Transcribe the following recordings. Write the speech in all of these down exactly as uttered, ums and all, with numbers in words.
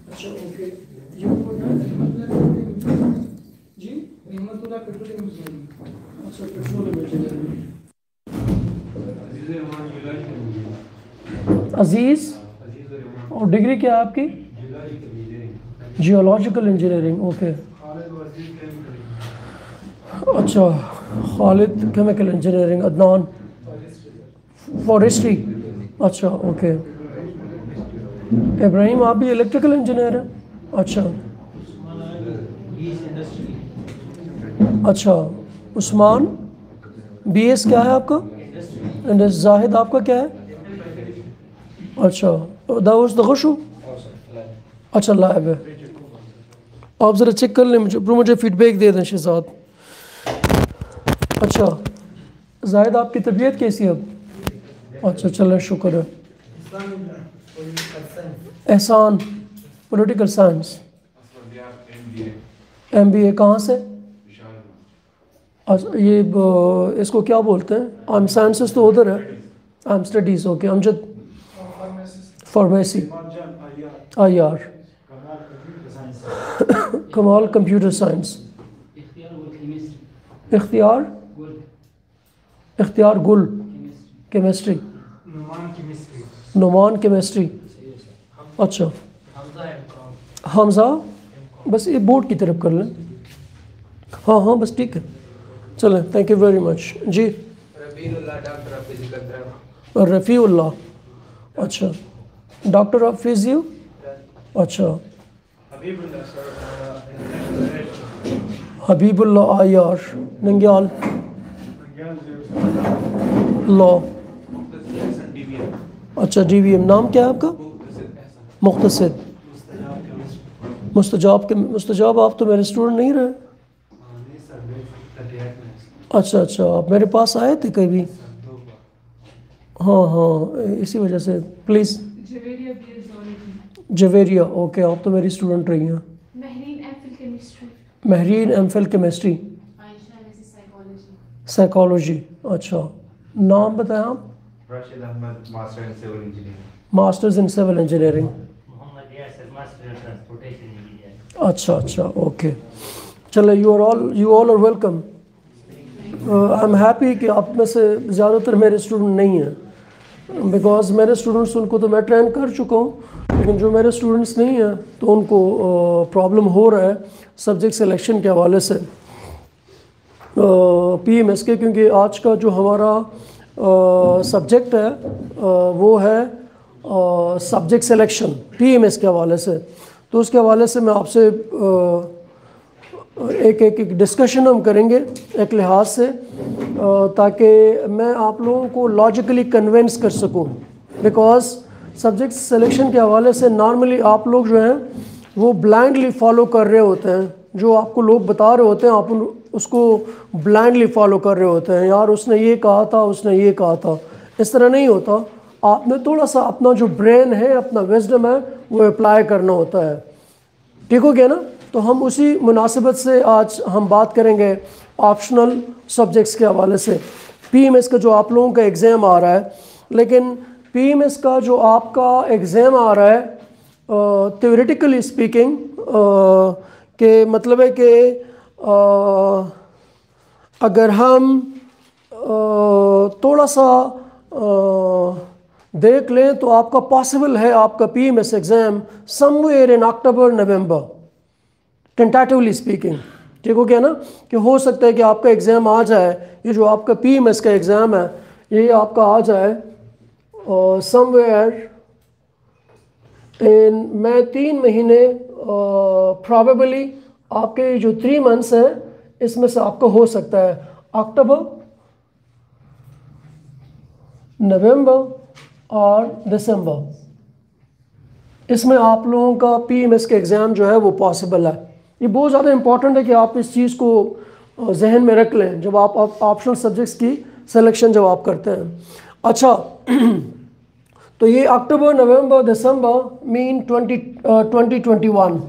अच्छा ओके, ये वो ना हिम्मतुल्लाह जी, हिम्मतुल्लाह पेट्रोलियम इंजीनियरिंग। अच्छा पेट्रोलियम इंजीनियरिंग। अजीज और डिग्री क्या है आपकी? Geological engineering. ओके अच्छा, Khalid chemical engineering, Adnan forestry. अच्छा ओके, इब्राहिम आप भी इलेक्ट्रिकल इंजीनियर हैं? अच्छा अच्छा, उस्मान बी एस क्या है आपका? इंडस। जाहिद आपका क्या है? अच्छा दाउस दखुशु। अच्छा लाइव है, आप ज़रा चेक कर लें मुझे, मुझे फीडबैक दे दें शहजाद। अच्छा जाहिद आपकी तबीयत कैसी है अब? अच्छा चलें शुक्र है। Ehsan political science, M B A कहाँ से? अच्छा ये ब- इसको क्या बोलते हैं? आम साइंसेस तो उधर है, आम studies. Okay Amjad pharmacy, I R, Kamal computer science, Ikhtiyar Ikhtiyar गुल केमिस्ट्री, नुमान केमिस्ट्री। अच्छा हमजा, बस ये बोर्ड की तरफ कर लें। हाँ हाँ बस ठीक है, चलें thank you very much ji. Rafiullah, अच्छा डॉक्टर ऑफ फिजियो। अच्छा Habibullah I R Nangyal law. अच्छा डी वी एम, नाम क्या है आपका? मुख्तसिद मुस्तजाब के मुस्तजाब, आप तो मेरे स्टूडेंट नहीं रहे। अच्छा अच्छा, आप मेरे पास आए थे कभी? हाँ हाँ इसी वजह से। प्लीज़ जवेरिया, ओके आप तो मेरी स्टूडेंट रही हैं। Mahreen M Phil chemistry, psychology. अच्छा नाम बताएं आप? Rashid Ahmad master in civil engineering. Masters in civil engineering. Mohammad Yasir master in transportation engineering. अच्छा अच्छा ओके, चलो you are all you all are welcome. I am happy कि आप में से ज़्यादातर मेरे स्टूडेंट नहीं हैं, बिकॉज मेरे स्टूडेंट्स उनको तो मैं ट्रेन कर चुका हूँ, लेकिन जो मेरे स्टूडेंट्स नहीं हैं तो उनको प्रॉब्लम uh, हो रहा है सब्जेक्ट सिलेक्शन के हवाले से पी एम एस के, क्योंकि आज का जो हमारा सब्जेक्ट uh, है uh, वो है subject selection P M S के हवाले से। तो उसके हवाले से मैं आपसे uh, एक एक एक डिस्कशन हम करेंगे एक लिहाज से, ताकि मैं आप लोगों को लॉजिकली कन्विंस कर सकूं, बिकॉज सब्जेक्ट सिलेक्शन के हवाले से नॉर्मली आप लोग जो हैं वो ब्लाइंडली फॉलो कर रहे होते हैं, जो आपको लोग बता रहे होते हैं आप उन उसको ब्लाइंडली फॉलो कर रहे होते हैं। यार उसने ये कहा था, उसने ये कहा था, इस तरह नहीं होता। आपने थोड़ा सा अपना जो ब्रेन है, अपना विजडम है, वो अप्लाई करना होता है। ठीक हो गया ना? तो हम उसी मुनासिबत से आज हम बात करेंगे ऑप्शनल सब्जेक्ट्स के हवाले से। पी एम एस का जो आप लोगों का एग्ज़ाम आ रहा है, लेकिन पी एम एस का जो आपका एग्ज़ाम आ रहा है थ्योरेटिकली स्पीकिंग के मतलब है कि अगर हम uh, थोड़ा सा uh, देख लें तो आपका पॉसिबल है आपका P M S exam somewhere in October November, tentatively speaking. ठीक हो गया ना? कि हो सकता है कि आपका एग्ज़ाम आ जाए, ये जो आपका पी एम एस का एग्ज़ाम है ये आपका आ जाए समवेयर इन, मैं तीन महीने प्रॉबेबली uh, आपके जो थ्री मंथ्स हैं इसमें से आपका हो सकता है अक्टूबर, नवंबर और दिसंबर, इसमें आप लोगों का पी एम एस का एग्ज़ाम जो है वो पॉसिबल है। ये बहुत ज़्यादा इम्पॉर्टेंट है कि आप इस चीज़ को जहन में रख लें जब आप ऑप्शनल सब्जेक्ट्स की सिलेक्शन जब आप करते हैं। अच्छा तो ये October, November, December mean twenty twenty twenty one.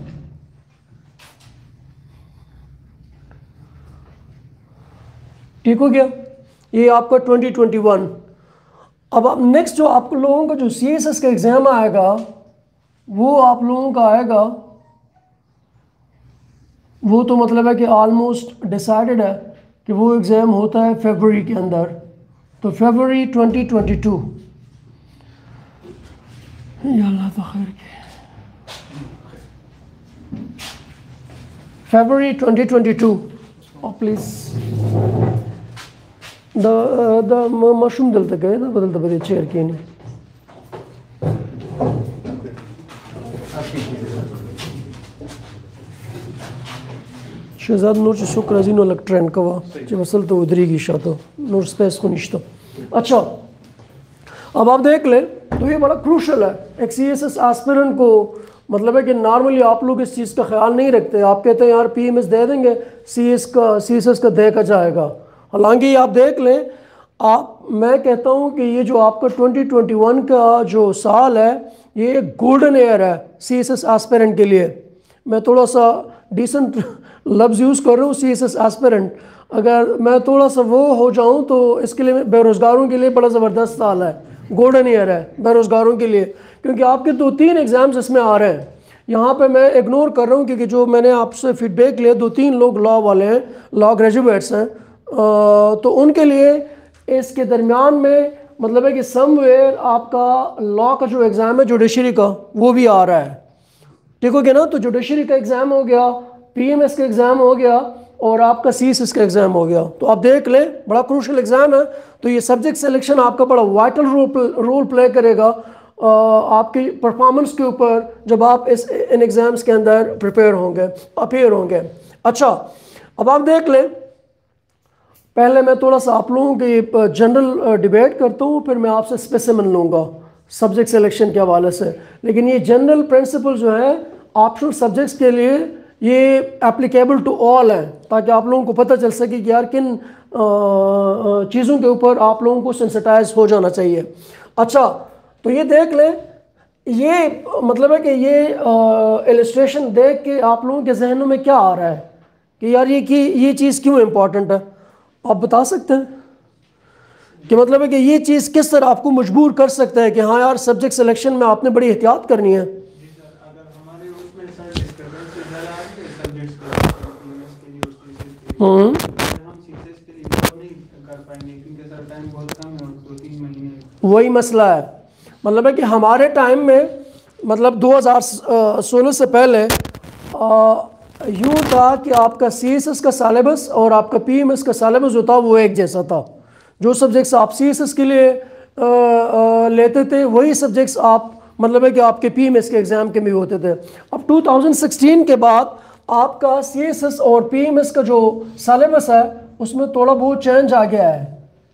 ठीक हो गया? ये आपका ट्वेंटी ट्वेंटी वन। अब आप नेक्स्ट जो आप लोगों का जो सी एस एस का एग्ज़ाम आएगा वो आप लोगों का आएगा, वो तो मतलब है कि ऑलमोस्ट डिसाइडेड है कि वो एग्ज़ाम होता है फरवरी के अंदर। तो फरवरी ट्वेंटी ट्वेंटी टू, या अल्लाह तो खैर के, फरवरी ट्वेंटी ट्वेंटी टू। और प्लीज़ द द मशरूम दल तक गए ना, बदलते बदल चेयर के नहीं। शहजाद नूर शुक्र अजीनो लग ट्रेंड कवा जब असल तो उधरी की शाह तो नूर स्पेस को निश्तो। अच्छा, अब आप देख लें तो ये बड़ा क्रूशल है एक सी एस एस एस्पिरेंट को। मतलब है कि नॉर्मली आप लोग इस चीज़ का ख्याल नहीं रखते, आप कहते हैं यार पी एम एस दे देंगे, सी एस का सी एस एस का देखा जाएगा। हालांकि आप देख लें, आप मैं कहता हूँ कि ये जो आपका ट्वेंटी ट्वेंटी वन का जो साल है ये एक गोल्डन ईयर है सी एस एस एस्पिरेंट के लिए। मैं थोड़ा सा डिसेंट लफ्ज़ यूज़ कर रहा हूँ, सी एस एस एस्पिरेंट। अगर मैं थोड़ा सा वो हो जाऊँ तो इसके लिए बेरोज़गारों के लिए बड़ा ज़बरदस्त साल है, गोल्डन ईयर है बेरोज़गारों के लिए, क्योंकि आपके दो तीन एग्ज़ाम्स इसमें आ रहे हैं। यहाँ पे मैं इग्नोर कर रहा हूँ क्योंकि जो मैंने आपसे फीडबैक लिया, दो तीन लोग लॉ वाले हैं, लॉ ग्रेजुएट्स हैं, तो उनके लिए इसके दरमियान में मतलब है कि समवेयर आपका लॉ का जो एग्ज़ाम है जुडिशरी का वो भी आ रहा है। ठीक हो गया ना? तो जुडिशरी का एग्ज़ाम हो गया, पी एम एस का एग्ज़ाम हो गया और आपका सी एस एस का एग्ज़ाम हो गया। तो आप देख लें बड़ा क्रूशल एग्ज़ाम है। तो ये सब्जेक्ट सिलेक्शन आपका बड़ा वाइटल रोल रोल प्ले करेगा आपकी परफॉर्मेंस के ऊपर जब आप इस इन एग्ज़ाम्स के अंदर प्रिपेयर होंगे, अपेयर होंगे। अच्छा, अब आप देख लें, पहले मैं थोड़ा सा आप लोगों की जनरल डिबेट करता हूँ, फिर मैं आपसे स्पेसिमेन लूँगा सब्जेक्ट सिलेक्शन के हवाले से। लेकिन ये जनरल प्रिंसिपल जो है ऑप्शनल सब्जेक्ट्स के लिए ये एप्लीकेबल टू ऑल है, ताकि आप लोगों को पता चल सके कि यार किन चीज़ों के ऊपर आप लोगों को सेंसिटाइज हो जाना चाहिए। अच्छा, तो ये देख लें, ये मतलब है कि ये इलस्ट्रेशन देख के आप लोगों के जहनों में क्या आ रहा है कि यार ये कि ये चीज़ क्यों इम्पॉर्टेंट है? आप बता सकते हैं कि मतलब है कि ये चीज़ किस तरह आपको मजबूर कर सकता है कि हाँ यार सब्जेक्ट सिलेक्शन में आपने बड़ी एहतियात करनी है। हम्म वही मसला है, मतलब है कि हमारे टाइम में मतलब दो हज़ार सोलह से पहले यूँ था कि आपका सी एस एस का सिलेबस और आपका पी एम एस का सिलेबस जो था वो एक जैसा था। जो सब्जेक्ट्स आप सी एस एस के लिए आ, आ, लेते थे वही सब्जेक्ट्स आप मतलब है कि आपके पी एम एस के एग्ज़ाम के भी होते थे। अब दो हज़ार सोलह के बाद आपका सी एस एस और पी एम एस का जो सिलेबस है उसमें थोड़ा बहुत चेंज आ गया है।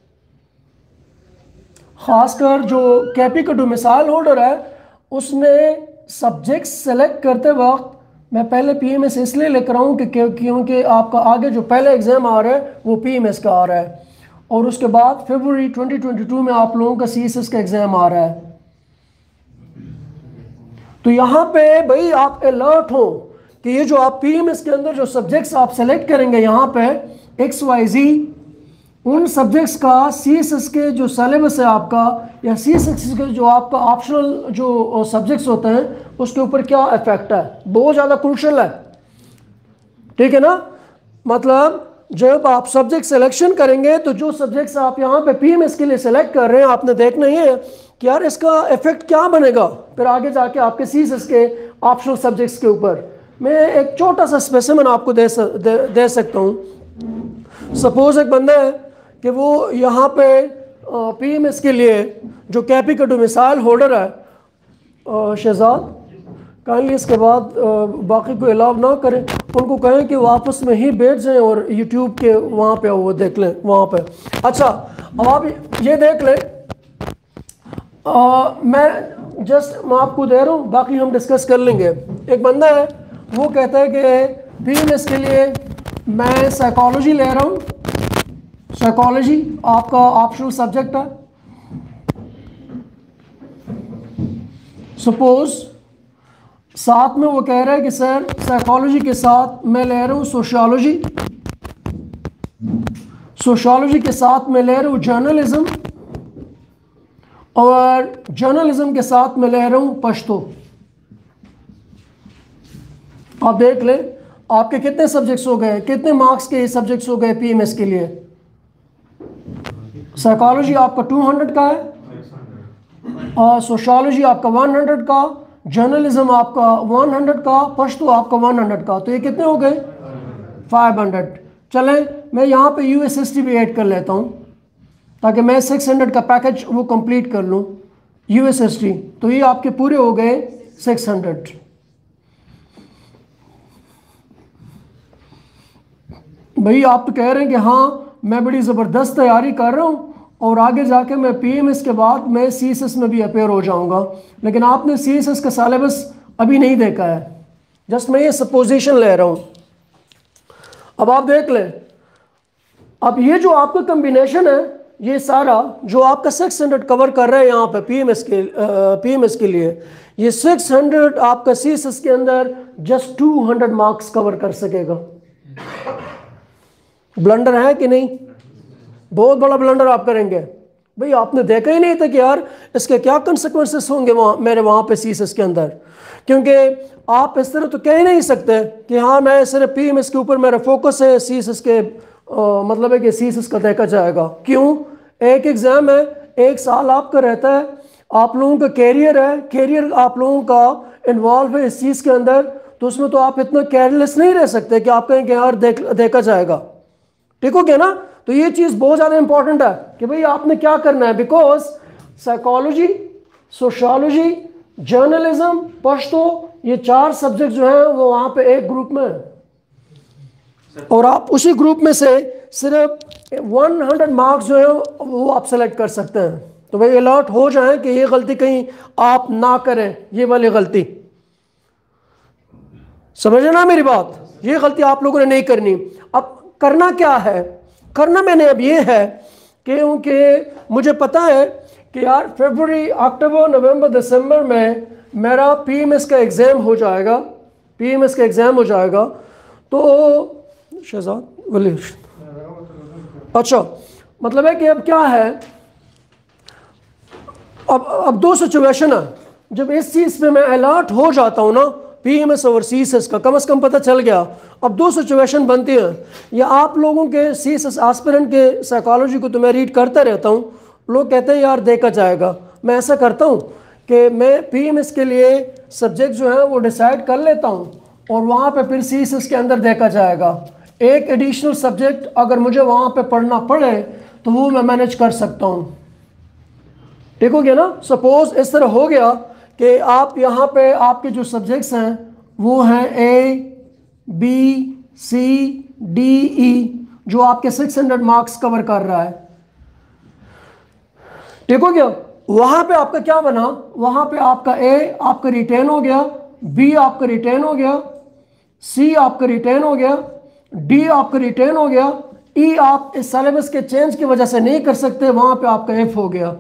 ख़ासकर जो कैपी का जो मिसाइल होल्डर है उसने सब्जेक्ट सेलेक्ट करते वक्त, मैं पहले पी एम एस इसलिए लेकर आऊँ कि क्योंकि आपका आगे जो पहले एग्ज़ाम आ रहा है वो पी एम एस का आ रहा है और उसके बाद फरवरी ट्वेंटी ट्वेंटी टू में आप लोगों का सी एस एस का एग्ज़ाम आ रहा है। तो यहाँ पे भाई आप अलर्ट हो कि ये जो आप पी एम एस के अंदर जो सब्जेक्ट्स आप सेलेक्ट करेंगे यहाँ पे एक्स वाई जी, उन सब्जेक्ट्स का सी एस एस के जो सिलेबस है आपका या सी एस एस के जो आपका ऑप्शनल जो सब्जेक्ट्स होते हैं उसके ऊपर क्या इफेक्ट है, बहुत ज़्यादा क्रूशल है। ठीक है ना? मतलब जब आप सब्जेक्ट सिलेक्शन करेंगे तो जो सब्जेक्ट्स आप यहाँ पे पी एम एस के लिए सेलेक्ट कर रहे हैं आपने देखना ही है कि यार इसका इफेक्ट क्या बनेगा फिर आगे जाके आपके सी एस एस के ऑप्शनल सब्जेक्ट्स के ऊपर। मैं एक छोटा सा स्पेसिमेन आपको दे, दे, दे सकता हूँ। सपोज एक बंदा है कि वो यहाँ पे पी एम एस के लिए जो कैपी का जो मिसाइल होल्डर है, शहजाद काइंडली इसके बाद बाकी को अलाउ ना करें, उनको कहें कि वो आपस में ही बैठ जाएं और यूट्यूब के वहाँ पे वो देख लें वहाँ पे। अच्छा, अब आप ये देख लें, आ, मैं जस्ट मैं आपको दे रहा हूँ, बाकी हम डिस्कस कर लेंगे। एक बंदा है वो कहता है कि पी एम एस के लिए मैं साइकोलॉजी ले रहा हूँ, साइकोलॉजी आपका ऑप्शनल सब्जेक्ट है। सपोज साथ में वो कह रहा है कि सर साइकोलॉजी के साथ मैं ले रहा हूँ सोशियोलॉजी, सोशियोलॉजी के साथ मैं ले रहा हूँ जर्नलिज्म और जर्नलिज्म के साथ मैं ले रहा हूँ पश्तो। आप देख लें आपके कितने सब्जेक्ट्स हो गए, कितने मार्क्स के सब्जेक्ट्स हो गए पीएमएस के लिए। साइकोलॉजी आपका टू हंड्रेड का है, और सोशियोलॉजी आपका वन हंड्रेड का, जर्नलिज्म आपका वन हंड्रेड का, पश्तो आपका वन हंड्रेड का, तो ये कितने हो गए फाइव हंड्रेड। चलें मैं यहाँ पे यूएसएसटी भी ऐड कर लेता हूँ ताकि मैं सिक्स हंड्रेड का पैकेज वो कंप्लीट कर लूँ यूएसएसटी, तो ये आपके पूरे हो गए सिक्स हंड्रेड। भाई आप तो कह रहे हैं कि हाँ मैं बड़ी ज़बरदस्त तैयारी कर रहा हूँ और आगे जाके मैं पीएमएस के बाद मैं सीएसएस में भी अपेयर हो जाऊँगा, लेकिन आपने सीएसएस का सिलेबस अभी नहीं देखा है, जस्ट मैं ये सपोजिशन ले रहा हूँ। अब आप देख लें, अब ये जो आपका कम्बिनेशन है ये सारा जो आपका सिक्स हंड्रेड कवर कर रहा है यहाँ पे पीएमएस के पीएमएस के लिए, ये सिक्स हंड्रेड आपका सीएसएस के अंदर just two hundred marks cover कर सकेगा। ब्लंडर है कि नहीं? बहुत बड़ा ब्लंडर आप करेंगे। भाई आपने देखा ही नहीं था कि यार इसके क्या कंसिक्वेंसेस होंगे वहाँ मेरे वहाँ पे सीएसएस के अंदर, क्योंकि आप इस तरह तो कह नहीं सकते कि हाँ मैं सिर्फ पीएमएस के ऊपर मेरा फोकस है, सीएसएस के आ, मतलब है कि सीएसएस का देखा जाएगा। क्यों? एक एग्ज़ाम है, एक साल आपका रहता है, आप लोगों का कैरियर है, कैरियर आप लोगों का इन्वॉल्व है इस चीज़ के अंदर, तो उसमें तो आप इतना केयरलेस नहीं रह सकते कि आप कहें कि यार देख देखा जाएगा। ठीक हो गया ना? तो ये चीज़ बहुत ज़्यादा इंपॉर्टेंट है कि भाई आपने क्या करना है, because psychology, sociology, journalism, Pashto, ये चार सब्जेक्ट जो हैं वो वहाँ पे एक ग्रुप में है और आप उसी ग्रुप में से सिर्फ हंड्रेड मार्क्स जो है वो आप सेलेक्ट कर सकते हैं। तो भाई अलर्ट हो जाएं कि ये गलती कहीं आप ना करें, ये वाली गलती, समझे ना मेरी बात? ये गलती आप लोगों ने नहीं करनी। अब करना क्या है? करना मैंने अब ये है क्योंकि मुझे पता है कि यार फरवरी, अक्टूबर, नवंबर, दिसंबर में मेरा पीएमएस का एग्ज़ाम हो जाएगा, पीएमएस का एग्ज़ाम हो जाएगा। तो शहजाद वली, अच्छा मतलब है कि अब क्या है, अब अब दो सिचुएशन है। जब इस चीज़ पे मैं अलर्ट हो जाता हूँ ना पीएमएस और सीएसएस का, कम से कम पता चल गया। अब दो सिचुएशन बनती हैं, या आप लोगों के सीएसएस एस्पिरेंट के साइकोलॉजी को तो मैं रीड करता रहता हूँ, लोग कहते हैं यार देखा जाएगा। मैं ऐसा करता हूँ कि मैं पीएमएस के लिए सब्जेक्ट जो है वो डिसाइड कर लेता हूँ और वहाँ पे फिर सीएसएस के अंदर देखा जाएगा। एक एडिशनल सब्जेक्ट अगर मुझे वहाँ पे पढ़ना पड़े तो वो मैं मैनेज कर सकता हूँ। ठीक हो गया ना? सपोज इस तरह हो गया कि आप यहाँ पे आपके जो सब्जेक्ट्स हैं वो हैं ए, बी, सी, डी, ई, जो आपके सिक्स हंड्रेड मार्क्स कवर कर रहा है। ठीक हो गया? वहाँ पे आपका क्या बना, वहाँ पे आपका ए आपका रिटेन हो गया, बी आपका रिटेन हो गया, सी आपका रिटेन हो गया, डी आपका रिटेन हो गया, ई आप इस सिलेबस के चेंज की वजह से नहीं कर सकते, वहाँ पे आपका एफ हो गया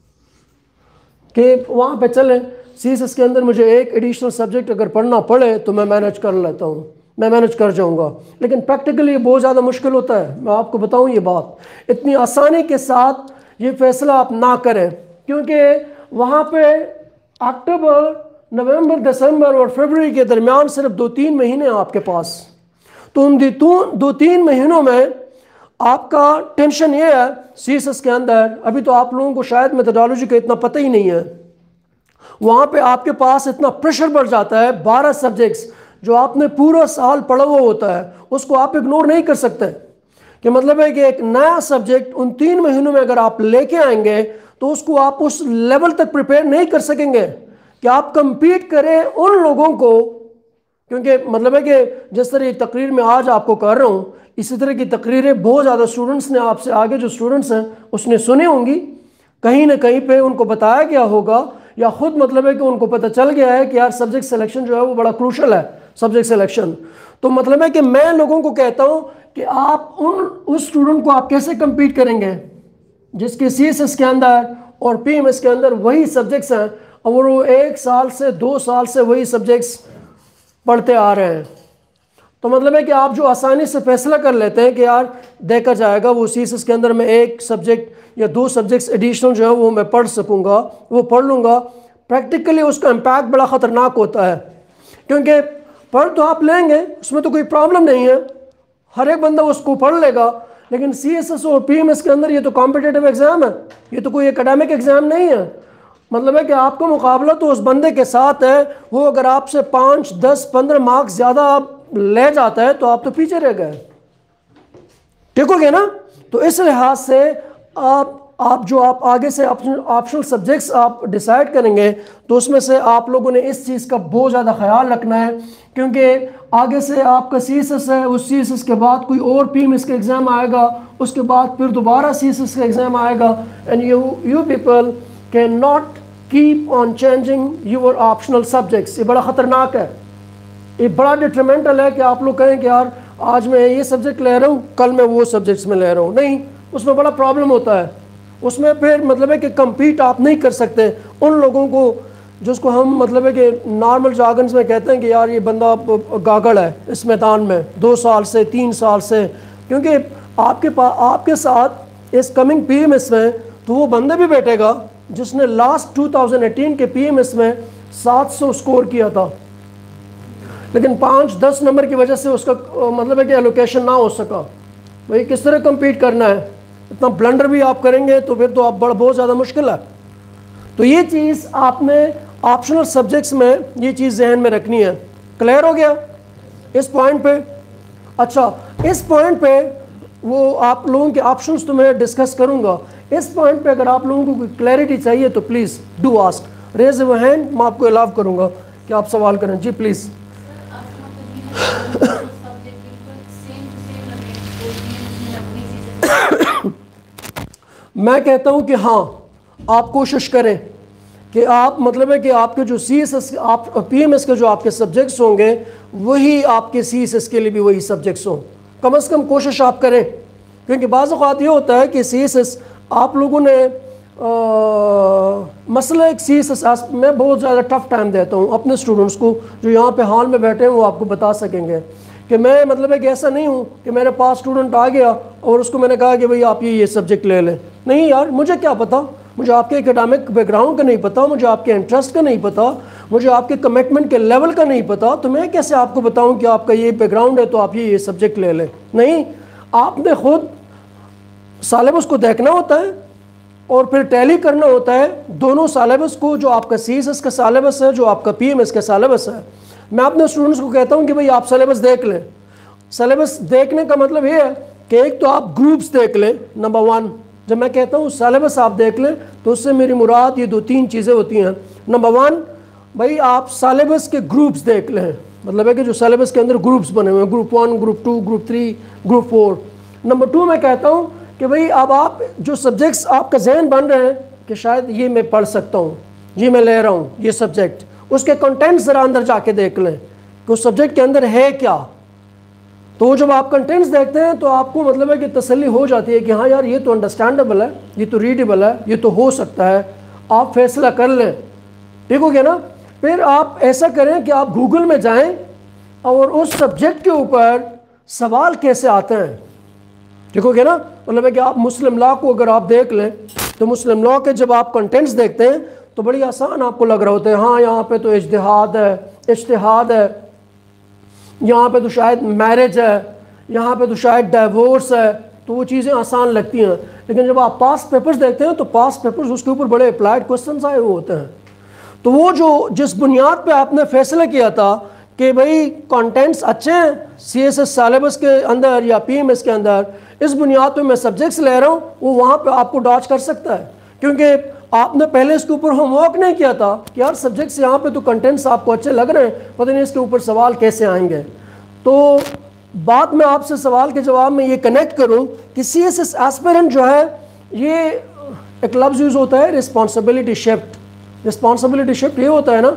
कि वहाँ पे चले सीएसएस के अंदर मुझे एक एडिशनल सब्जेक्ट अगर पढ़ना पड़े तो मैं मैनेज कर लेता हूँ, मैं मैनेज कर जाऊँगा। लेकिन प्रैक्टिकली ये बहुत ज़्यादा मुश्किल होता है, मैं आपको बताऊँ ये बात। इतनी आसानी के साथ ये फैसला आप ना करें, क्योंकि वहाँ पे अक्टूबर, नवंबर, दिसंबर और फरवरी के दरमियान सिर्फ दो तीन महीने हैं आपके पास। तो उन दो, दो तीन महीनों में आपका टेंशन ये है सीएसएस के अंदर, अभी तो आप लोगों को शायद मेथोडोलॉजी का इतना पता ही नहीं है, वहाँ पे आपके पास इतना प्रेशर बढ़ जाता है। बारह सब्जेक्ट्स जो आपने पूरा साल पढ़ा हुआ होता है उसको आप इग्नोर नहीं कर सकते, कि मतलब है कि एक नया सब्जेक्ट उन तीन महीनों में अगर आप लेके आएंगे तो उसको आप उस लेवल तक प्रिपेयर नहीं कर सकेंगे कि आप कंपीट करें उन लोगों को। क्योंकि मतलब है कि जिस तरह तकरीर में आज आपको कर रहा हूँ, इसी तरह की तकरीरें बहुत ज़्यादा स्टूडेंट्स ने आपसे आगे जो स्टूडेंट्स हैं उसने सुनी होंगी, कहीं ना कहीं पे उनको बताया गया होगा, या ख़ुद मतलब है कि उनको पता चल गया है कि यार सब्जेक्ट सिलेक्शन जो है वो बड़ा क्रूशल है, सब्जेक्ट सिलेक्शन। तो मतलब है कि मैं लोगों को कहता हूँ कि आप उन उस स्टूडेंट को आप कैसे कम्पीट करेंगे जिसके सीएसएस के अंदर और पीएमएस के अंदर वही सब्जेक्ट्स हैं और वो एक साल से दो साल से वही सब्जेक्ट्स पढ़ते आ रहे हैं। तो मतलब है कि आप जो आसानी से फैसला कर लेते हैं कि यार देखा जाएगा वो सीएसएस के अंदर मैं एक सब्जेक्ट या दो सब्जेक्ट्स एडिशनल जो है वो मैं पढ़ सकूंगा, वो पढ़ लूँगा, प्रैक्टिकली उसका इम्पैक्ट बड़ा ख़तरनाक होता है। क्योंकि पढ़ तो आप लेंगे, उसमें तो कोई प्रॉब्लम नहीं है, हर एक बंदा उसको पढ़ लेगा। लेकिन सी एस एस और पी एम एस के अंदर ये तो कॉम्पिटेटिव एग्ज़ाम है, ये तो कोई एकेडमिक एग्ज़ाम नहीं है। मतलब है कि आपका मुकाबला तो उस बंदे के साथ है, वो अगर आपसे पाँच दस पंद्रह मार्क्स ज़्यादा ले जाता है तो आप तो पीछे रह गए, ठीक हो गया ना। तो इस लिहाज से आप आप जो आप आगे से ऑप्शनल सब्जेक्ट्स आप डिसाइड करेंगे तो उसमें से आप लोगों ने इस चीज़ का बहुत ज़्यादा ख्याल रखना है, क्योंकि आगे से आपका सी एस एस है, उस सी एस एस के बाद कोई और पी एम एस का एग्ज़ाम आएगा, उसके बाद फिर दोबारा सी एस एस का एग्ज़ाम आएगा, and you you people can not keep on changing your optional subjects. ये बड़ा ख़तरनाक है, ये बड़ा डिट्रीमेंटल है कि आप लोग कहें कि यार आज मैं ये सब्जेक्ट ले रहा हूँ, कल मैं वो सब्जेक्ट्स में ले रहा हूँ। नहीं, उसमें बड़ा प्रॉब्लम होता है, उसमें फिर मतलब है कि compete आप नहीं कर सकते उन लोगों को जिसको हम मतलब है कि नॉर्मल जार्गन्स में कहते हैं कि यार ये बंदा गागड़ है इस मैदान में दो साल से तीन साल से, क्योंकि आपके पास आपके साथ इस कमिंग पी एम एस में तो वो बंदे भी बैठेगा जिसने लास्ट टू थाउजेंड एटीन के पी एम एस में सात सौ स्कोर किया था, लेकिन पाँच दस नंबर की वजह से उसका मतलब है कि एलोकेशन ना हो सका। भाई किस तरह कम्पीट करना है, इतना ब्लंडर भी आप करेंगे तो फिर तो आप बड़ा बहुत ज़्यादा मुश्किल है। तो ये चीज़ आपने ऑप्शनल सब्जेक्ट्स में ये चीज़ जहन में रखनी है। क्लियर हो गया इस पॉइंट पे? अच्छा, इस पॉइंट पे वो आप लोगों के ऑप्शंस तो मैं डिस्कस करूँगा। इस पॉइंट पे अगर आप लोगों को कोई क्लैरिटी चाहिए तो please do ask, raise your hand, मैं आपको अलाउ करूँगा कि आप सवाल करें। जी प्लीज़। मैं कहता हूं कि हाँ, आप कोशिश करें कि आप मतलब है कि आपके जो सी एस एस आप पी एम एस के जो आपके सब्जेक्ट्स होंगे वही आपके सी एस एस के लिए भी वही सब्जेक्ट्स हों, कम से कम कोशिश आप करें। क्योंकि बाज़ औक़ात ये होता है कि सी एस एस आप लोगों ने मसला एक सी एस एस मैं बहुत ज़्यादा टफ टाइम देता हूँ अपने स्टूडेंट्स को जो यहाँ पे हॉल में बैठे हैं, वो आपको बता सकेंगे कि मैं मतलब है कि ऐसा नहीं हूँ कि मेरे पास स्टूडेंट आ गया और उसको मैंने कहा कि भाई आप ये ये सब्जेक्ट ले लें। नहीं यार, मुझे क्या पता, मुझे आपके एकेडमिक बैकग्राउंड का नहीं पता, मुझे आपके इंटरेस्ट का नहीं पता, मुझे आपके कमिटमेंट के लेवल का नहीं पता, तो मैं कैसे आपको बताऊं कि आपका ये बैकग्राउंड है तो आप ये ये सब्जेक्ट ले लें। नहीं, आपने खुद सिलेबस को देखना होता है और फिर टैली करना होता है दोनों सिलेबस को, जो आपका सी एस एस का सिलेबस है, जो आपका पी एम एस का सिलेबस है। मैं अपने स्टूडेंट्स को कहता हूँ कि भाई आप सिलेबस देख लें। सिलेबस देखने का मतलब ये है कि एक तो आप ग्रुप्स देख लें, नंबर वन। जब मैं कहता हूँ सिलेबस आप देख लें तो उससे मेरी मुराद ये दो तीन चीज़ें होती हैं। नंबर वन, भाई आप सिलेबस के ग्रुप्स देख लें, मतलब है कि जो सिलेबस के अंदर ग्रुप्स बने हुए हैं, group one, group two, group three, group four. Number two, मैं कहता हूँ कि भाई अब आप जो सब्जेक्ट्स आपका जहन बन रहे हैं कि शायद ये मैं पढ़ सकता हूँ, ये मैं ले रहा हूँ ये सब्जेक्ट, उसके कंटेंट ज़रा अंदर जाके देख लें कि उस सब्जेक्ट के अंदर है क्या। तो जब आप कंटेंट्स देखते हैं तो आपको मतलब है कि तसल्ली हो जाती है कि हाँ यार ये तो अंडरस्टैंडेबल है, ये तो रीडेबल है, ये तो हो सकता है, आप फैसला कर लें। ठीक हो गया ना? फिर आप ऐसा करें कि आप गूगल में जाएं और उस सब्जेक्ट के ऊपर सवाल कैसे आते हैं। ठीक हो गया ना? मतलब है कि आप मुस्लिम लॉ को अगर आप देख लें तो मुस्लिम लॉ के जब आप कंटेंट्स देखते हैं तो बड़ी आसान आपको लग रहा होता है, हाँ यहाँ पे तो इज्तिहाद है, इज्तिहाद है, यहाँ पे तो शायद मैरिज है, यहाँ पे तो शायद डाइवोर्स है, तो वो चीज़ें आसान लगती हैं। लेकिन जब आप पास पेपर्स देखते हैं तो पास पेपर्स उसके ऊपर बड़े अप्लाइड क्वेश्चंस आए हुए होते हैं। तो वो जो जिस बुनियाद पे आपने फैसला किया था कि भाई कंटेंट्स अच्छे हैं सी एस एस सिलेबस के अंदर या पी एम एस के अंदर, इस बुनियाद पे मैं सब्जेक्ट्स ले रहा हूँ, वो वहाँ पे आपको डॉच कर सकता है, क्योंकि आपने पहले इसके ऊपर होमवर्क नहीं किया था कि यार सब्जेक्ट्स यहाँ पे तो कंटेंट्स आपको अच्छे लग रहे हैं, पता नहीं इसके ऊपर सवाल कैसे आएंगे। तो बाद में आपसे सवाल के जवाब में ये कनेक्ट करूँ कि सी एस एस एस्पिरेंट जो है, ये एक लफ्ज़ यूज़ होता है रिस्पॉन्सिबिलिटी शिफ्ट। रिस्पॉन्सिबिलिटी शिफ्ट ये होता है ना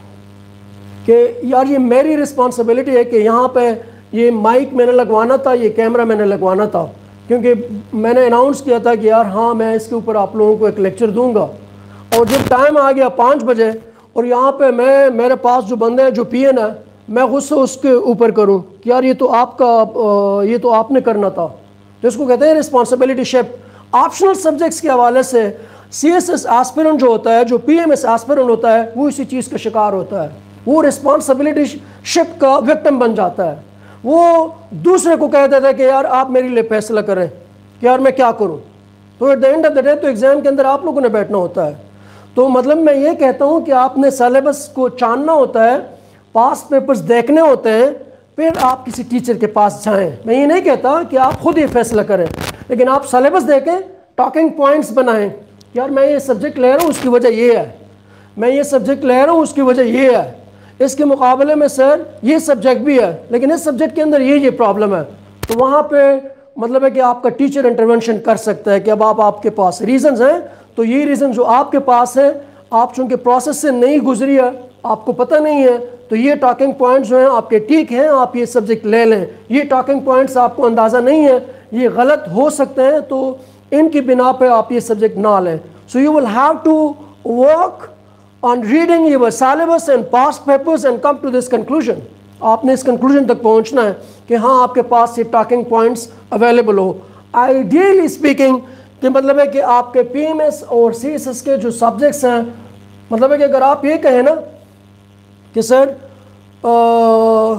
कि यार ये मेरी रिस्पॉन्सिबिलिटी है कि यहाँ पे ये माइक मैंने लगवाना था, ये कैमरा मैंने लगवाना था, क्योंकि मैंने अनाउंस किया था कि यार हाँ मैं इसके ऊपर आप लोगों को एक लेक्चर दूंगा। और जब टाइम आ गया पाँच बजे और यहाँ पे मैं मेरे पास जो बंदे हैं जो पी एन है, मैं खुद से उसके ऊपर करूँ कि यार ये तो आपका ये तो आपने करना था, जिसको कहते हैं रिस्पॉन्सिबिलिटी शिफ्ट। ऑप्शनल सब्जेक्ट्स के हवाले से सी एस एस एस्पिरेंट जो होता है, जो पी एम एस एस्पिरेंट होता है, वो इसी चीज़ का शिकार होता है। वो रिस्पॉन्सिबिलिटी शिप का विक्टिम बन जाता है। वो दूसरे को कह देता है कि यार आप मेरे लिए फैसला करें कि यार मैं क्या करूं। तो at the end of the day तो एग्जाम के अंदर आप लोगों ने बैठना होता है। तो मतलब मैं ये कहता हूं कि आपने सिलेबस को जानना होता है, पास्ट पेपर्स देखने होते हैं, फिर आप किसी टीचर के पास जाएं। मैं ये नहीं कहता कि आप खुद ही फैसला करें, लेकिन आप सिलेबस देखें, टॉकिंग पॉइंट्स बनाएं। यार मैं ये सब्जेक्ट ले रहा हूँ उसकी वजह ये है, मैं ये सब्जेक्ट ले रहा हूँ उसकी वजह ये है, इसके मुकाबले में सर ये सब्जेक्ट भी है लेकिन इस सब्जेक्ट के अंदर ये ये प्रॉब्लम है। तो वहाँ पे मतलब है कि आपका टीचर इंटरवेंशन कर सकता है कि अब आप आपके पास रीजंस हैं, तो ये रीज़न जो आपके पास है, आप चूँकि प्रोसेस से नहीं गुजरी है, आपको पता नहीं है, तो ये टॉकिंग पॉइंट्स जो हैं आपके ठीक हैं, आप ये सब्जेक्ट ले लें। ये टॉकिंग पॉइंट्स आपको अंदाज़ा नहीं है, ये गलत हो सकते हैं, तो इनकी बिना पे आप ये सब्जेक्ट ना लें। So you will have to work on reading your syllabus and past papers and come to this conclusion. आपने इस कंक्लूजन तक पहुंचना है कि हाँ आपके पास ये टॉकिंग पॉइंट्स अवेलेबल हो। आइडियली स्पीकिंग कि मतलब है कि आपके पीएमएस और सीएसएस के जो सब्जेक्ट्स हैं, मतलब है कि अगर आप ये कहें ना कि सर आ,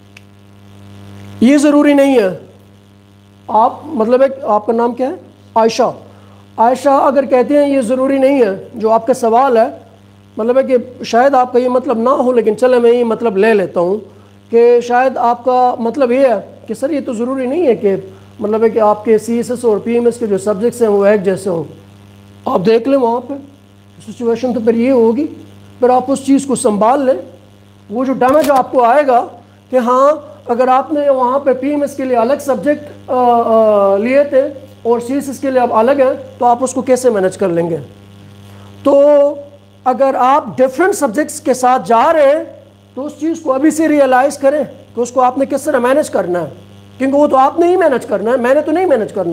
ये ज़रूरी नहीं है, आप मतलब है आपका नाम क्या है, आयशा, आयशा अगर कहते हैं ये ज़रूरी नहीं है, जो आपका सवाल है मतलब है कि शायद आपका ये मतलब ना हो, लेकिन चले मैं ये मतलब ले लेता हूँ कि शायद आपका मतलब ये है कि सर ये तो ज़रूरी नहीं है कि मतलब है कि आपके सीएसएस और पीएमएस के जो सब्जेक्ट्स हैं वो एक जैसे हों। आप देख लें वहाँ पे सिचुएशन तो फिर ये होगी, फिर आप उस चीज़ को संभाल लें। वो जो डैमेज आपको आएगा कि हाँ अगर आपने वहाँ पे पीएमएस के लिए अलग सब्जेक्ट लिए थे और सीएसएस के लिए अब अलग हैं, तो आप उसको कैसे मैनेज कर लेंगे। तो अगर आप डिफरेंट सब्जेक्ट्स के साथ जा रहे हैं तो उस चीज़ को अभी से रियलाइज़ करें कि उसको आपने किस तरह मैनेज करना है, क्योंकि वो तो आपने ही मैनेज करना है, मैंने तो नहीं मैनेज करना।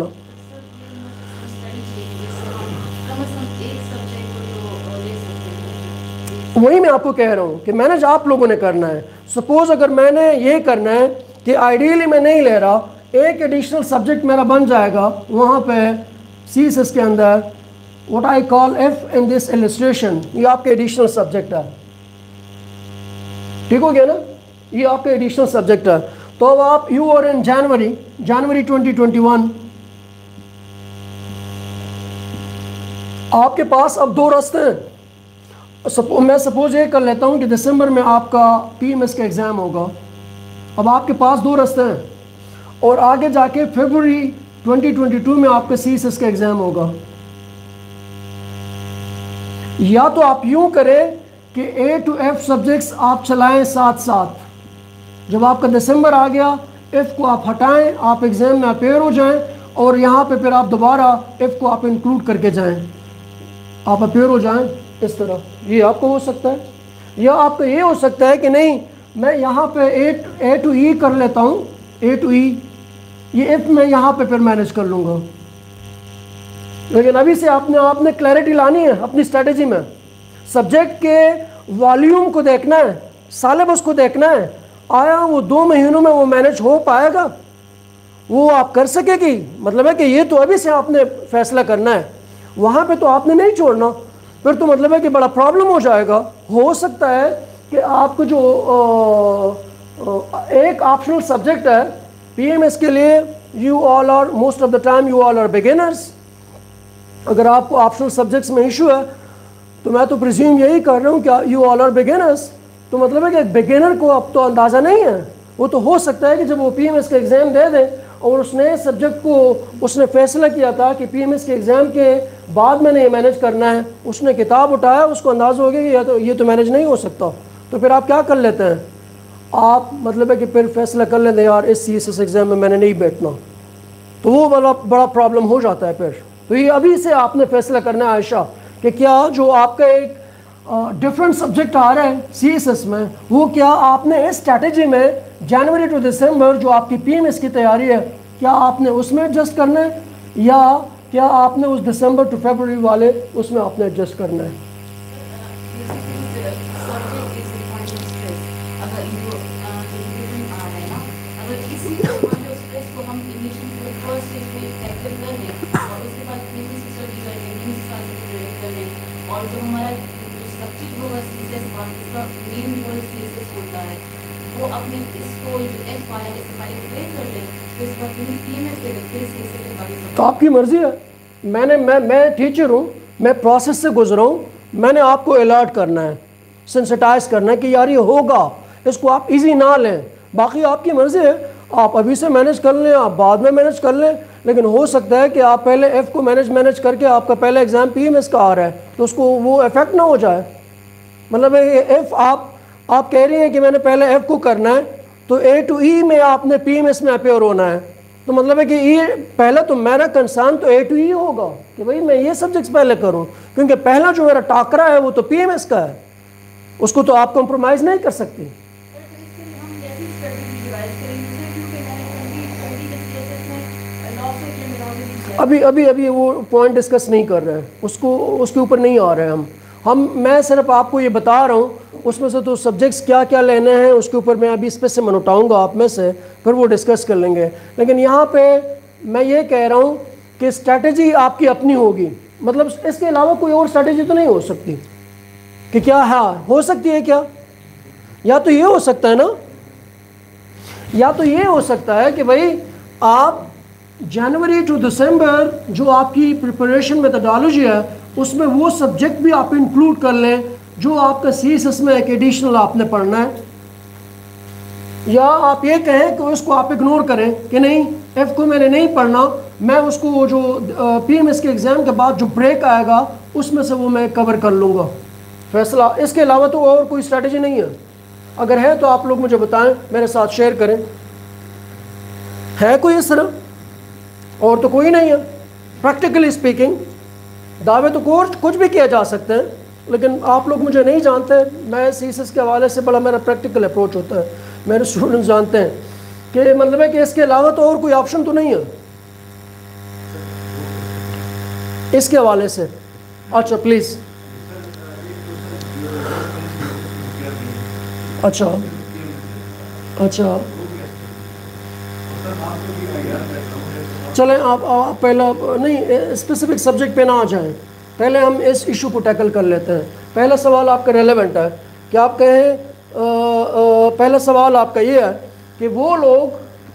वही मैं आपको कह रहा हूँ कि मैनेज आप लोगों ने करना है। सपोज अगर मैंने ये करना है कि आइडियली मैं नहीं ले रहा, एक एडिशनल सब्जेक्ट मेरा बन जाएगा वहाँ पे सीएसएस के अंदर, what I call F in this illustration, ये आपके एडिशनल सब्जेक्ट है, ठीक हो गया ना, ये आपका एडिशनल सब्जेक्ट है। तो अब आप you are in January January twenty twenty one, आपके पास अब दो रास्ते हैं। सपो, मैं सपोज ये कर लेता हूँ कि दिसंबर में आपका पीएमएस का एग्ज़ाम होगा। अब आपके पास दो रास्ते हैं और आगे जाके फरवरी ट्वेंटी ट्वेंटी टू में आपका सीएसएस का एग्ज़ाम होगा। या तो आप यूँ करें कि ए टू एफ सब्जेक्ट्स आप चलाएं साथ साथ। जब आपका दिसंबर आ गया, एफ को आप हटाएं, आप एग्ज़ाम में अपेयर हो जाएं और यहाँ पे फिर आप दोबारा एफ को आप इंक्लूड करके जाएं, आप अपेयर हो जाएं इस तरह। ये आपको हो सकता है। या आपको ये हो सकता है कि नहीं मैं यहाँ पे ए ए टू ई कर लेता हूँ, ए टू ई, ये एफ मैं यहाँ पे फिर मैनेज कर लूँगा। लेकिन अभी से आपने आपने क्लैरिटी लानी है अपनी स्ट्रेटजी में। सब्जेक्ट के वॉल्यूम को देखना है, सिलेबस को देखना है, आया वो दो महीनों में वो मैनेज हो पाएगा, वो आप कर सकेगी। मतलब है कि ये तो अभी से आपने फैसला करना है, वहाँ पे तो आपने नहीं छोड़ना, फिर तो मतलब है कि बड़ा प्रॉब्लम हो जाएगा। हो सकता है कि आपको जो आ, आ, एक ऑप्शनल सब्जेक्ट है पीएमएस के लिए, you all are most of the time you all are beginners. अगर आपको ऑप्शनल सब्जेक्ट्स में इशू है तो मैं तो प्रिज्यूम यही कर रहा हूँ कि यू ऑल आर बिगिनर्स, तो मतलब है कि बिगिनर को अब तो अंदाज़ा नहीं है। वो तो हो सकता है कि जब वो पीएमएस का एग्ज़ाम दे दे और उसने सब्जेक्ट को उसने फैसला किया था कि पीएमएस के एग्ज़ाम के बाद मैंने ये मैनेज करना है, उसने किताब उठाया, उसको अंदाज़ा हो गया कि ये तो ये तो मैनेज नहीं हो सकता। तो फिर आप क्या कर लेते हैं, आप मतलब है कि फिर फैसला कर लेते हैं यार इस सीएसएस एग्ज़ाम में मैंने नहीं बैठना, तो वो बड़ा बड़ा प्रॉब्लम हो जाता है फिर। तो ये अभी से आपने फैसला करना है आयशा कि क्या जो आपका एक डिफरेंट सब्जेक्ट आ रहा है सीएसएस में, वो क्या आपने इस स्ट्रैटेजी में जनवरी टू दिसंबर जो आपकी पीएमएस की तैयारी है, क्या आपने उसमें एडजस्ट करना है या क्या आपने उस दिसंबर टू फरवरी वाले उसमें आपने एडजस्ट करना है। और जो हमारा सब्जेक्ट होगा सीएसएस का, इसका मेन गोल होता है वो अपने इसको जो एफ वाला इससे पहले क्लियर कर ले तो इस वक्त में पीएमएस के फिर से इसे के बारे तो आपकी मर्जी है। मैंने मैं मैं टीचर हूँ, मैं प्रोसेस से गुजरा हूँ, मैंने आपको अलर्ट करना है, सेंसिटाइज करना है कि यार ये होगा, इसको आप इजी ना लें। बाकी आपकी मर्जी है, आप अभी से मैनेज कर लें, आप बाद में मैनेज कर लें, लेकिन हो सकता है कि आप पहले एफ़ को मैनेज मैनेज करके आपका पहला एग्ज़ाम पीएमएस का आ रहा है तो उसको वो इफेक्ट ना हो जाए। मतलब एफ़ आप आप कह रही हैं कि मैंने पहले एफ़ को करना है तो ए टू ई में आपने पीएमएस में अपेयर होना है, तो मतलब है कि ये पहला तो मेरा कंसर्न तो ए टू ई होगा कि भाई मैं ये सब्जेक्ट्स पहले करूं, क्योंकि पहला जो मेरा टाकरा है वो तो पीएमएस का है, उसको तो आप कॉम्प्रोमाइज़ नहीं कर सकती। अभी अभी अभी वो पॉइंट डिस्कस नहीं कर रहे हैं, उसको उसके ऊपर नहीं आ रहे हैं हम हम मैं सिर्फ आपको ये बता रहा हूँ उसमें से तो सब्जेक्ट्स क्या क्या लेने हैं उसके ऊपर मैं अभी स्पेसिफिक उठाऊँगा आप में से, फिर वो डिस्कस कर लेंगे। लेकिन यहाँ पे मैं ये कह रहा हूँ कि स्ट्रैटेजी आपकी अपनी होगी, मतलब इसके अलावा कोई और स्ट्रैटेजी तो नहीं हो सकती कि क्या है, हो सकती है क्या, या तो ये हो सकता है ना, या तो ये हो सकता है कि भाई आप जनवरी टू दिसंबर जो आपकी प्रिपरेशन मेथोडोलॉजी है उसमें वो सब्जेक्ट भी आप इंक्लूड कर लें जो आपका सी एस एस में एक एडिशनल आपने पढ़ना है, या आप ये कहें कि उसको आप इग्नोर करें कि नहीं एफ़ को मैंने नहीं पढ़ना, मैं उसको वो जो पीएमएस के एग्ज़ाम के बाद जो ब्रेक आएगा उसमें से वो मैं कवर कर लूँगा। फैसला इसके अलावा तो और कोई स्ट्रैटेजी नहीं है, अगर है तो आप लोग मुझे बताएं, मेरे साथ शेयर करें, है कोई इस तरह? और तो कोई नहीं है। प्रैक्टिकली स्पीकिंग दावे तो कोर्स कुछ भी किया जा सकते हैं, लेकिन आप लोग मुझे नहीं जानते, मैं सीएसएस के हवाले से बड़ा मेरा प्रैक्टिकल अप्रोच होता है, मेरे स्टूडेंट्स जानते हैं कि मतलब है कि इसके अलावा तो और कोई ऑप्शन तो नहीं है इसके हवाले से। अच्छा प्लीज़, अच्छा अच्छा चलें आप, आप पहला नहीं स्पेसिफिक सब्जेक्ट पे ना आ जाएं, पहले हम इस इशू को टैकल कर लेते हैं। पहला सवाल आपका रेलेवेंट है कि आप कहें, आ, आ, पहला सवाल आपका ये है कि वो लोग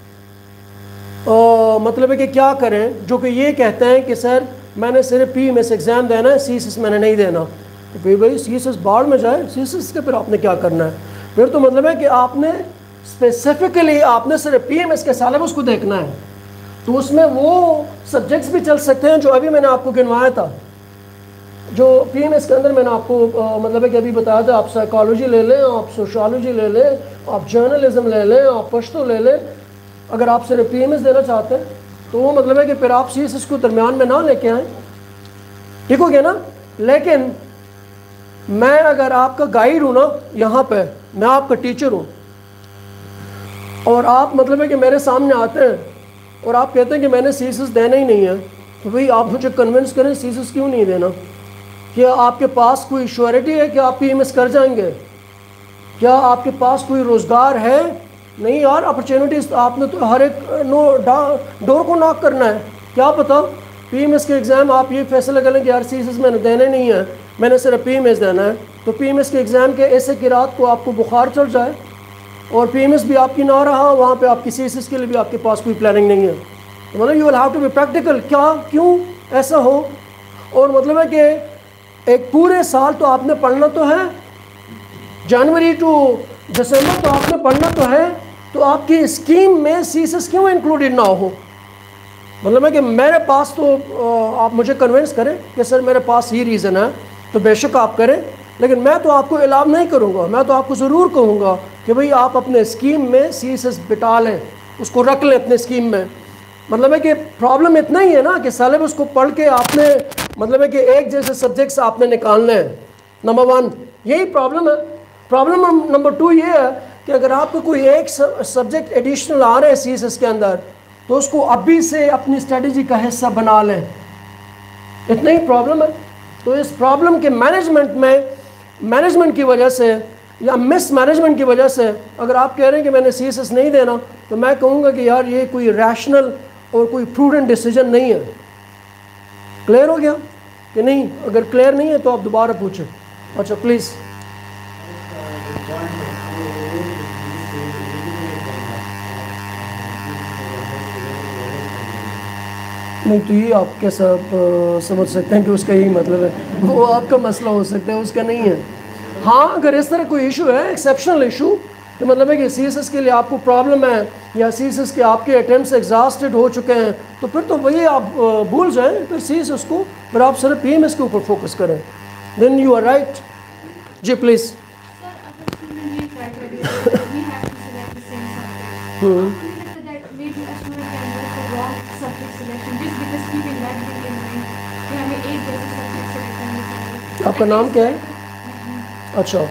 आ, मतलब है कि क्या करें जो कि ये कहते हैं कि सर मैंने सिर्फ पी एम एस एग्ज़ाम देना है, सी एस एस मैंने नहीं देना। तो फिर भाई सी एस एस बाहर में जाए, सी एस एस के फिर आपने क्या करना है? फिर तो मतलब है कि आपने स्पेसिफिकली आपने सिर्फ पी एम एस के सिलेबस को देखना है, तो उसमें वो सब्जेक्ट्स भी चल सकते हैं जो अभी मैंने आपको गिनवाया था, जो पीएमएस के अंदर मैंने आपको आ, मतलब है कि अभी बताया था। आप साइकोलॉजी ले लें, आप सोशियोलॉजी ले लें, आप जर्नलिज्म ले लें, आप पश्तो ले लें। अगर आप सिर्फ पीएमएस देना चाहते हैं तो वो मतलब है कि फिर आप सीएसएस को दरमियान में ना लेके आएँ, ठीक हो गया ना। लेकिन मैं अगर आपका गाइड हूँ ना, यहाँ पे मैं आपका टीचर हूँ और आप मतलब है कि मेरे सामने आते हैं और आप कहते हैं कि मैंने सी एस एस देना ही नहीं है, तो भाई आप मुझे कन्विंस करें सी एस एस क्यों नहीं देना। क्या आपके पास कोई श्योरिटी है कि आप पी एम एस कर जाएंगे? क्या आपके पास कोई रोज़गार है? नहीं यार, अपॉर्चुनिटीज आपने तो हर एक नो डोर को नॉक करना है। क्या पता पी एम एस के एग्ज़ाम आप ये फैसला करें कि यार सी एस एस मैंने देना नहीं है, मैंने सिर्फ पी एम एस देना है, तो पी एम एस के एग्ज़ाम के ऐसे की रात को आपको बुखार चढ़ जाए और पीएमएस भी आपकी ना रहा, वहाँ पे आपकी सीएसएस के लिए भी आपके पास कोई प्लानिंग नहीं है। तो मतलब you will have to be practical, क्या क्यों ऐसा हो। और मतलब है कि एक पूरे साल तो आपने पढ़ना तो है, जनवरी टू दिसंबर तो आपने पढ़ना तो है, तो आपकी स्कीम में सीएसएस क्यों इंक्लूडेड ना हो। मतलब है कि मेरे पास तो आप मुझे कन्विंस करें कि सर मेरे पास ये रीज़न है, तो बेशक आप करें, लेकिन मैं तो आपको एलान नहीं करूँगा। मैं तो आपको ज़रूर कहूँगा कि भाई आप अपने स्कीम में सी एस एस बिठा लें, उसको रख लें अपने स्कीम में। मतलब है कि प्रॉब्लम इतना ही है ना कि सिलेबस को पढ़ के आपने मतलब है कि एक जैसे सब्जेक्ट्स आपने निकालने हैं, नंबर वन यही प्रॉब्लम है। प्रॉब्लम नंबर टू ये है कि अगर आपको कोई एक सब्जेक्ट एडिशनल आ रहा है सी एस एस के अंदर, तो उसको अभी से अपनी स्ट्रेटजी का हिस्सा बना लें, इतना ही प्रॉब्लम है। तो इस प्रॉब्लम के मैनेजमेंट में मैनेजमेंट की वजह से या मिस मैनेजमेंट की वजह से अगर आप कह रहे हैं कि मैंने सी एस एस नहीं देना, तो मैं कहूँगा कि यार ये कोई रैशनल और कोई प्रूडेंट डिसीजन नहीं है। क्लियर हो गया कि नहीं? अगर क्लियर नहीं है तो आप दोबारा पूछें। अच्छा प्लीज़। नहीं तो ये आप कैसा अ, समझ सकते हैं कि उसका यही मतलब है, वो आपका मसला हो सकता है, उसका नहीं है। हाँ, अगर इस तरह कोई इशू है, एक्सेप्शनल इशू, तो मतलब है कि सी एस एस के लिए आपको प्रॉब्लम है या सी एस एस के आपके अटेम्प्ट्स एग्जॉस्टेड हो चुके हैं, तो फिर तो वही आप अ, भूल जाएं, फिर सी एस एस को, फिर आप सिर्फ पी एम एस के ऊपर फोकस करें। Then you are right. जी प्लीज़। Sir, अगर student ये criteria है, we have to select the same subject. आपको नहीं लगता that maybe a student can go for wrong subject selection just because keeping that thing in mind कि हमें एक जैसे subject select करने चाहिए. आपका नाम क्या है? अच्छा,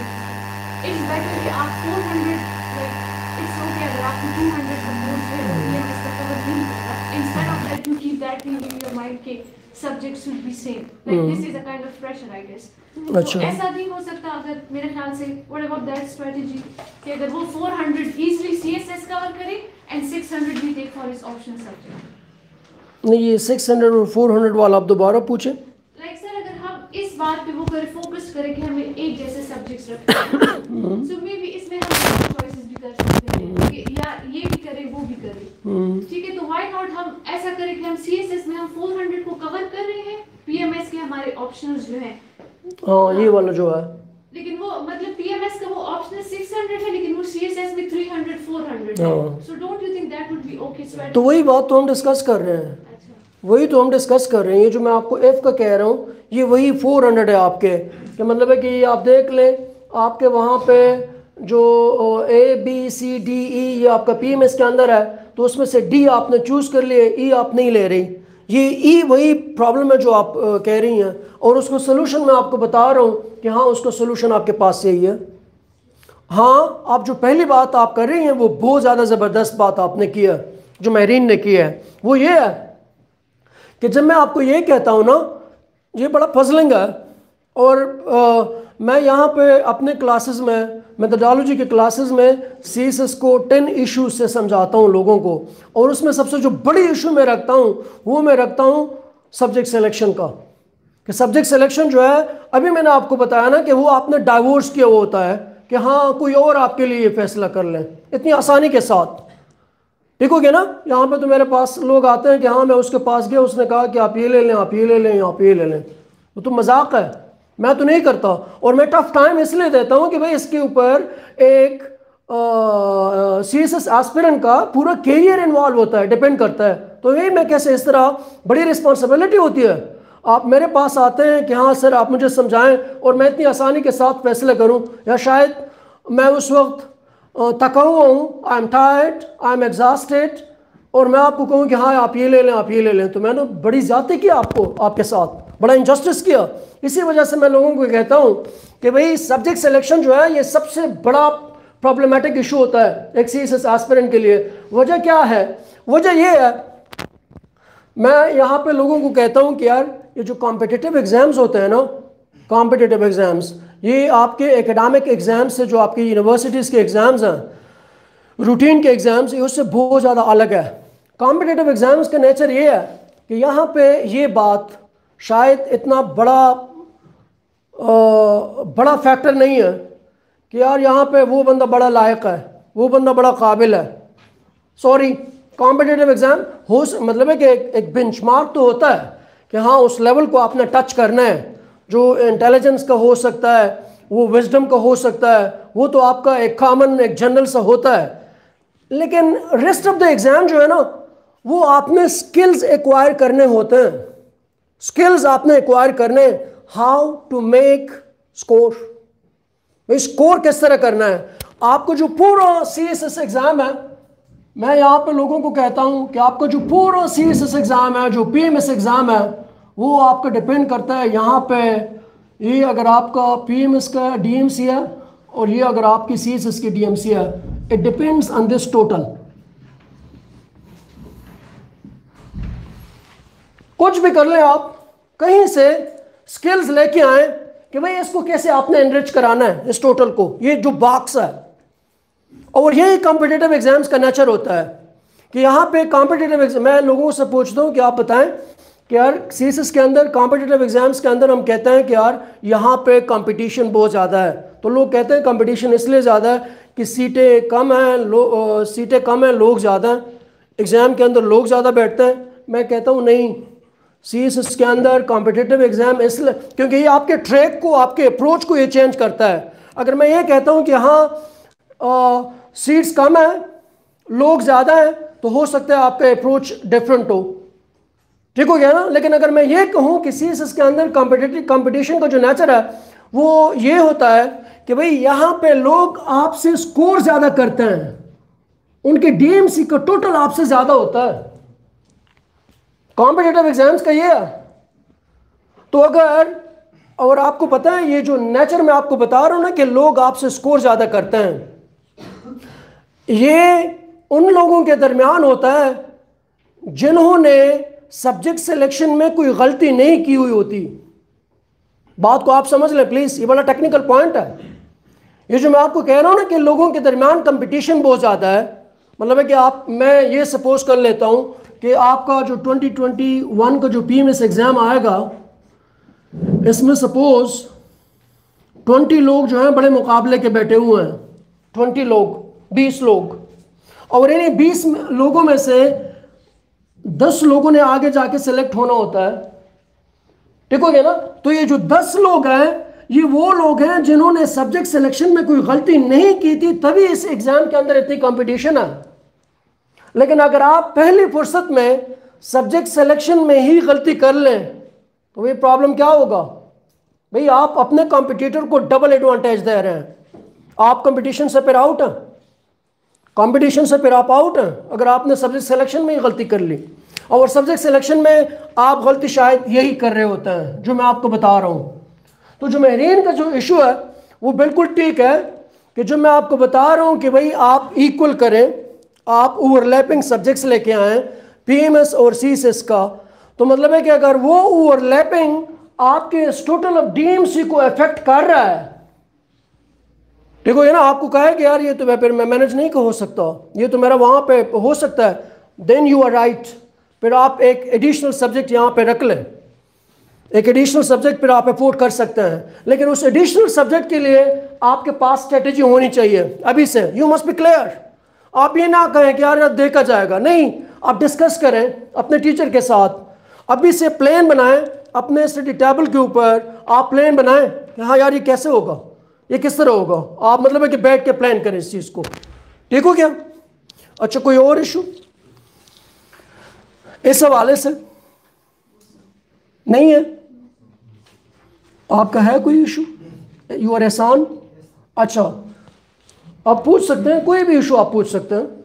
It's better कि आप four hundred like it's okay अगर आपको two hundred suppose है तो ये इसका cover नहीं करता. Instead of that you keep that thing in your mind कि subjects should be same. Like this is a kind of pressure, I guess. अच्छा। तो ऐसा नहीं हो सकता अगर मेरे ख्याल से what about that strategy कि अगर वो four hundred easily C S S cover करे and six hundred भी take for his optional subject. नहीं ये सिक्स हंड्रेड और फोर हंड्रेड वाला आप दोबारा पूछें। Like सर अगर हम इस बात पे वो करे फोकस करें कि हमें एक जैसे सब्जेक्ट्स रखते हैं, so maybe इसमें हम चॉइसेस भी कर सकते हैं कि या ये भी करें वो भी करें, ठीक है? तो why not हम ऐसा करें कि हम C S S में हम four hundred को कवर कर रहे हैं, P M S के हमारे ऑप्शनल्स जो हैं, हाँ ये वाला जो है, लेकिन वो मतलब P M S का वो ऑप्शनल six hundred है लेकिन वो C S S में three hundred four hundred है, हाँ। so don't you think that would be okay strategy? तो वही बात तो हम डिस्कस कर रहे हैं, अच्छा, वही तो हम डिस्कस कर रहे हैं। ये जो मैं आपको एफ का कह रहा हूँ ये वही फोर हंड्रेड है आपके, कि मतलब है कि ये आप देख लें आपके वहाँ पे जो A B C D E ये आपका पी एम एस के अंदर है, तो उसमें से डी आपने चूज़ कर लिए, ई आप नहीं ले रही। ये ई वही प्रॉब्लम है जो आप अ, कह रही हैं, और उसको सोल्यूशन मैं आपको बता रहा हूँ कि हाँ उसका सोल्यूशन आपके पास यही है। हाँ, आप जो पहली बात आप कर रही हैं वो बहुत ज़्यादा ज़बरदस्त बात आपने की है, जो महरीन ने की है, वो ये है कि जब मैं आपको ये कहता हूँ ना, ये बड़ा पजलिंग है, और आ, मैं यहाँ पे अपने क्लासेस में, मेथोडोलॉजी के क्लासेस में सी एस एस को टेन इश्यूज से समझाता हूँ लोगों को, और उसमें सबसे जो बड़ी इशू मैं रखता हूँ वो मैं रखता हूँ सब्जेक्ट सिलेक्शन का, कि सब्जेक्ट सिलेक्शन जो है, अभी मैंने आपको बताया ना कि वो आपने डाइवोर्स किया हुआ होता है कि हाँ कोई और आपके लिए ये फैसला कर लें इतनी आसानी के साथ। ठीक हो गया ना? यहाँ पे तो मेरे पास लोग आते हैं कि हाँ मैं उसके पास गया, उसने कहा कि आप ये ले लें, आप ये ले लें, आप ये ले लें, वो तो मजाक है, मैं तो नहीं करता। और मैं टफ टाइम इसलिए देता हूँ कि भाई इसके ऊपर एक सी एस एस एस्पिरेंट का पूरा कैरियर इन्वॉल्व होता है, डिपेंड करता है। तो यही मैं कैसे इस तरह बड़ी रिस्पॉन्सिबिलिटी होती है, आप मेरे पास आते हैं कि हाँ सर आप मुझे समझाएं और मैं इतनी आसानी के साथ फैसले करूँ, या शायद मैं उस वक्त थका हुआ हूँ, I am tired, I am exhausted, और मैं आपको कहूँ कि हाँ आप ये ले लें, आप ये ले लें, तो मैंने बड़ी ज़्यादती की आपको, आपके साथ बड़ा इंजस्टिस किया। इसी वजह से मैं लोगों को कहता हूँ कि भाई सब्जेक्ट सिलेक्शन जो है ये सबसे बड़ा प्रॉब्लमेटिक इशू होता है एक सी एस एस एस्पिरेंट के लिए। वजह क्या है? वजह ये है, मैं यहाँ पे लोगों को कहता हूँ कि यार ये जो कॉम्पिटिटिव एग्ज़ाम्स होते हैं ना, कॉम्पिटिटिव एग्ज़ाम्स, ये आपके एकेडमिक एग्ज़ाम्स से, जो आपकी यूनिवर्सिटीज़ के एग्ज़ाम्स हैं, रूटीन के एग्ज़ाम्स, ये उससे बहुत ज़्यादा अलग है। कॉम्पिटिटिव एग्ज़ाम्स का नेचर ये है कि यहाँ पे ये बात शायद इतना बड़ा आ, बड़ा फैक्टर नहीं है कि यार यहाँ पे वो बंदा बड़ा लायक है, वो बंदा बड़ा काबिल है। सॉरी, कॉम्पिटिटिव एग्ज़ाम हो मतलब है कि एक, एक बेंचमार्क तो होता है कि हाँ उस लेवल को आपने टच करना है, जो इंटेलिजेंस का हो सकता है, वो विजडम का हो सकता है, वो तो आपका एक कॉमन एक जनरल सा होता है। लेकिन रेस्ट ऑफ द एग्ज़ाम जो है ना, वो आपने स्किल्स एक्वायर करने होते हैं, स्किल्स आपने एक्वायर करने, हाउ टू मेक स्कोर, भाई स्कोर किस तरह करना है। आपको जो पूरा सी एस एस एग्ज़ाम है, मैं यहाँ पे लोगों को कहता हूँ कि आपका जो पूरा सी एस एस एग्ज़ाम है, जो पी एम एस एग्ज़ाम है, वो आपका डिपेंड करता है यहाँ पे, ये अगर आपका पी एम एस का डी एम सी है और ये अगर आपकी सी एस एस की डी एम सी है, it depends on this total. कुछ भी कर लें आप, कहीं से स्किल्स लेके आए कि भाई इसको कैसे आपने एनरिच कराना है, इस टोटल को, ये जो बॉक्स है। और यही कॉम्पिटिटिव एग्जाम्स का नेचर होता है कि यहाँ पे कॉम्पिटिटिव एग्जाम, मैं लोगों से पूछता हूँ कि आप बताएं कि यार सी एस एस के अंदर कॉम्पिटिटिव एग्जाम्स के अंदर हम कहते हैं कि यार यहाँ पे कंपटीशन बहुत ज़्यादा है, तो लोग कहते हैं कंपटीशन इसलिए ज़्यादा है कि सीटें कम हैं, लो सीटें कम हैं, लोग ज़्यादा हैं, एग्ज़ाम के अंदर लोग ज़्यादा बैठते हैं। मैं कहता हूँ नहीं, सी एस एस के अंदर कॉम्पिटिटिव एग्जाम इसलिए क्योंकि ये आपके ट्रैक को, आपके अप्रोच को ये चेंज करता है। अगर मैं ये कहता हूँ कि हाँ सीट्स कम है, लोग ज़्यादा हैं, तो हो सकता है आपका अप्रोच डिफरेंट हो, ठीक हो गया ना। लेकिन अगर मैं ये कहूँ कि सी एस एस के अंदर कॉम्पिटिटिव कंपटीशन का जो नेचर है वो ये होता है कि भाई यहाँ पे लोग आपसे स्कोर ज़्यादा करते हैं, उनके डी एम सी का टोटल आपसे ज़्यादा होता है। कॉम्पिटिटिव एग्जाम्स का ये है। तो अगर, और आपको पता है ये जो नेचर मैं आपको बता रहा हूं ना कि लोग आपसे स्कोर ज्यादा करते हैं, ये उन लोगों के दरमियान होता है जिन्होंने सब्जेक्ट सिलेक्शन में कोई गलती नहीं की हुई होती। बात को आप समझ लें प्लीज, ये बड़ा टेक्निकल पॉइंट है। ये जो मैं आपको कह रहा हूं ना कि लोगों के दरमियान कंपटीशन बहुत ज्यादा है, मतलब है कि आप, मैं ये सपोज कर लेता हूं कि आपका जो ट्वेंटी ट्वेंटी वन का जो पी एम एस एग्जाम आएगा, इसमें सपोज ट्वेंटी लोग जो हैं बड़े मुकाबले के बैठे हुए हैं, ट्वेंटी लोग, बीस लोग, और इन्हीं बीस लोगों में से दस लोगों ने आगे जाके सिलेक्ट होना होता है, ठीक हो गया ना। तो ये जो दस लोग हैं ये वो लोग हैं जिन्होंने सब्जेक्ट सिलेक्शन में कोई गलती नहीं की थी, तभी इस एग्जाम के अंदर इतनी कंपटीशन है। लेकिन अगर आप पहली फुर्सत में सब्जेक्ट सिलेक्शन में ही गलती कर लें तो ये प्रॉब्लम क्या होगा भाई, आप अपने कॉम्पिटिटर को डबल एडवांटेज दे रहे हैं। आप कंपटीशन से फिर आउट हैं, कंपटीशन से फिर आप आउट हैं अगर आपने सब्जेक्ट सिलेक्शन में ही गलती कर ली। और सब्जेक्ट सिलेक्शन में आप गलती शायद यही कर रहे होते हैं जो मैं आपको बता रहा हूँ। तो जो मेरीन का जो इशू है वो बिल्कुल ठीक है कि जो मैं आपको बता रहा हूँ कि भाई आप इक्वल करें, आप ओवरलैपिंग सब्जेक्ट्स लेके आएँ पी एम एस और सी एस एस का। तो मतलब है कि अगर वो ओवरलैपिंग आपके total of D M C को अफेक्ट कर रहा है, देखो ये ना, आपको कहा है कि यार ये तो मैं फिर मैं मैनेज नहीं हो सकता, ये तो मेरा वहाँ पे हो सकता है, देन यू आर राइट। फिर आप एक एडिशनल सब्जेक्ट यहाँ पे रख लें, एक एडिशनल सब्जेक्ट फिर आप अफोर्ड कर सकते हैं। लेकिन उस एडिशनल सब्जेक्ट के लिए आपके पास स्ट्रेटेजी होनी चाहिए अभी से, यू मस्ट बी क्लियर। आप ये ना कहें कि यार देखा जाएगा, नहीं, आप डिस्कस करें अपने टीचर के साथ, अभी से प्लान बनाएं अपने स्टडी टेबल के ऊपर, आप प्लान बनाएं कि हाँ यार ये कैसे होगा, ये किस तरह होगा। आप मतलब है कि बैठ के प्लान करें इस चीज़ को, ठीक हो क्या। अच्छा, कोई और इशू इस हवाले से नहीं है? आपका है कोई इशू? यू आर एहसान? अच्छा, आप पूछ सकते हैं, कोई भी इशू आप पूछ सकते हैं।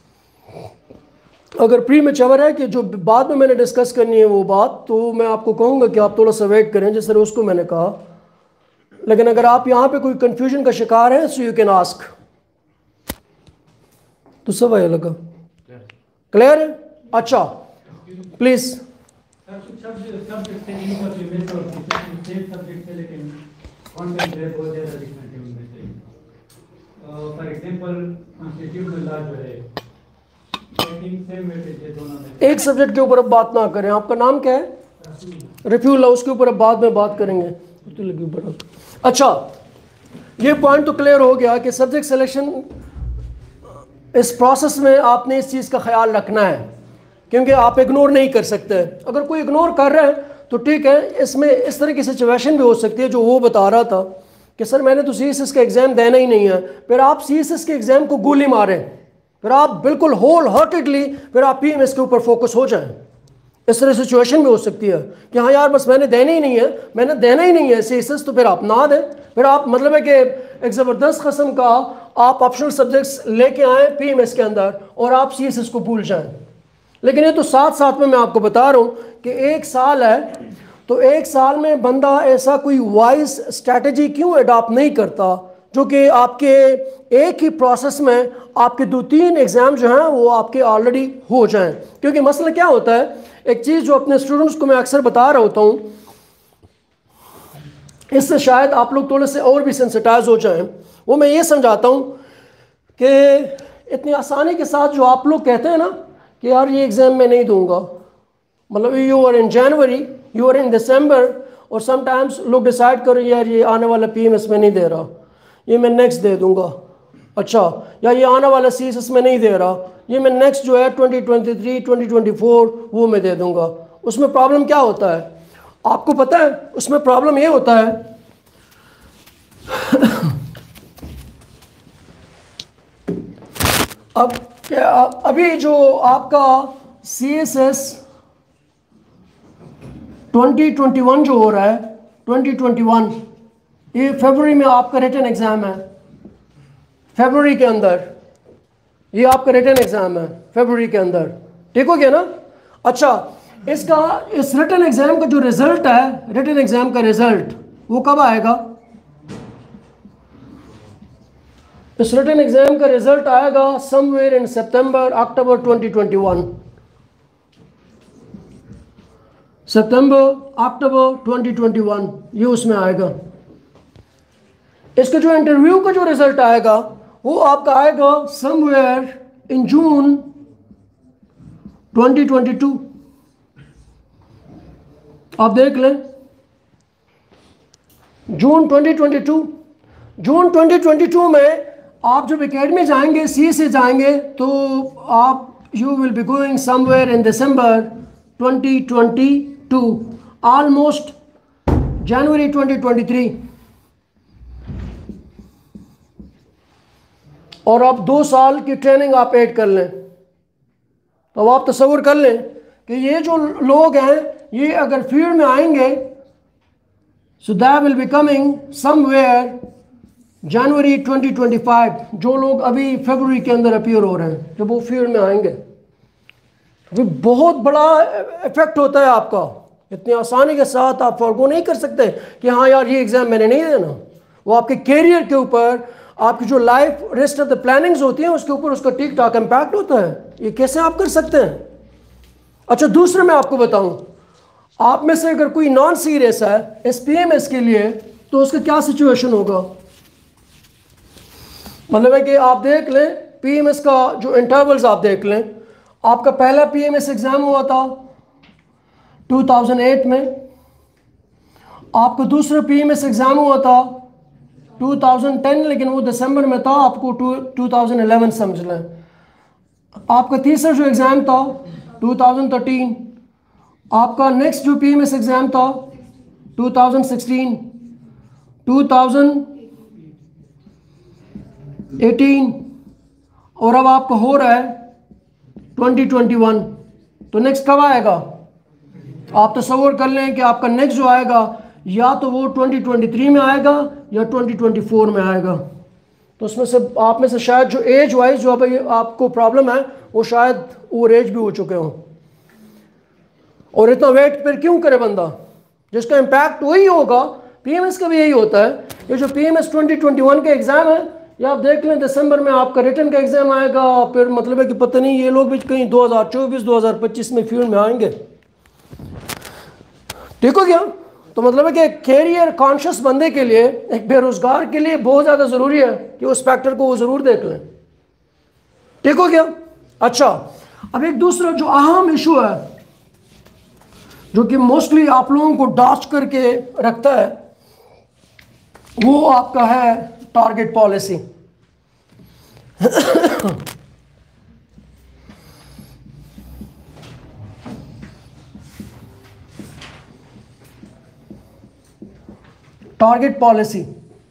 अगर प्री मैच्योर है कि जो बाद में मैंने डिस्कस करनी है वो बात, तो मैं आपको कहूँगा कि आप थोड़ा सा वेट करें, जिस तरह उसको मैंने कहा। लेकिन अगर आप यहाँ पे कोई कंफ्यूजन का शिकार हैं सो यू कैन आस्क। तो सब आया लगा क्लियर है? अच्छा please. For example constitutional law जो है एक सब्जेक्ट के ऊपर अब बात ना करें। आपका नाम क्या है? रिफ्यूल लॉ, उसके ऊपर अब बाद में बात करेंगे। तो लगी बड़ा अच्छा, ये पॉइंट तो क्लियर हो गया कि सब्जेक्ट सिलेक्शन इस प्रोसेस में आपने इस चीज़ का ख्याल रखना है, क्योंकि आप इग्नोर नहीं कर सकते। अगर कोई इग्नोर कर रहा है तो ठीक है, इसमें इस तरह की सिचुएशन भी हो सकती है जो वो बता रहा था कि सर मैंने तो सी एस एस का एग्ज़ाम देना ही नहीं है, फिर आप सी एस एस के एग्ज़ाम को गोली मारें, फिर आप बिल्कुल होल हार्टेडली फिर आप पी एम एस के ऊपर फोकस हो जाएं। इस तरह सिचुएशन भी हो सकती है कि हाँ यार बस मैंने देना ही नहीं है, मैंने देना ही नहीं है सी एस एस, तो फिर आप ना दें। फिर आप मतलब है कि एक ज़बरदस्त किस्म का आप ऑप्शनल सब्जेक्ट्स लेके आएँ पी एम एस के अंदर और आप सी एस एस को भूल जाएँ। लेकिन ये तो साथ साथ में मैं आपको बता रहा हूँ कि एक साल है, तो एक साल में बंदा ऐसा कोई वाइज स्ट्रैटेजी क्यों अडॉप्ट नहीं करता जो कि आपके एक ही प्रोसेस में आपके दो तीन एग्ज़ाम जो हैं वो आपके ऑलरेडी हो जाएं। क्योंकि मसला क्या होता है, एक चीज़ जो अपने स्टूडेंट्स को मैं अक्सर बता रहा होता हूँ, इससे शायद आप लोग थोड़े से और भी सेंसिटाइज हो जाएं, वो मैं ये समझाता हूँ कि इतनी आसानी के साथ जो आप लोग कहते हैं ना कि यार ये एग्ज़ाम मैं नहीं दूंगा, मतलब you are in January, you are in December, और समटाइम्स लोग डिसाइड करें यार ये आने वाला पी एम एस में नहीं दे रहा, ये मैं नेक्स्ट दे दूंगा। अच्छा, या ये आने वाला सी एस एस में नहीं दे रहा, ये मैं नेक्स्ट जो है twenty twenty three twenty twenty four वो मैं दे दूंगा। उसमें प्रॉब्लम क्या होता है आपको पता है? उसमें प्रॉब्लम ये होता है अब क्या अभी जो आपका C S S twenty twenty one जो हो रहा है ट्वेंटी ट्वेंटी वन, ये फरवरी में आपका रिटन एग्ज़ाम है। फरवरी के अंदर ये आपका रिटन एग्ज़ाम है फरवरी के अंदर, ठीक हो गया ना? अच्छा, इसका इस रिटन एग्ज़ाम का जो रिज़ल्ट है, रिटन एग्ज़ाम का रिज़ल्ट वो कब आएगा? इस रिटन एग्ज़ाम का रिज़ल्ट आएगा somewhere in September October twenty twenty one, September October twenty twenty one ये उसमें आएगा। इसका जो इंटरव्यू का जो रिज़ल्ट आएगा वो आपका आएगा somewhere in June twenty twenty two. आप देख लें June twenty twenty two, June twenty twenty two में आप जब एकेडमी जाएंगे, सी से जाएंगे, तो आप you will be going somewhere in December twenty twenty two, almost January twenty twenty three. और आप दो साल की ट्रेनिंग आप ऐड कर लें, तो आप तसव्वुर कर लें कि ये जो लोग हैं ये अगर फील्ड में आएंगे, so that will be coming somewhere January twenty twenty five. जो लोग अभी फरवरी के अंदर अपीयर हो रहे हैं, जब वो फील्ड में आएंगे तो बहुत बड़ा इफेक्ट होता है आपका। इतनी आसानी के साथ आप फॉरगो नहीं कर सकते कि हाँ यार ये एग्ज़ाम मैंने नहीं देना। वो आपके कैरियर के ऊपर, आपकी जो life rest of the plannings होती हैं उसके ऊपर उसका ठीक ठाक इम्पैक्ट होता है। ये कैसे आप कर सकते हैं? अच्छा, दूसरा मैं आपको बताऊं, आप में से अगर कोई नॉन सीरियस है एस पी एम एस के लिए, तो उसका क्या सिचुएशन होगा? मतलब है कि आप देख लें पी एम एस का जो इंटरवल्स आप देख लें। आपका पहला पी एम एस एग्ज़ाम हुआ था टू थाउजेंड एट में, आपका दूसरा पी एम एस एग्ज़ाम हुआ था टू थाउजेंड टेन, लेकिन वो दिसंबर में था, आपको टू थाउजेंड इलेवन समझ लें। आपका तीसरा जो एग्ज़ाम था टू थाउजेंड थर्टीन, आपका नेक्स्ट जो पी एम एस एग्ज़ाम था two thousand sixteen, two thousand eighteen, और अब आपका हो रहा है ट्वेंटी ट्वेंटी वन। तो नेक्स्ट कब आएगा? आप तसव्वुर कर लें कि आपका नेक्स्ट जो आएगा या तो वो ट्वेंटी ट्वेंटी थ्री में आएगा या ट्वेंटी ट्वेंटी फोर में आएगा। तो उसमें से आप में से शायद जो एज वाइज जो अभी आपको प्रॉब्लम है वो शायद ओवर एज भी हो चुके हों। और इतना वेट फिर क्यों करे बंदा, जिसका इम्पैक्ट वही होगा। पीएमएस का भी यही होता है। ये जो पीएमएस ट्वेंटी ट्वेंटी वन का एग्ज़ाम है, ये आप देख लें दिसंबर में आपका रिटन का एग्ज़ाम आएगा। फिर मतलब है कि पता नहीं ये लोग भी कहीं दो हज़ार चौबीस दो हज़ार पच्चीस में फील्ड में आएंगे। ठीक हो गया? तो मतलब है कि कैरियर कॉन्शियस बंदे के लिए, एक बेरोजगार के लिए बहुत ज़्यादा ज़रूरी है कि उस फैक्टर को वो ज़रूर देख लें। ठीक हो गया? अच्छा, अब एक दूसरा जो अहम इशू है जो कि मोस्टली आप लोगों को डाच करके रखता है, वो आपका है टारगेट पॉलिसी। टारगेट पॉलिसी,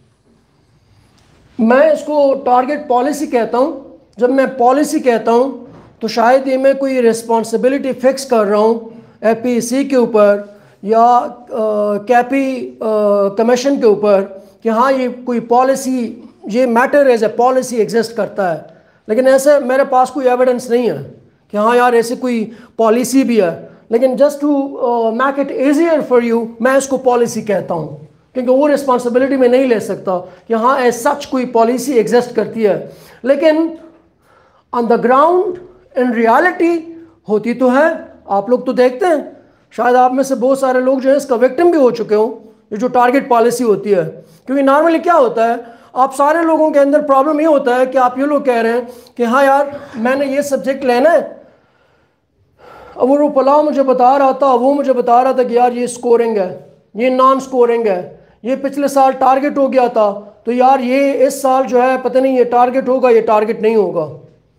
मैं इसको टारगेट पॉलिसी कहता हूं। जब मैं पॉलिसी कहता हूं तो शायद ये मैं कोई रिस्पॉन्सिबिलिटी फिक्स कर रहा हूं एपीसी के ऊपर या कैपी कमीशन के ऊपर कि हाँ ये कोई पॉलिसी, ये matter as a policy exist करता है। लेकिन ऐसे मेरे पास कोई एविडेंस नहीं है कि हाँ यार ऐसे कोई पॉलिसी भी है। लेकिन just to make it easier for you, मैं इसको पॉलिसी कहता हूँ, क्योंकि वो रिस्पॉन्सिबिलिटी में नहीं ले सकता कि हाँ एज सच कोई पॉलिसी एग्जिस्ट करती है। लेकिन on the ground in reality होती तो है। आप लोग तो देखते हैं, शायद आप में से बहुत सारे लोग जो है इसका विक्टिम भी हो चुके हों, ये जो टारगेट पॉलिसी होती है। क्योंकि नॉर्मली क्या होता है, आप सारे लोगों के अंदर प्रॉब्लम ये होता है कि आप ये लोग कह रहे हैं कि हाँ यार मैंने ये सब्जेक्ट लेना है। अब वो पलाव मुझे बता रहा था, वो मुझे बता रहा था कि यार ये स्कोरिंग है, ये नॉन स्कोरिंग है, ये पिछले साल टारगेट हो गया था, तो यार ये इस साल जो है पता नहीं ये टारगेट होगा, ये टारगेट नहीं होगा।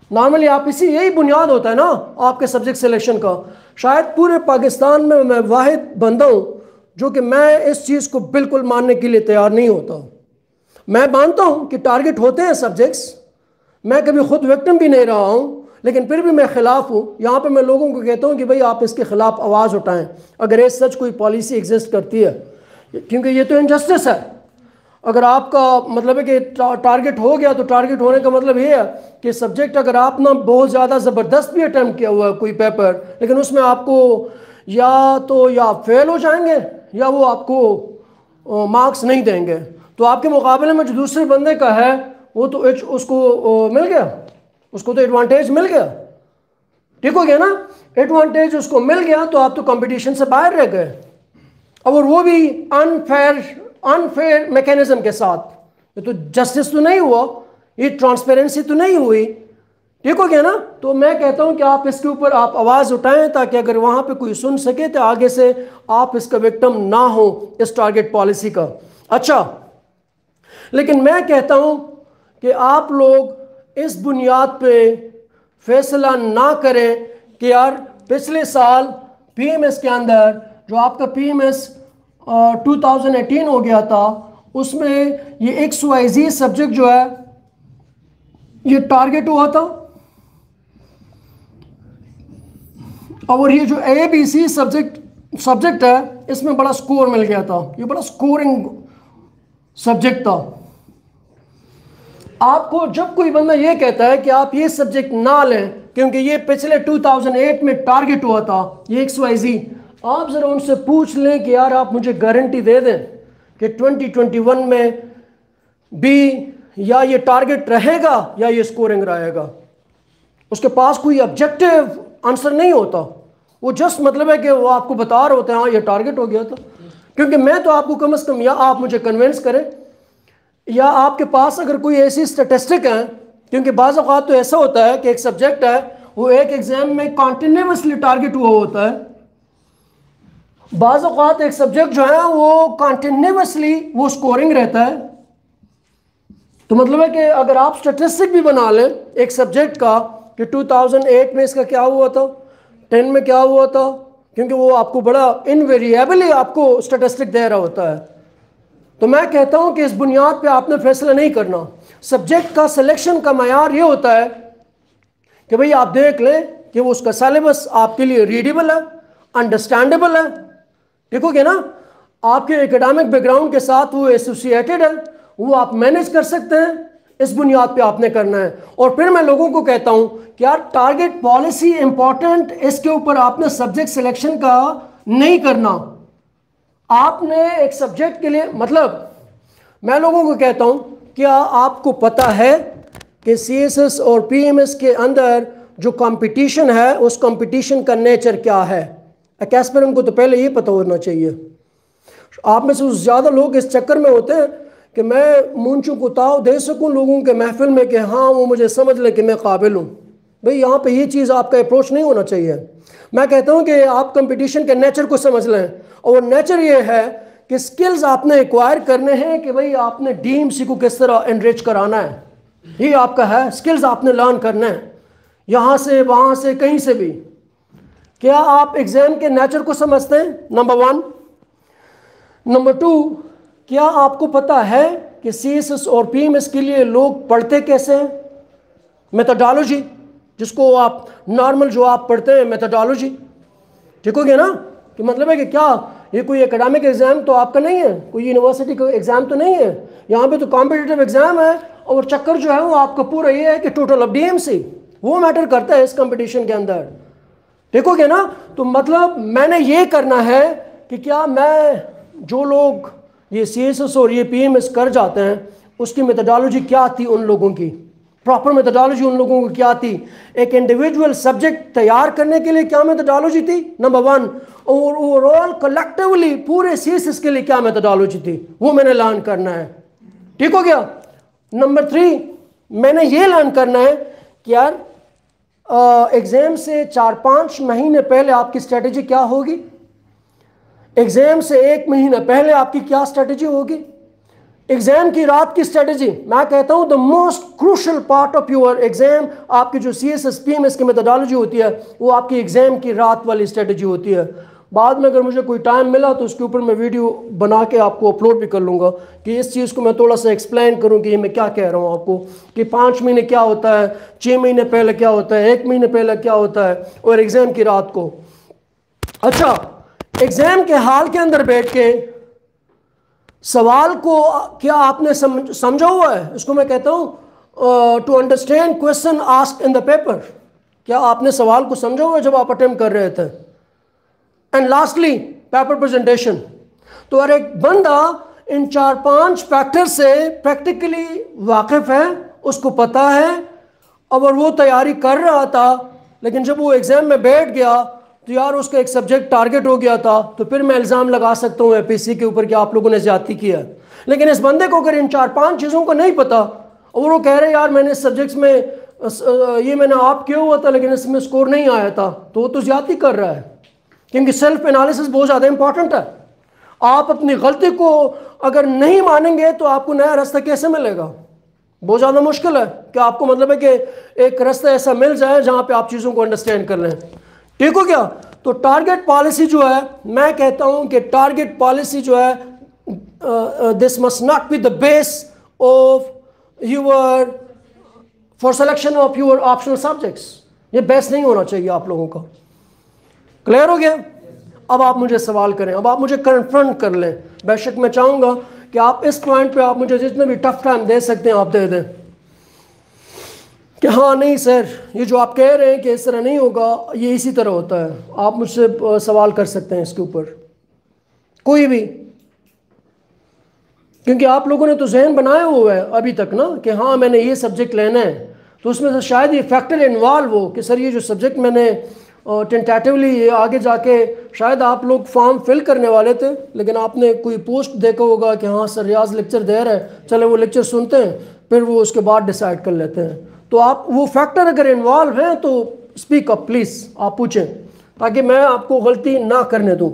नॉर्मली आप इसी यही बुनियाद होता है ना आपके सब्जेक्ट सिलेक्शन का। शायद पूरे पाकिस्तान में मैं वाहिद बंदा हूँ जो कि मैं इस चीज़ को बिल्कुल मानने के लिए तैयार नहीं होता। मैं मानता हूँ कि टारगेट होते हैं सब्जेक्ट्स, मैं कभी खुद विक्टिम भी नहीं रहा हूँ, लेकिन फिर भी मैं ख़िलाफ़ हूँ। यहाँ पे मैं लोगों को कहता हूँ कि भाई आप इसके ख़िलाफ़ आवाज़ उठाएं अगर ये सच कोई पॉलिसी एग्जिस्ट करती है, क्योंकि ये तो इनजस्टिस है। अगर आपका मतलब है कि टारगेट हो गया तो टारगेट होने का मतलब ये है कि सब्जेक्ट अगर आपने बहुत ज़्यादा ज़बरदस्त भी अटैम्प्ट किया हुआ है कोई पेपर, लेकिन उसमें आपको या तो या फेल हो जाएंगे या वो आपको मार्क्स नहीं देंगे, तो आपके मुकाबले में जो दूसरे बंदे का है वो तो एच उसको मिल गया, उसको तो एडवांटेज मिल गया। ठीक हो गया ना, एडवांटेज उसको मिल गया तो आप तो कंपटीशन से बाहर रह गए, और वो भी अनफेयर अनफेयर मैकेनिज्म के साथ। ये तो जस्टिस तो नहीं हुआ, ये ट्रांसपेरेंसी तो नहीं हुई। ठीक हो गया ना। तो मैं कहता हूं कि आप इसके ऊपर आप आवाज़ उठाएं ताकि अगर वहां पे कोई सुन सके तो आगे से आप इसका विक्टिम ना हो इस टारगेट पॉलिसी का। अच्छा, लेकिन मैं कहता हूं कि आप लोग इस बुनियाद पे फैसला ना करें कि यार पिछले साल पीएमएस के अंदर जो आपका पीएमएस टू थाउजेंड एटीन हो गया था, उसमें ये एक्स वाई जी सब्जेक्ट जो है ये टारगेट हुआ था, और ये जो A B C subject subject है इसमें बड़ा स्कोर मिल गया था, ये बड़ा स्कोरिंग सब्जेक्ट था। आपको जब कोई बंदा ये कहता है कि आप ये सब्जेक्ट ना लें क्योंकि ये पिछले टू थाउजेंड एट में टारगेट हुआ था, ये एक्स वाई जी, आप ज़रा उनसे पूछ लें कि यार आप मुझे गारंटी दे दें कि ट्वेंटी ट्वेंटी वन में भी या ये टारगेट रहेगा या ये स्कोरिंग रहेगा। उसके पास कोई ऑब्जेक्टिव आंसर नहीं होता, वो जस्ट मतलब है कि वो आपको बता रहे होते हैं हाँ ये टारगेट हो गया था। क्योंकि मैं तो आपको कम से कम या आप मुझे कन्विंस करें या आपके पास अगर कोई ऐसी स्टेटिस्टिक है, क्योंकि बाज़ औक़ात तो ऐसा होता है कि एक सब्जेक्ट है वो एक एग्जाम में कॉन्टिन्यूसली टारगेट हुआ होता है, बाज़ औक़ात एक सब्जेक्ट जो है वो कॉन्टिन्यूसली वो स्कोरिंग रहता है। तो मतलब है कि अगर आप स्टेटिस्टिक भी बना लें एक सब्जेक्ट का कि टू थाउजेंड एट में इसका क्या हुआ था, टेन में क्या हुआ था, क्योंकि वो आपको बड़ा इनवेरिएबली आपको स्टेटिस्टिक दे रहा होता है। तो मैं कहता हूं कि इस बुनियाद पे आपने फैसला नहीं करना। सब्जेक्ट का सिलेक्शन का मयार ये होता है कि भाई आप देख लें कि वो उसका सिलेबस आपके लिए रीडेबल है, अंडरस्टैंडेबल है। ठीक हो गया ना, आपके एकेडमिक बैकग्राउंड के साथ वो एसोसिएटेड है, वो आप मैनेज कर सकते हैं। इस बुनियाद पे आपने करना है। और फिर मैं लोगों को कहता हूं कि यार टारगेट पॉलिसी इंपॉर्टेंट, इसके ऊपर आपने सब्जेक्ट सिलेक्शन का नहीं करना। आपने एक सब्जेक्ट के लिए मतलब मैं लोगों को कहता हूं क्या आपको पता है कि सीएसएस और पीएमएस के अंदर जो कंपटीशन है उस कंपटीशन का नेचर क्या है? एक एस्पिरेंट को तो पहले ये पता होना चाहिए। आप में से ज़्यादा लोग इस चक्कर में होते हैं कि मैं मुंचों को ताव दे सकूं लोगों के महफिल में कि हाँ वो मुझे समझ ले कि मैं काबिल हूँ। भाई यहाँ पे ये चीज़ आपका अप्रोच नहीं होना चाहिए। मैं कहता हूँ कि आप कंपटीशन के नेचर को समझ लें, और नेचर ये है कि स्किल्स आपने एक्वायर करने हैं कि भाई आपने डीएमसी को किस तरह एनरिच कराना है, ये आपका है। स्किल्स आपने लर्न करना है यहाँ से वहाँ से कहीं से भी। क्या आप एग्ज़ाम के नेचर को समझते हैं? Number one. नंबर टू, क्या आपको पता है कि सीएसएस और पीएमएस के लिए लोग पढ़ते कैसे हैं? मेथोडोलॉजी, जिसको आप नॉर्मल जो आप पढ़ते हैं मेथोडोलॉजी। ठीक हो गया ना, कि मतलब है कि क्या ये कोई एकेडमिक एग्ज़ाम तो आपका नहीं है, कोई यूनिवर्सिटी का एग्ज़ाम तो नहीं है, यहाँ पे तो कॉम्पिटिटिव एग्ज़ाम है। और चक्कर जो है वो आपका पूरा ये है कि टोटल ऑफ डीएमसी वो मैटर करता है इस कंपटीशन के अंदर। ठीक हो गया ना। तो मतलब मैंने ये करना है कि क्या मैं जो लोग ये सीएसएस और ये पीएमएस कर जाते हैं उसकी मेथोडोलॉजी क्या थी, उन लोगों की प्रॉपर मेथोडोलॉजी उन लोगों को क्या थी, एक इंडिविजुअल सब्जेक्ट तैयार करने के लिए क्या मेथोडोलॉजी थी, नंबर वन। और ओवरऑल कलेक्टिवली पूरे सीएसएस के लिए क्या मेथोडोलॉजी थी, वो मैंने लर्न करना है। ठीक हो गया। नंबर थ्री, मैंने ये लर्न करना है कि यार एग्जाम से चार पाँच महीने पहले आपकी स्ट्रेटेजी क्या होगी, एग्जाम से एक महीना पहले आपकी क्या स्ट्रेटेजी होगी। एग्जाम की रात की स्ट्रेटजी, मैं कहता हूं the most crucial part of your exam, आपकी जो C S S P M S की मेथोडोलॉजी होती है वो आपकी एग्जाम की रात वाली स्ट्रेटजी होती है। बाद में अगर मुझे कोई टाइम मिला तो उसके ऊपर मैं वीडियो बना के आपको अपलोड भी कर लूँगा कि इस चीज़ को मैं थोड़ा सा एक्सप्लेन करूँ कि ये मैं क्या कह रहा हूँ आपको, कि पाँच महीने क्या होता है, छः महीने पहले क्या होता है, एक महीने पहले क्या होता है, और एग्ज़ाम की रात को। अच्छा, एग्ज़ाम के हाल के अंदर बैठ के सवाल को क्या आपने समझ समझा हुआ है, इसको मैं कहता हूँ to understand question asked in the paper. क्या आपने सवाल को समझा हुआ है जब आप अटेम्प्ट कर रहे थे? And lastly paper presentation. तो अगर एक बंदा इन चार पांच फैक्टर से प्रैक्टिकली वाकिफ है, उसको पता है, और वो तैयारी कर रहा था, लेकिन जब वो एग्जाम में बैठ गया तो यार उसका एक सब्जेक्ट टारगेट हो गया था, तो फिर मैं इल्ज़ाम लगा सकता हूँ एपीसी के ऊपर कि आप लोगों ने ज्यादती किया। लेकिन इस बंदे को अगर इन चार पांच चीज़ों को नहीं पता और वो कह रहे यार मैंने इस सब्जेक्ट्स में ये मैंने आप किया हुआ था लेकिन इसमें स्कोर नहीं आया था, तो वो तो ज्यादती कर रहा है। क्योंकि सेल्फ एनालिसिस बहुत ज़्यादा इंपॉर्टेंट है। आप अपनी गलती को अगर नहीं मानेंगे तो आपको नया रास्ता कैसे मिलेगा? बहुत ज़्यादा मुश्किल है कि आपको मतलब है कि एक रास्ता ऐसा मिल जाए जहाँ पे आप चीज़ों को अंडरस्टैंड कर लें। ठीक हो क्या? तो टारगेट पॉलिसी जो है, मैं कहता हूँ कि टारगेट पॉलिसी जो है, this must not be the base of your for selection of your optional subjects. ये बेस नहीं होना चाहिए आप लोगों का। क्लियर हो गया? अब आप मुझे सवाल करें, अब आप मुझे कन्फ्रंट कर लें। बेशक मैं चाहूँगा कि आप इस पॉइंट पे आप मुझे जितने भी टफ टाइम दे सकते हैं आप दे दें कि हाँ नहीं सर ये जो आप कह रहे हैं कि इस तरह नहीं होगा, ये इसी तरह होता है। आप मुझसे सवाल कर सकते हैं इसके ऊपर, कोई भी, क्योंकि आप लोगों ने तो जहन बनाया हुआ है अभी तक ना कि हाँ मैंने ये सब्जेक्ट लेना है, तो उसमें से शायद ये फैक्टर इन्वॉल्व हो कि सर ये जो सब्जेक्ट मैंने टेंटेटिवली आगे जाके शायद आप लोग फॉर्म फिल करने वाले थे, लेकिन आपने कोई पोस्ट देखा होगा कि हाँ सर रियाज लेक्चर दे रहा है, चले वो लेक्चर सुनते हैं, फिर वो उसके बाद डिसाइड कर लेते हैं। तो आप वो फैक्टर अगर इन्वॉल्व हैं तो स्पीक अप प्लीज़, आप पूछें ताकि मैं आपको गलती ना करने दूँ।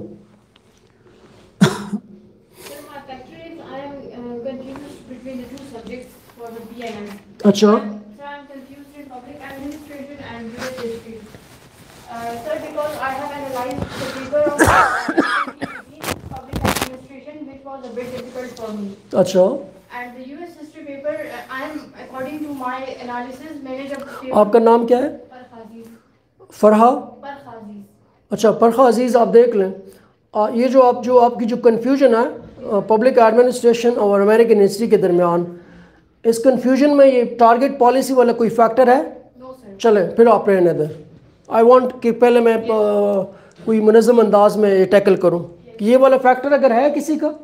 अच्छा Uh, sir, because I have analyzed the paper of public administration, which was a bit difficult for me. अच्छा। And the U S history paper, uh, I am according to my analysis, मैंने जब आपका नाम क्या है? परखाजीज। फरहा? परखाजीज। अच्छा फरहा अजीज़, आप देख लें आ, ये जो आप जो आपकी जो कन्फ्यूजन है पब्लिक एडमिनिस्ट्रेशन और अमेरिकन हिस्ट्री के दरमियान, इस कन्फ्यूजन में ये टारगेट पॉलिसी वाला कोई फैक्टर है? No sir. चलें फिर आप रहने दें। आई वांट कि पहले मैं आ, कोई मुनज़्ज़म अंदाज में टैकल करूं कि ये वाला फैक्टर अगर है किसी का।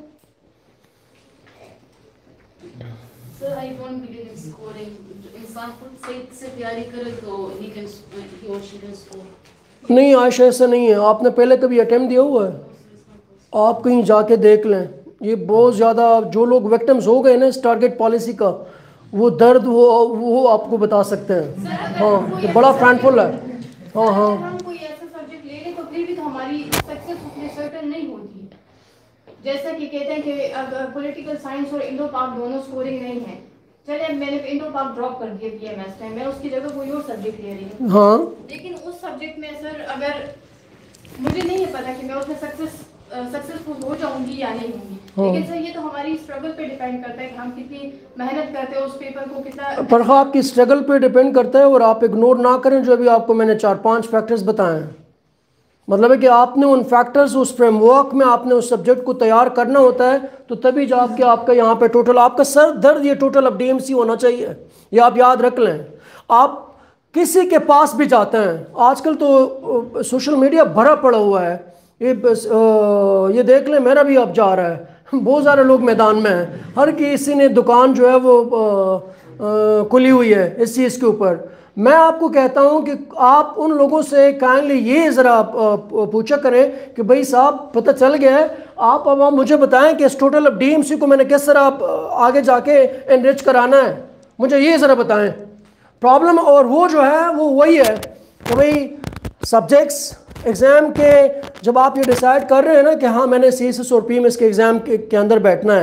Sir I don't believe in scoring. इंसान खुद से से तैयारी करे तो ही कैन ही और शी कैन स्कोर। नहीं आयशा ऐसा नहीं है, आपने पहले कभी अटेम्प्ट दिया हुआ है? आप कहीं जाके देख लें, ये बहुत ज़्यादा जो लोग विक्टिम्स हो गए ना इस टारगेट पॉलिसी का, वो दर्द वो वो आपको बता सकते हैं। हाँ तो बड़ा फ्रैंकफुल है। हाँ हाँ हम कोई ऐसा सब्जेक्ट ले लें तो फिर भी तो हमारी सक्सेस उसमें सर्टेन नहीं होती। जैसा कि कहते हैं कि अगर पॉलिटिकल साइंस और इंडो पाक दोनों स्कोरिंग नहीं है, चले मैंने इंडो पाक ड्रॉप कर दिया पीएमएस में, मैं उसकी जगह कोई और सब्जेक्ट ले रही हूँ। हाँ लेकिन उस सब्जेक्ट में सर अगर मुझे नहीं है पता कि मैं उसमें सक्सेस सक्सेसफुल हो जाऊंगी या नहीं होंगी, लेकिन सर ये तो हमारी स्ट्रगल पे डिपेंड करता है कि हम कितनी मेहनत करते हैं उस पेपर को कितना। पर हाँ आपकी स्ट्रगल पे डिपेंड करता है, और आप इग्नोर ना करें जो अभी आपको मैंने चार पांच फैक्टर्स बताए हैं। मतलब है कि आपने उन फैक्टर्स उस फ्रेमवर्क में आपने उस सब्जेक्ट को तैयार करना होता है, तो तभी जाके आपका यहाँ पे टोटल आपका सर दर्द ये टोटल अब डीएमसी होना चाहिए, ये आप याद रख लें। आप किसी के पास भी जाते हैं, आजकल तो सोशल मीडिया भरा पड़ा हुआ है, ये बस ये देख लें मेरा भी अब जा रहा है, बहुत सारे लोग मैदान में हैं, हर किसी ने दुकान जो है वो खुली हुई है इस चीज़ के ऊपर। मैं आपको कहता हूं कि आप उन लोगों से काइंडली ये ज़रा पूछा करें कि भाई साहब पता चल गया है, आप अब आप मुझे बताएं कि इस टोटल अब डीएमसी को मैंने किस तरह आगे जाके एनरिच कराना है, मुझे ये ज़रा बताएं। प्रॉब्लम और वो जो है वो वही है कि भाई सब्जेक्ट्स एग्ज़ाम के जब आप ये डिसाइड कर रहे हैं ना कि हाँ मैंने सी एस एस और पी एम एस के एग्ज़ाम के, के अंदर बैठना है,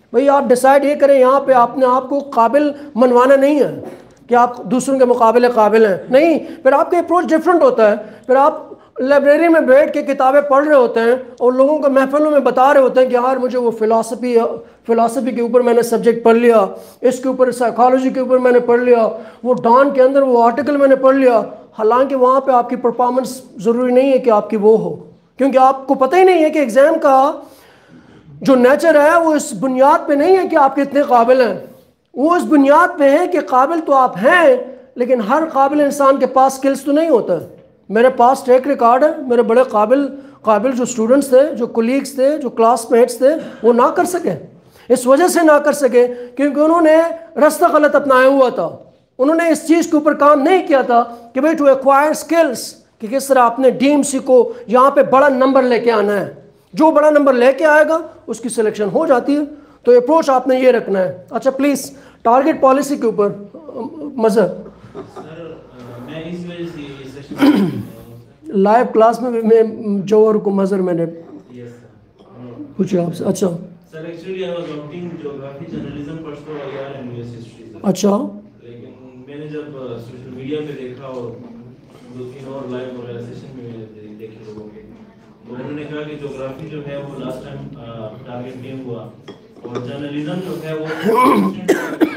भाई आप डिसाइड ये करें, यहाँ पे आपने आपको काबिल मनवाना नहीं है कि आप दूसरों के मुकाबले काबिल हैं, नहीं, फिर आपका अप्रोच डिफरेंट होता है। फिर आप लाइब्रेरी में बैठ के किताबें पढ़ रहे होते हैं और लोगों को महफिलों में बता रहे होते हैं कि यार मुझे वो फ़िलासफ़ी फ़िलासफ़ी के ऊपर मैंने सब्जेक्ट पढ़ लिया, इसके ऊपर साइकोलॉजी के ऊपर मैंने पढ़ लिया, वो डॉन के अंदर वो आर्टिकल मैंने पढ़ लिया। हालांकि वहाँ पे आपकी परफॉर्मेंस ज़रूरी नहीं है कि आपकी वो हो, क्योंकि आपको पता ही नहीं है कि एग्ज़ाम का जो नेचर है वो इस बुनियाद पे नहीं है कि आप कितने काबिल हैं, वो इस बुनियाद पे है कि काबिल तो आप हैं, लेकिन हर काबिल इंसान के पास स्किल्स तो नहीं होता। मेरे पास ट्रैक रिकॉर्ड है, मेरे बड़े काबिल काबिल जो स्टूडेंट्स थे, जो कोलीग्स थे, जो क्लासमेट्स थे, वो ना कर सके। इस वजह से ना कर सके क्योंकि उन्होंने रास्ता गलत अपनाया हुआ था। उन्होंने इस चीज़ के ऊपर काम नहीं किया था कि भाई टू एक्वायर स्किल्स, कि किस तरह आपने डीएमसी को यहाँ पे बड़ा नंबर लेके आना है। जो बड़ा नंबर लेके आएगा उसकी सिलेक्शन हो जाती है। तो अप्रोच आपने ये रखना है। अच्छा प्लीज़ टारगेट पॉलिसी के ऊपर मज़हर मैं इस वजह से ये सेशन लाइव क्लास में मैं जौहर को मज़हर मैंने पूछा आपसे। अच्छा sir actually I was opting geography journalism personal IR and US history. अच्छा, लेकिन मैंने जब सोशल मीडिया पे देखा और दो तीन और लाइव और सेशन में देखे लोगों के, तो उन्होंने कहा कि ज्योग्राफी जो है वो लास्ट टाइम टारगेट नहीं हुआ और जर्नलिज्म जो है वो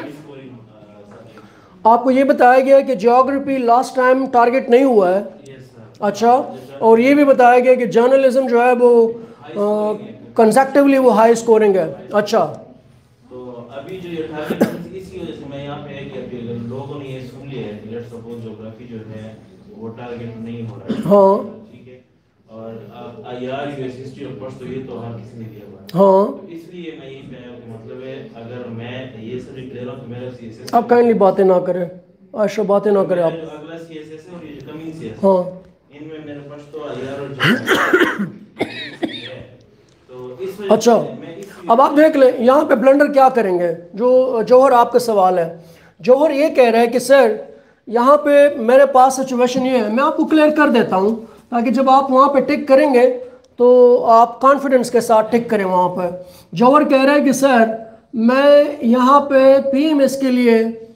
आपको ये बताया गया कि ज्योग्राफी लास्ट टाइम टारगेट नहीं हुआ है। अच्छा, और ये भी बताया गया कि जर्नलिज्म जो है वो कंसेप्टिवली वो हाई स्कोरिंग है। अच्छा, तो अभी जो ये टारगेट इसी वजह से मैं यहाँ पे है कि अभी अगर लोगों ने ये सुन लिया है कि लेट्स सपोज ज्योग्राफी जो है वो टारगेट नहीं हो रहा है, हाँ ठीक है, और IR US history of course तो ये तो हर किसी ने दिया हुआ है, हाँ, तो इसलिए मैं यही पे मतलब है अगर मैं ये सब्जेक्ट ले रहा हूँ तो मेरा सीएसएस आप काइंडली बातें ना करें, आशा बातें ना करें आप। अगला सीएसएस है और ये कमिंग सीएसएस, हाँ, इनमें मेरे पास तो आईआर और ज्योग्राफी है, तो इस वजह अच्छा, से मैं इस अब आप देख लें यहाँ पे ब्लंडर क्या करेंगे। जो जौहर आपका सवाल है, जौहर ये कह रहा है कि सर यहाँ पे मेरे पास सिचुएशन ये है, मैं आपको क्लियर कर देता हूँ ताकि जब आप वहाँ पे टिक करेंगे तो आप कॉन्फिडेंस के साथ टिक करें वहाँ पर। जौहर कह रहा है कि सर मैं यहाँ पे पीएमएस के लिए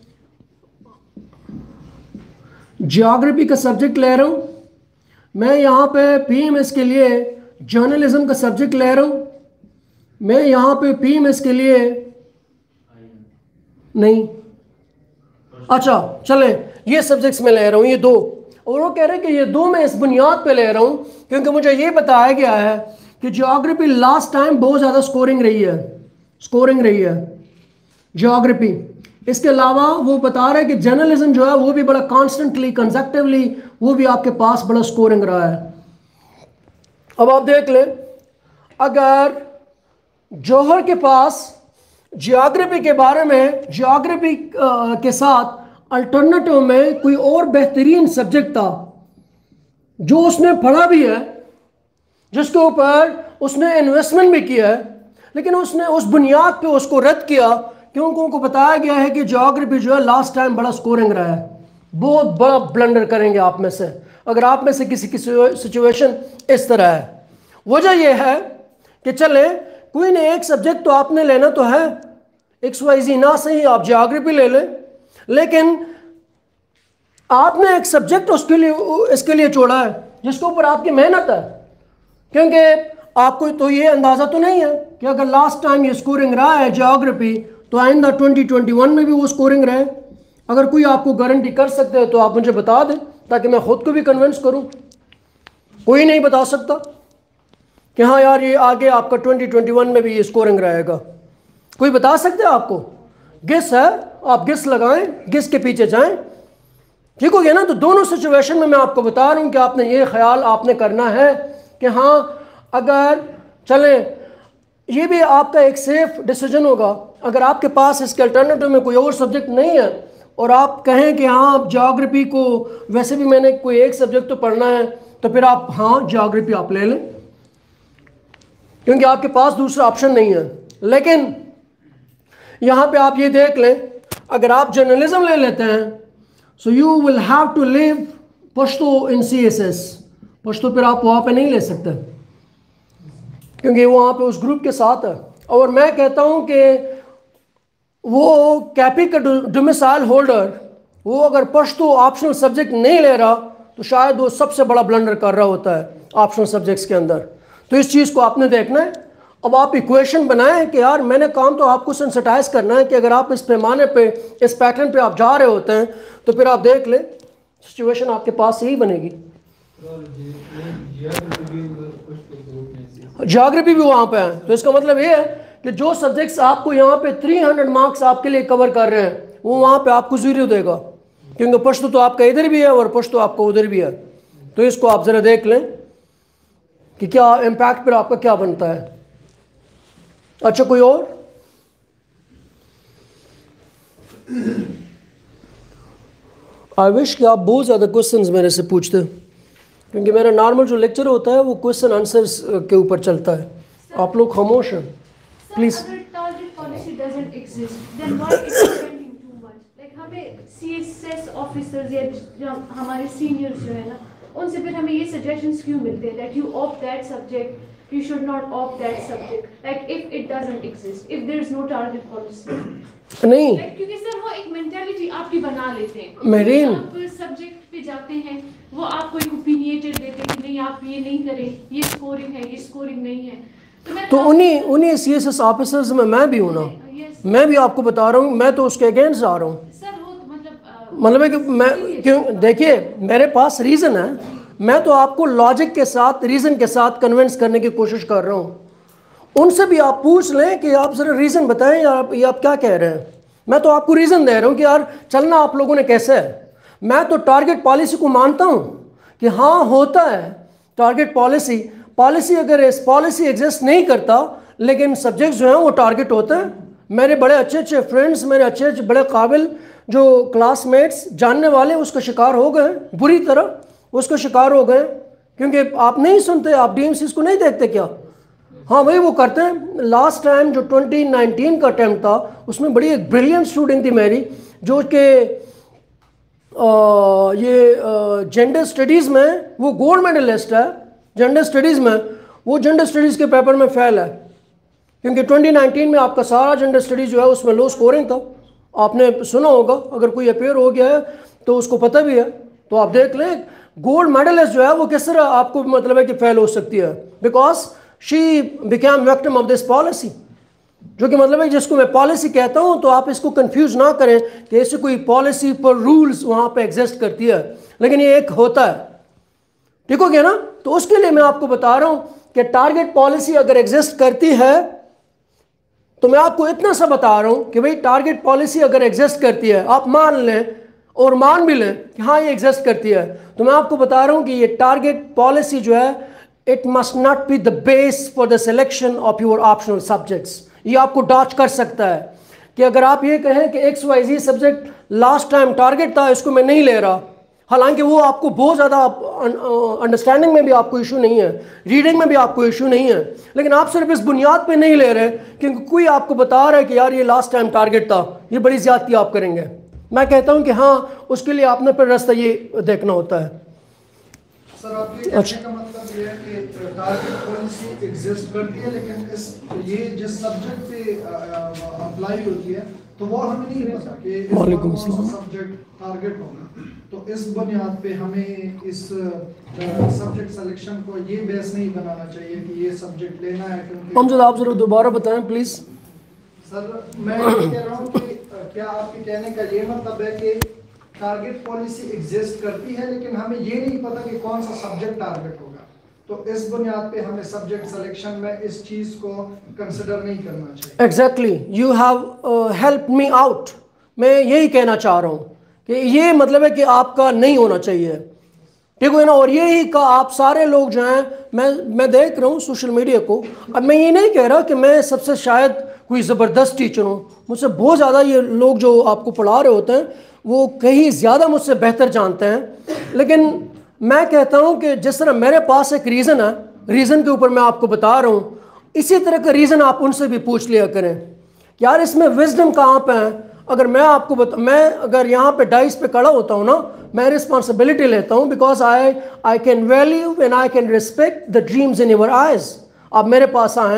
जियोग्राफी का सब्जेक्ट ले रहा हूँ, मैं यहाँ पे पीएमएस के लिए जर्नलिज्म का सब्जेक्ट ले रहा हूँ, मैं यहाँ पे पीएमएस के लिए नहीं, अच्छा चले ये सब्जेक्ट्स में ले रहा हूँ, ये दो, और वो कह रहे हैं कि ये दो मैं इस बुनियाद पे ले रहा हूँ क्योंकि मुझे ये बताया गया है कि ज्योग्राफी लास्ट टाइम बहुत ज़्यादा स्कोरिंग रही है, स्कोरिंग रही है ज्योग्राफी। इसके अलावा वो बता रहे हैं कि जर्नलिज्म जो है वो भी बड़ा कॉन्स्टेंटली कंसेप्टिवली वो भी आपके पास बड़ा स्कोरिंग रहा है। अब आप देख लें, अगर जौहर के पास जियोग्राफी के बारे में जियोग्राफी के साथ अल्टरनेटिव में कोई और बेहतरीन सब्जेक्ट था जो उसने पढ़ा भी है, जिसके ऊपर उसने इन्वेस्टमेंट भी किया है, लेकिन उसने उस बुनियाद पे उसको रद्द किया क्योंकि उनको बताया गया है कि जियोग्राफी जो है लास्ट टाइम बड़ा स्कोरिंग रहा है। बहुत बड़ा ब्लंडर करेंगे आप में से अगर आप में से किसी की सिचुएशन इस तरह है। वजह यह है कि चले कोई नहीं, एक सब्जेक्ट तो आपने लेना तो है, एक्स वाई जी ना सही आप जियोग्राफी ले लें, लेकिन आपने एक सब्जेक्ट उसके लिए इसके लिए छोड़ा है जिसके ऊपर आपकी मेहनत है, क्योंकि आपको तो ये अंदाज़ा तो नहीं है कि अगर लास्ट टाइम ये स्कोरिंग रहा है जियोग्राफी तो आइंदा ट्वेंटी ट्वेंटी वन में भी वो स्कोरिंग रहे। अगर कोई आपको गारंटी कर सकते हैं तो आप मुझे बता दें ताकि मैं खुद को भी कन्विंस करूं। कोई नहीं बता सकता कि हाँ यार ये आगे आपका ट्वेंटी ट्वेंटी वन में भी ये स्कोरिंग रहेगा। कोई बता सकते हैं आपको? गिस है, आप गिस लगाएं, गिस के पीछे जाएं, ठीक हो गया ना। तो दोनों सिचुएशन में मैं आपको बता रहा हूं कि आपने ये ख्याल आपने करना है कि हाँ अगर चलें, ये भी आपका एक सेफ डिसीजन होगा। अगर आपके पास इसके अल्टरनेटिव में कोई और सब्जेक्ट नहीं है और आप कहें कि हाँ आप ज्योग्राफी को वैसे भी मैंने कोई एक सब्जेक्ट तो पढ़ना है, तो फिर आप हाँ ज्योग्राफी आप ले लें क्योंकि आपके पास दूसरा ऑप्शन नहीं है। लेकिन यहाँ पे आप ये देख लें, अगर आप जर्नलिज्म ले लेते हैं so you will have to leave Pashto in C S S. Pashto फिर आप वहाँ पे नहीं ले सकते क्योंकि वो वहाँ पे उस ग्रुप के साथ है। और मैं कहता हूं कि वो कैपी का डोमिसाइल होल्डर वो अगर पश्तो ऑप्शनल सब्जेक्ट नहीं ले रहा तो शायद वो सबसे बड़ा ब्लंडर कर रहा होता है ऑप्शनल सब्जेक्ट्स के अंदर। तो इस चीज़ को आपने देखना है। अब आप इक्वेशन बनाएं कि यार मैंने काम तो आपको सेंसिटाइज करना है कि अगर आप इस पैमाने पे इस पैटर्न पे आप जा रहे होते हैं तो फिर आप देख लें सिचुएशन आपके पास यही बनेगी। ज्योग्राफी भी वहाँ पे है, तो इसका मतलब ये है कि जो सब्जेक्ट्स आपको यहाँ पे तीन सौ मार्क्स आपके लिए कवर कर रहे हैं वो वहाँ पे आपको जीरो देगा, क्योंकि पश्तो तो आपका इधर भी है और पश्तो आपका उधर भी है। तो इसको आप ज़रा देख लें कि क्या इम्पैक्ट पर आपका क्या बनता है। अच्छा, कोई और? आई विश कि आप बहुत ज़्यादा क्वेश्चंस मेरे से पूछते, क्योंकि मेरा नॉर्मल जो लेक्चर होता है वो क्वेश्चन आंसर्स के ऊपर चलता है। आप लोग खामोश हैं प्लीज़। अगर target policy doesn't exist then why it is spending too much. Like हमें सीएसएस ऑफिसर्स या जो हमारे सीनियर्स जो है ना उनसे फिर हमें ये सजेशंस क्यों मिलते हैं that you opt that subject, you should not opt that subject, like if it doesn't exist, if there is no target policy. नहीं, like, क्योंकि सर वो एक मेंटालिटी आपकी बना लेते हैं। मेरीन, आप सब्जेक्ट पे जाते हैं वो आपको एक ओपिनियटेड देते हैं कि नहीं आप ये नहीं करें, ये स्कोरिंग है, ये स्कोरिंग नहीं है। तो मैं तो उन्हीं उन्हीं सीएसएस ऑफिसर्स में मैं भी हूँ ना, मैं भी आपको बता रहा हूँ, मैं तो उसके अगेंस्ट आ रहा हूँ। सर वो मतलब मतलब है कि मैं क्यों, देखिए मेरे पास रीज़न है, मैं तो आपको लॉजिक के साथ रीज़न के साथ कन्विंस करने की कोशिश कर रहा हूँ। उनसे भी आप पूछ लें कि आप ज़रा रीज़न बताएं या आप, या आप क्या कह रहे हैं। मैं तो आपको रीज़न दे रहा हूँ कि यार चलना आप लोगों ने कैसे है। मैं तो टारगेट पॉलिसी को मानता हूँ कि हाँ होता है टारगेट पॉलिसी। पॉलिसी अगर इस पॉलिसी एग्जिस्ट नहीं करता लेकिन सब्जेक्ट्स जो हैं वो टारगेट होते हैं। मेरे बड़े अच्छे अच्छे फ्रेंड्स, मेरे अच्छे अच्छे बड़े काबिल जो क्लासमेट्स जानने वाले उसका शिकार हो गए, बुरी तरह उसका शिकार हो गए, क्योंकि आप नहीं सुनते, आप डीएमसीज को नहीं देखते क्या? हाँ भाई वो करते हैं। लास्ट टाइम जो ट्वेंटी नाइनटीन का अटैम्प्ट था उसमें बड़ी एक ब्रिलियंट स्टूडेंट थी मेरी, जो कि ये जेंडर स्टडीज़ में वो गोल्ड मेडलिस्ट है। जेंडर स्टडीज़ में वो जेंडर स्टडीज़ के पेपर में फेल है, क्योंकि ट्वेंटी नाइनटीन में आपका सारा जेंडर स्टडीज़ जो है उसमें लो स्कोरिंग था। आपने सुना होगा, अगर कोई अपेयर हो गया है तो उसको पता भी है। तो आप देख लें गोल्ड मेडलिस्ट जो है वो किस तरह आपको मतलब है कि फेल हो सकती है, because she became victim of this policy, जो कि मतलब है जिसको मैं पॉलिसी कहता हूं। तो आप इसको कंफ्यूज ना करें कि ऐसे कोई पॉलिसी पर रूल्स वहां पे एग्जिस्ट करती है, लेकिन ये एक होता है, ठीक हो गया ना। तो उसके लिए मैं आपको बता रहा हूं कि टारगेट पॉलिसी अगर एग्जिस्ट करती है तो मैं आपको इतना सा बता रहा हूं कि भाई टारगेट पॉलिसी अगर एग्जिस्ट करती है, आप मान लें और मान भी लें कि हाँ ये एग्जिस्ट करती है, तो मैं आपको बता रहा हूं कि ये टारगेट पॉलिसी जो है it must not be the base for the selection of your optional subjects. ये आपको डॉच कर सकता है कि अगर आप ये कहें कि X Y Z subject last time target था, इसको मैं नहीं ले रहा, हालांकि वो आपको बहुत ज़्यादा अंडरस्टैंडिंग में भी आपको इशू नहीं है, रीडिंग में भी आपको इशू नहीं है, लेकिन आप सिर्फ इस बुनियाद पे नहीं ले रहे क्योंकि कोई आपको बता रहा है कि यार ये लास्ट टाइम टारगेट था, ये बड़ी ज़्यादती आप करेंगे। मैं कहता हूं कि हाँ उसके लिए आपने फिर रास्ता ये देखना होता है। सर आपके कहने का मतलब ये है कि टारगेट पॉलिसी एग्जिस्ट करती है, लेकिन इस ये जिस सब्जेक्ट पे अप्लाई होती है तो वो हमें नहीं पता कि इस सब्जेक्ट टारगेट होगा। तो इस बुनियाद पे हमें इस सब्जेक्ट सिलेक्शन को ये बेस नहीं बनाना चाहिए कि ये सब्जेक्ट लेना है, क्योंकि हम आप जरा दोबारा बताएं प्लीज। सर मैं ये कह रहा हूँ कि क्या आपके कहने का ये मतलब है कि टारगेट पॉलिसी एग्जिस्ट करती है लेकिन हमें ये नहीं पता कि कौन सा सब्जेक्ट टारगेट होगा, तो इस बुनियाद पे हमें सब्जेक्ट सिलेक्शन में इस चीज को कंसिडर नहीं करना चाहिए। Exactly, you have help me out. मैं यही कहना चाह रहा हूँ कि ये मतलब है कि आपका नहीं होना चाहिए, ठीक है ना। और यही का आप सारे लोग जो हैं, मैं मैं देख रहा हूँ सोशल मीडिया को। अब मैं ये नहीं कह रहा कि मैं सबसे शायद कोई ज़बरदस्त टीचर हूँ, मुझसे बहुत ज़्यादा ये लोग जो आपको पढ़ा रहे होते हैं वो कहीं ज़्यादा मुझसे बेहतर जानते हैं, लेकिन मैं कहता हूँ कि जिस तरह मेरे पास एक रीज़न है, रीज़न के ऊपर मैं आपको बता रहा हूँ, इसी तरह का रीज़न आप उनसे भी पूछ लिया करें यार इसमें विजडम कहाँ पे है। अगर मैं आपको बता, मैं अगर यहाँ पे डाइस पे खड़ा होता हूँ ना, मैं रिस्पॉन्सिबिलिटी लेता हूँ, because I I can value and I can respect the dreams in your eyes. आप मेरे पास आए हैं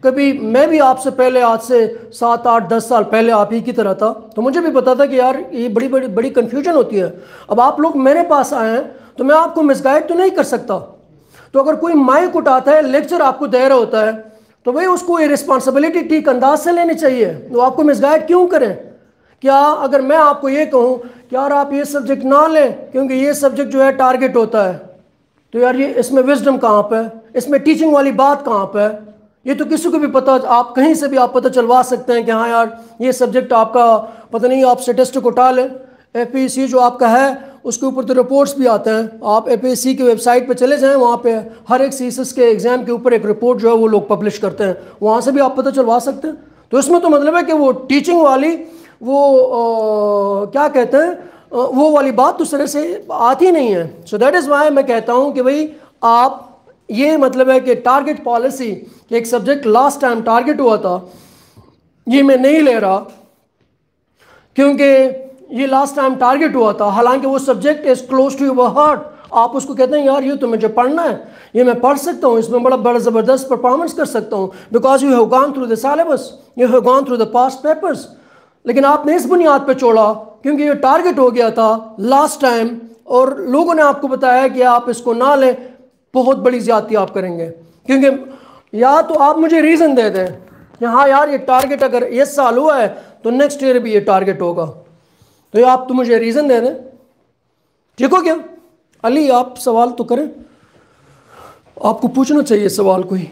कभी मैं भी आपसे पहले आज से सात आठ दस साल पहले आप ही की तरह था, तो मुझे भी पता था कि यार ये बड़ी बड़ी बड़ी कन्फ्यूजन होती है। अब आप लोग मेरे पास आए हैं तो मैं आपको मिसगाइड तो नहीं कर सकता। तो अगर कोई माइक उठाता है, लेक्चर आपको दे रहा होता है, तो भाई उसको ये रिस्पॉन्सिबिलिटी ठीक अंदाज से लेनी चाहिए। वो आपको मिसगाइड क्यों करें? क्या अगर मैं आपको ये कहूँ कि यार आप ये सब्जेक्ट ना लें क्योंकि ये सब्जेक्ट जो है टारगेट होता है, तो यार ये इसमें विजडम कहाँ पे है, इसमें टीचिंग वाली बात कहाँ पे है? ये तो किसी को भी पता, आप कहीं से भी आप पता चलवा सकते हैं कि हाँ यार ये सब्जेक्ट आपका पता नहीं, आप स्टेटिस्टिक उठा लें, ए पी एस सी जो आपका है उसके ऊपर तो रिपोर्ट्स भी आते हैं। आप ए पी एस सी की वेबसाइट पे चले जाएं, वहाँ पे हर एक सी एस एस के एग्ज़ाम के ऊपर एक रिपोर्ट जो है वो लोग पब्लिश करते हैं, वहाँ से भी आप पता चलवा सकते हैं। तो इसमें तो मतलब है कि वो टीचिंग वाली वो आ, क्या कहते हैं आ, वो वाली बात तो तरह से आती नहीं है। सो दैट इज़ वाई मैं कहता हूँ कि भाई आप ये मतलब है कि टारगेट पॉलिसी कि एक सब्जेक्ट लास्ट टाइम टारगेट हुआ था, ये मैं नहीं ले रहा क्योंकि ये लास्ट टाइम टारगेट हुआ था, हालांकि वो subject is close to your heart. आप उसको कहते हैं यार ये तो मुझे पढ़ना है, ये मैं पढ़ सकता हूँ, इसमें बड़ा बड़ा ज़बरदस्त परफॉर्मेंस कर सकता हूँ, because you have gone through the syllabus, you have gone through the past papers. लेकिन आपने इस बुनियाद पे छोड़ा क्योंकि ये टारगेट हो गया था लास्ट टाइम और लोगों ने आपको बताया कि आप इसको ना लें, बहुत बड़ी ज़्यादती आप करेंगे। क्योंकि या तो आप मुझे रीज़न दे दें कि हाँ यार ये टारगेट अगर इस साल हुआ है तो नेक्स्ट ईयर भी ये टारगेट होगा, तो ये आप तो मुझे रीज़न दे दें। ठीक हो क्या? अली आप सवाल तो करें, आपको पूछना चाहिए सवाल कोई।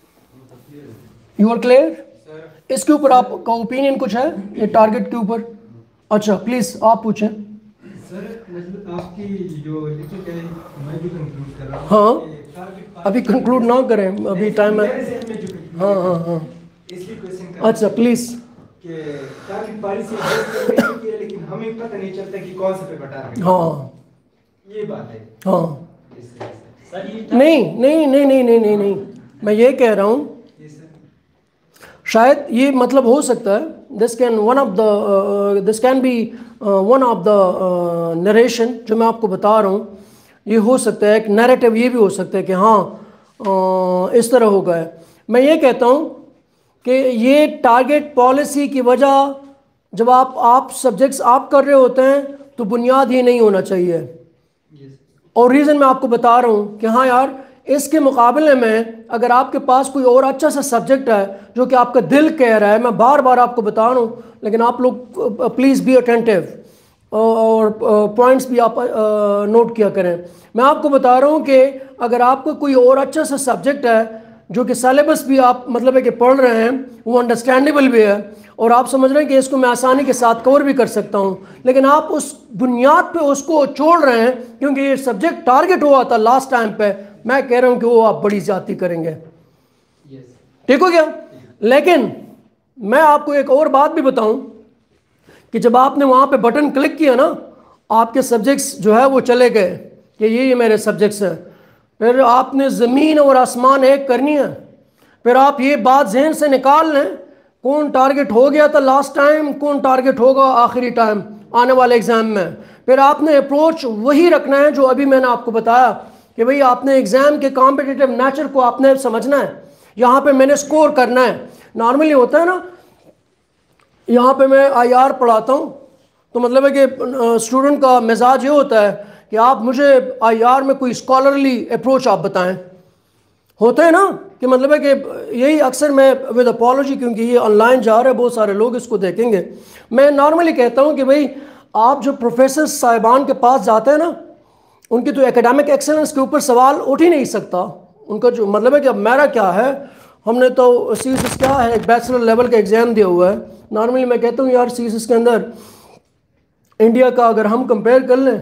You are clear? इसके ऊपर आपका ओपिनियन कुछ है ये टारगेट के ऊपर? अच्छा प्लीज़ आप पूछें। सर मतलब आपकी जो लेक्चर है मैं भी कंक्लूड कर रहा हूं। हाँ अभी कंक्लूड ना करें, अभी टाइम है। हाँ हाँ हाँ इसलिए क्वेश्चन कर अच्छा प्लीज़। कि टारगेट पॉलिसी एग्जिस्ट है लेकिन हमें पता नहीं चलता कि कौन सा पेपर टारगेट। हाँ ये बात है। हाँ नहीं नहीं नहीं नहीं नहीं नहीं नहीं मैं ये कह रहा हूँ शायद ये मतलब हो सकता है, this can one of the this can be one of the narration जो मैं आपको बता रहा हूँ, ये हो सकता है एक नैरेटिव, ये भी हो सकता है कि हाँ uh, इस तरह होगा है। मैं ये कहता हूँ कि ये टारगेट पॉलिसी की वजह जब आप आप सब्जेक्ट्स आप कर रहे होते हैं तो बुनियाद ही नहीं होना चाहिए। और रीज़न मैं आपको बता रहा हूँ कि हाँ यार इसके मुकाबले में अगर आपके पास कोई और अच्छा सा सब्जेक्ट है जो कि आपका दिल कह रहा है, मैं बार बार आपको बता रहा हूँ लेकिन आप लोग प्लीज़ बी अटेंटिव और पॉइंट्स भी आप नोट किया करें। मैं आपको बता रहा हूँ कि अगर आपको कोई और अच्छा सा सब्जेक्ट है जो कि सिलेबस भी आप मतलब है कि पढ़ रहे हैं, वो अंडरस्टैंडेबल भी है और आप समझ रहे हैं कि इसको मैं आसानी के साथ कवर भी कर सकता हूँ, लेकिन आप उस बुनियाद पे उसको छोड़ रहे हैं क्योंकि ये सब्जेक्ट टारगेट हुआ था लास्ट टाइम पे, मैं कह रहा हूँ कि वो आप बड़ी ज़्यादती करेंगे। ठीक हो गया? लेकिन मैं आपको एक और बात भी बताऊँ कि जब आपने वहाँ पे बटन क्लिक किया ना, आपके सब्जेक्ट्स जो है वो चले गए कि ये ये मेरे सब्जेक्ट्स हैं, फिर आपने ज़मीन और आसमान एक करनी है। फिर आप ये बात जहन से निकाल लें कौन टारगेट हो गया था लास्ट टाइम, कौन टारगेट होगा आखिरी टाइम आने वाले एग्ज़ाम में। फिर आपने अप्रोच वही रखना है जो अभी मैंने आपको बताया कि भाई आपने एग्ज़ाम के कॉम्पिटिटिव नेचर को आपने समझना है। यहाँ पे मैंने स्कोर करना है। नॉर्मली होता है ना, यहाँ पे मैं आई आर पढ़ाता हूँ तो मतलब है कि स्टूडेंट का मिजाज ये होता है कि आप मुझे आई आर में कोई स्कॉलरली अप्रोच आप बताएं। होता है ना कि मतलब है कि यही अक्सर मैं विद अपॉलॉजी, क्योंकि ये ऑनलाइन जा रहा है, बहुत सारे लोग इसको देखेंगे, मैं नॉर्मली कहता हूँ कि भाई आप जो प्रोफेसर साहिबान के पास जाते हैं ना, उनकी तो एकेडमिक एक्सेलेंस के ऊपर सवाल उठ ही नहीं सकता। उनका जो मतलब है कि अब मेरा क्या है, हमने तो सी एस एस क्या है एक बैचलर लेवल का एग्ज़ाम दिया हुआ है। नॉर्मली मैं कहता हूँ यार सी एस एस के अंदर इंडिया का अगर हम कंपेयर कर लें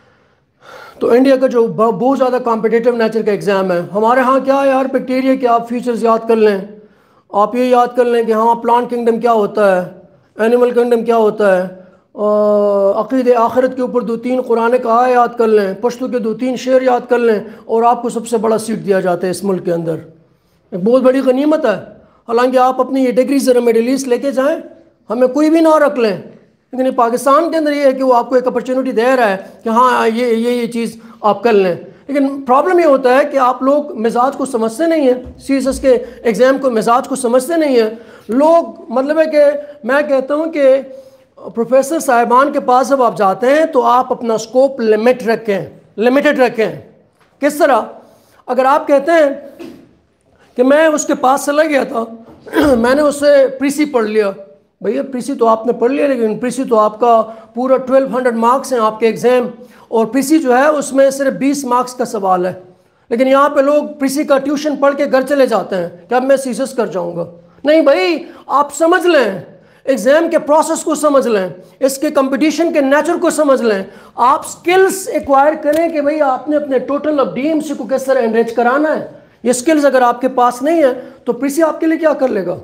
तो इंडिया का जो बहुत ज़्यादा कॉम्पिटिटिव नेचर का एग्ज़ाम है। हमारे यहाँ क्या है यार, बैक्टीरिया के आप फीचर्स याद कर लें, आप ये याद कर लें कि हाँ प्लांट किंगडम क्या होता है, एनिमल किंगडम क्या होता है, अक़ीदे आखिरत के ऊपर दो तीन कुरान का आया याद कर लें, पश्तो के दो तीन शेर याद कर लें और आपको सबसे बड़ा सीट दिया जाता है इस मुल्क के अंदर। एक बहुत बड़ी गनीमत है। हालांकि आप अपनी ये डिग्री ज़रा मिडिल ईस्ट लेके जाएँ, हमें कोई भी ना रख लें, लेकिन पाकिस्तान के अंदर ये है कि वो आपको एक अपॉर्चुनिटी दे रहा है कि हाँ ये ये ये चीज़ आप कर लें। लेकिन प्रॉब्लम ये होता है कि आप लोग मिजाज को समझते नहीं हैं, सी एस एस के एग्ज़ाम को मिजाज को समझते नहीं हैं लोग। मतलब है कि मैं कहता हूँ कि प्रोफेसर साहिबान के पास जब आप जाते हैं तो आप अपना स्कोप लिमिट रखें, लिमिटेड रखें। किस तरह? अगर आप कहते हैं कि मैं उसके पास चला गया था मैंने उससे प्रीसी पढ़ लिया, भैया प्रीसी तो आपने पढ़ लिया लेकिन प्रीसी तो आपका पूरा ट्वेल्व हंड्रेड मार्क्स हैं आपके एग्ज़ाम, और प्रीसी जो है उसमें सिर्फ बीस मार्क्स का सवाल है। लेकिन यहाँ पे लोग प्रीसी का ट्यूशन पढ़ के घर चले जाते हैं कि अब मैं सी एस एस कर जाऊँगा। नहीं भाई, आप समझ लें, एग्ज़ाम के प्रोसेस को समझ लें, इसके कंपटीशन के नेचर को समझ लें, आप स्किल्स एक्वायर करें कि भाई आपने अपने total of D M C को किस तरह एनरिच कराना है। ये स्किल्स अगर आपके पास नहीं है तो प्रीसी आपके लिए क्या कर लेगा?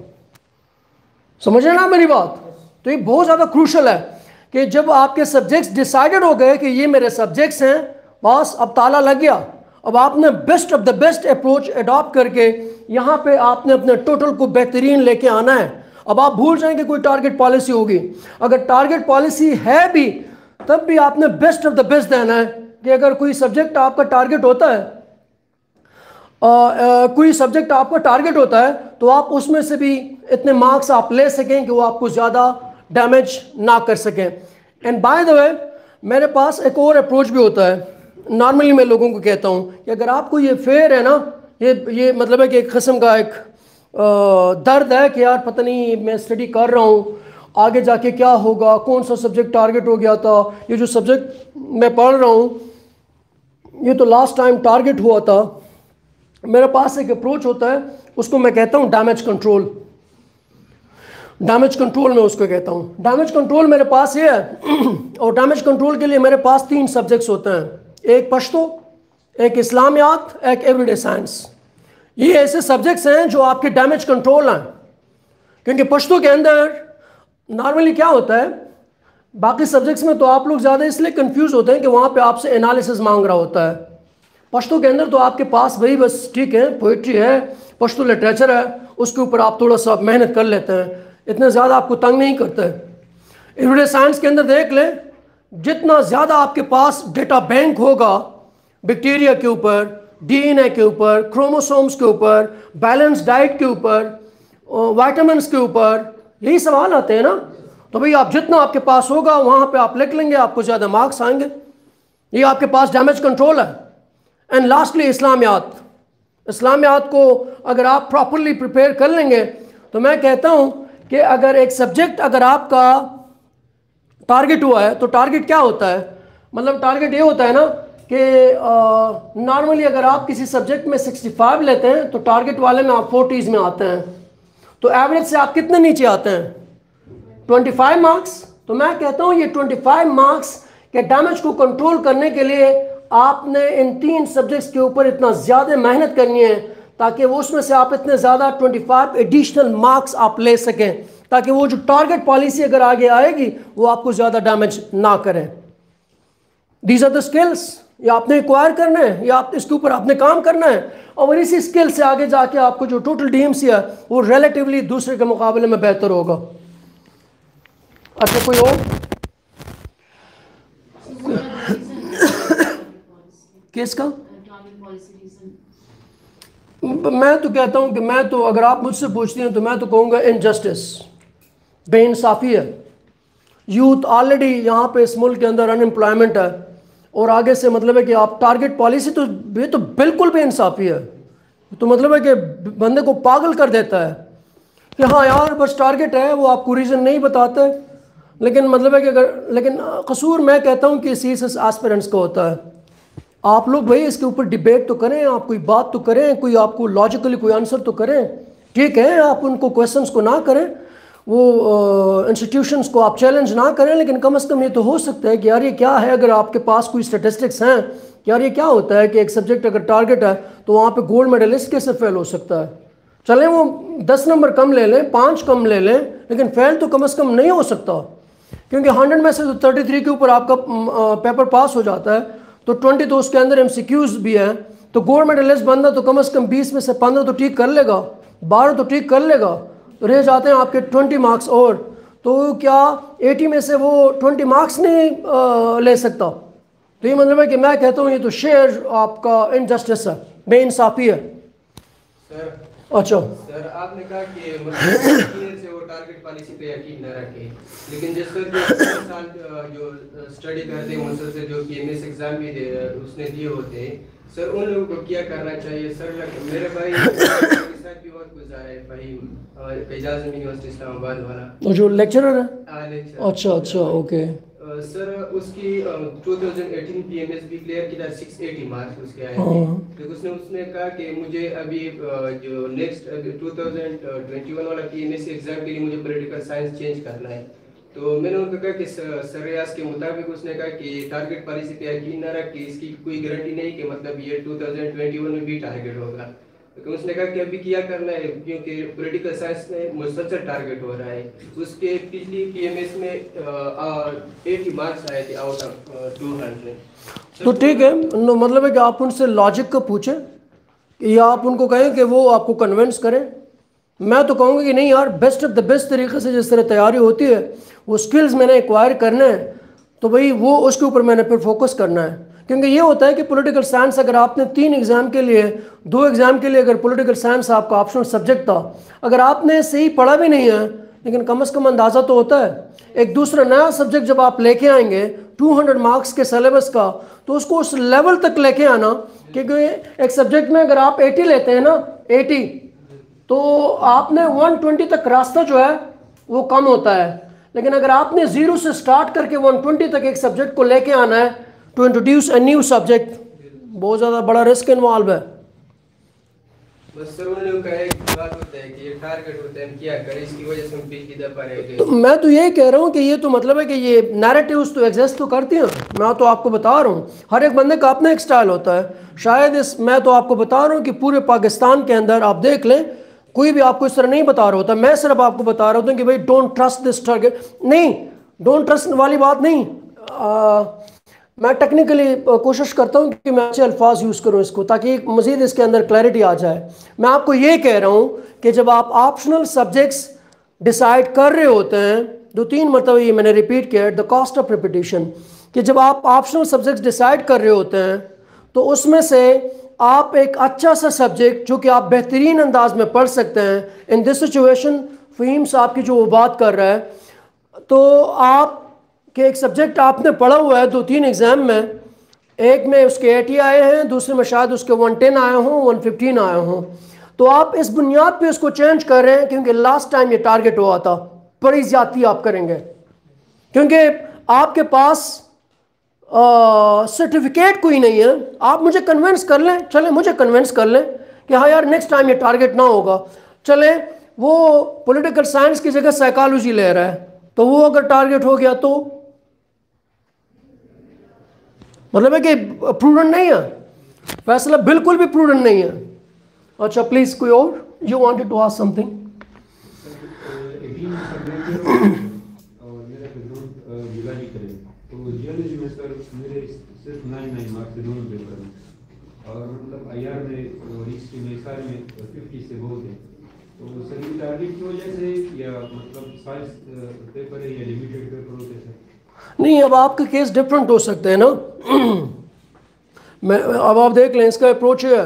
समझे ना मेरी बात? तो ये बहुत ज़्यादा क्रूशल है कि जब आपके सब्जेक्ट्स डिसाइडेड हो गए कि ये मेरे सब्जेक्ट्स हैं, बस अब ताला लग गया। अब आपने best of the best approach adopt करके यहाँ पे आपने अपने टोटल को बेहतरीन लेके आना है। अब आप भूल जाएं कि कोई टारगेट पॉलिसी होगी, अगर टारगेट पॉलिसी है भी तब भी आपने बेस्ट ऑफ द बेस्ट देना है कि अगर कोई सब्जेक्ट आपका टारगेट होता है आ, आ, कोई सब्जेक्ट आपका टारगेट होता है तो आप उसमें से भी इतने मार्क्स आप ले सकें कि वो आपको ज़्यादा डैमेज ना कर सकें। एंड बाय द वे मेरे पास एक और अप्रोच भी होता है। नॉर्मली मैं लोगों को कहता हूँ कि अगर आपको ये फेयर है ना, ये ये मतलब है कि एक किस्म का एक आ, दर्द है कि यार पता नहीं मैं स्टडी कर रहा हूँ आगे जाके क्या होगा, कौन सा सब्जेक्ट टारगेट हो गया था, ये जो सब्जेक्ट मैं पढ़ रहा हूँ ये तो लास्ट टाइम टारगेट हुआ था। मेरे पास एक अप्रोच होता है, उसको मैं कहता हूँ डैमेज कंट्रोल। डैमेज कंट्रोल में उसको कहता हूँ डैमेज कंट्रोल मेरे पास ये है और डैमेज कंट्रोल के लिए मेरे पास तीन सब्जेक्ट्स होते हैं, एक पश्तो, एक इस्लामियात, एक एवरीडे साइंस। ये ऐसे सब्जेक्ट्स हैं जो आपके डैमेज कंट्रोल हैं, क्योंकि पश्तो के अंदर नॉर्मली क्या होता है, बाकी सब्जेक्ट्स में तो आप लोग ज़्यादा इसलिए कंफ्यूज होते हैं कि वहाँ पे आपसे एनालिसिस मांग रहा होता है। पश्तो के अंदर तो आपके पास भाई बस ठीक है, पोइट्री है, पश्तो लिटरेचर है, उसके ऊपर आप थोड़ा सा मेहनत कर लेते हैं, इतना ज़्यादा आपको तंग नहीं करता है। एवरीडे साइंस के अंदर देख लें, जितना ज़्यादा आपके पास डेटा बैंक होगा बैक्टीरिया के ऊपर, डीएनए के ऊपर, क्रोमोसोम्स के ऊपर, बैलेंस डाइट के ऊपर, विटामिन्स के ऊपर, यही सवाल आते हैं ना। तो भाई आप जितना आपके पास होगा वहाँ पे आप लिख लेंगे, आपको ज़्यादा मार्क्स आएंगे। ये आपके पास डैमेज कंट्रोल है। एंड लास्टली इस्लामियात। इस्लामियात को अगर आप प्रॉपरली प्रिपेयर कर लेंगे तो मैं कहता हूँ कि अगर एक सब्जेक्ट अगर आपका टारगेट हुआ है तो टारगेट क्या होता है, मतलब टारगेट ये होता है ना कि नॉर्मली अगर आप किसी सब्जेक्ट में सिक्सटी फाइव लेते हैं तो टारगेट वाले में आप फोर्टीज़ में आते हैं, तो एवरेज से आप कितने नीचे आते हैं, ट्वेंटी फाइव मार्क्स। तो मैं कहता हूँ ये ट्वेंटी फाइव मार्क्स के डैमेज को कंट्रोल करने के लिए आपने इन तीन सब्जेक्ट्स के ऊपर इतना ज़्यादा मेहनत करनी है ताकि वो उसमें से आप इतने ज़्यादा पच्चीस एडिशनल मार्क्स आप ले सकें, ताकि वो जो टारगेट पॉलिसी अगर आगे आएगी वो आपको ज़्यादा डैमेज ना करें। दीज आर द स्किल्स, ये आपने एक्वायर करना है, या आप इसके ऊपर आपने काम करना है, और इसी स्किल से आगे जाके आपको जो टोटल डीएमसी है वो रिलेटिवली दूसरे के मुकाबले में बेहतर होगा। अच्छा कोई और किसका? मैं तो कहता हूं कि मैं तो अगर आप मुझसे पूछती हैं तो मैं तो कहूँगा इनजस्टिस, बेइंसाफ़ी है। यूथ ऑलरेडी यहाँ पे इस मुल्क के अंदर अनएम्प्लॉयमेंट है, और आगे से मतलब है कि आप टारगेट पॉलिसी, तो ये तो बिल्कुल बेइंसाफ़ी है। तो मतलब है कि बंदे को पागल कर देता है कि हाँ यार बस टारगेट है, वो आपको रीज़न नहीं बताते। लेकिन मतलब है कि अगर लेकिन कसूर मैं कहता हूँ कि सी एस एस एस्पिरेंट्स का होता है। आप लोग भाई इसके ऊपर डिबेट तो करें, आप कोई बात तो करें, कोई आपको लॉजिकली कोई आंसर तो करें। ठीक है, आप उनको क्वेश्चंस को ना करें, वो इंस्टीट्यूशंस uh, को आप चैलेंज ना करें, लेकिन कम से कम ये तो हो सकता है कि यार ये क्या है। अगर आपके पास कोई स्टेटिस्टिक्स हैं कि यार ये क्या होता है कि एक सब्जेक्ट अगर टारगेट है तो वहाँ पे गोल्ड मेडलिस्ट कैसे फेल हो सकता है। चलें वो दस नंबर कम ले लें, पाँच कम ले लें, लेकिन फेल तो कम से कम नहीं हो सकता, क्योंकि हंड्रेड में से तो थर्टी थ्री के ऊपर आपका पेपर पास हो जाता है, तो ट्वेंटी तो उसके अंदर एमसीक्यूज भी हैं। तो गोल्ड मेडलिस्ट बंदा तो कम से कम बीस में से पंद्रह तो ठीक कर लेगा, बारह तो ठीक कर लेगा, तो रह जाते हैं आपके ट्वेंटी मार्क्स। और तो क्या एटी में से वो ट्वेंटी मार्क्स नहीं आ, ले सकता? तो ये मतलब है कि मैं कहता हूँ ये तो शेयर आपका इनजस्टिस है, बेइंसाफी है। सर अच्छा सर आपने कहा कि मतलब से वो टारगेट पॉलिसी पे यकीन न रखें, लेकिन जिस सर जो तीन साल जो स्टडी करते हैं मुसलसल जो पीएमएस एग्जाम भी दे उसने दिए होते हैं, सर उन लोगों को क्या करना चाहिए? सर मेरे भाई के साथ भी बहुत गुजारा है, भाई एजाज यूनिवर्सिटी इस्लामाबाद वाला जो लेक्चरर है। हाँ, लेक्चरर। अच्छा अच्छा ओके। सर उसकी टू थाउजेंड एटीन पीएमएस भी क्लियर किया, छह सौ अस्सी मार्क्स उसके आए थे। हाँ। तो उसने उसने कहा कि मुझे अभी जो next two thousand twenty one वाला पीएमएस एग्जाम के लिए मुझे पॉलिटिकल साइंस चेंज करना है। तो मैंने उनको कहा कि सर रियाज के मुताबिक उसने कहा कि टारगेट पॉलिसी पे यकीन न रख कि इसकी कोई गारंटी नहीं कि मतलब ये टू थाउजेंड ट्वेंटी वन में भी टारगेट होगा। तो उसने कहा कि अभी क्या करना है, क्योंकि पॉलिटिकल साइंस में मुसलसल टारगेट हो रहा है। उसके पिछली पीएमएस में अस्सी मार्क्स आए थे आउट ऑफ टू हंड्रेड। तो ठीक है, नो मतलब है कि आप उनसे लॉजिक का पूछें या आप उनको कहें कि वो आपको कन्विंस करें। मैं तो कहूँगा कि नहीं यार, बेस्ट ऑफ द बेस्ट तरीके से जिस तरह तैयारी होती है, वो स्किल्स मैंने एक्वायर करने हैं, तो भाई वो उसके ऊपर मैंने फिर फोकस करना है। क्योंकि ये होता है कि पॉलिटिकल साइंस अगर आपने तीन एग्ज़ाम के लिए, दो एग्ज़ाम के लिए अगर पॉलिटिकल साइंस आपका ऑप्शनल सब्जेक्ट था, अगर आपने सही पढ़ा भी नहीं है लेकिन कम से कम अंदाज़ा तो होता है। एक दूसरा नया सब्जेक्ट जब आप लेके आएंगे दो सौ मार्क्स के सिलेबस का, तो उसको उस लेवल तक लेके आना, क्योंकि एक सब्जेक्ट में अगर आप अस्सी लेते हैं ना, अस्सी, तो आपने एक सौ बीस तक रास्ता जो है वो कम होता है। लेकिन अगर आपने ज़ीरो से स्टार्ट करके एक सौ बीस तक एक सब्जेक्ट को लेके आना है, to introduce a new subject, बहुत ज़्यादा बड़ा रिस्क इन्वॉल्व है। बस सर उन्होंने कहा एक बात होता है कि ये टारगेट होता है, हम क्या करें, इसकी वजह से हम पिछली दफा रह गए। तो मैं तो यही कह रहा हूँ कि ये तो मतलब है कि ये नैरेटिव्स तो एग्जिस्ट तो करती हैं। मैं तो आपको बता रहा हूँ हर एक बंदे का अपना एक स्टाइल होता है। शायद इस मैं तो आपको बता रहा हूँ कि पूरे पाकिस्तान के अंदर आप देख लें, कोई भी आपको इस तरह नहीं बता रहा होता। मैं सिर्फ आपको बता रहा होता हूँ कि भाई डोंट ट्रस्ट दिस टारगेट। नहीं, डोंट ट्रस्ट वाली बात नहीं। आ, मैं टेक्निकली कोशिश करता हूँ कि मैं अच्छे अल्फाज यूज़ करूँ इसको, ताकि मज़ीद इसके अंदर क्लैरिटी आ जाए। मैं आपको ये कह रहा हूँ कि जब आप ऑप्शनल सब्जेक्ट्स डिसाइड कर रहे होते हैं, दो तीन मतलब ये मैंने रिपीट किया, द कॉस्ट ऑफ रिपीटिशन, कि जब आप ऑप्शनल सब्जेक्ट्स डिसाइड कर रहे होते हैं तो उसमें से आप एक अच्छा सा सब्जेक्ट जो कि आप बेहतरीन अंदाज में पढ़ सकते हैं। इन दिस सिचुएशन फ़हीम साहब की जो वो बात कर रहा है, तो आप कि एक सब्जेक्ट आपने पढ़ा हुआ है दो तीन एग्ज़ाम में, एक में उसके अस्सी आए हैं, दूसरे में शायद उसके एक सौ दस आए हों, एक सौ पंद्रह आए हों, तो आप इस बुनियाद पे उसको चेंज कर रहे हैं क्योंकि लास्ट टाइम ये टारगेट हुआ था। बड़ी ज़्यादती आप करेंगे क्योंकि आपके पास सर्टिफिकेट कोई नहीं है। आप मुझे कन्विंस कर लें, चले मुझे कन्विंस कर लें कि हाँ यार नेक्स्ट टाइम ये टारगेट ना होगा। चले वो पॉलिटिकल साइंस की जगह साइकोलॉजी ले रहा है, तो वो अगर टारगेट हो गया तो मतलब है कि प्रूडेंट नहीं है, फैसला बिल्कुल भी प्रूडेंट नहीं है। अच्छा प्लीज कोई और, you wanted to ask something. तो जियोलॉजी में सर मेरे सिर्फ नाइन नाइन मार्क्स से दोनों पेपर में, और मतलब आईआर में और हिस्ट्री में सारे में फिफ्टी से बहुत है। तो सर ये टारगेट की वजह से या मतलब साइंस पेपर है या लिमिटेड पेपर होते हैं? नहीं, अब आपका केस डिफरेंट हो सकते हैं ना। मैं अब आप देख लें, इसका अप्रोच है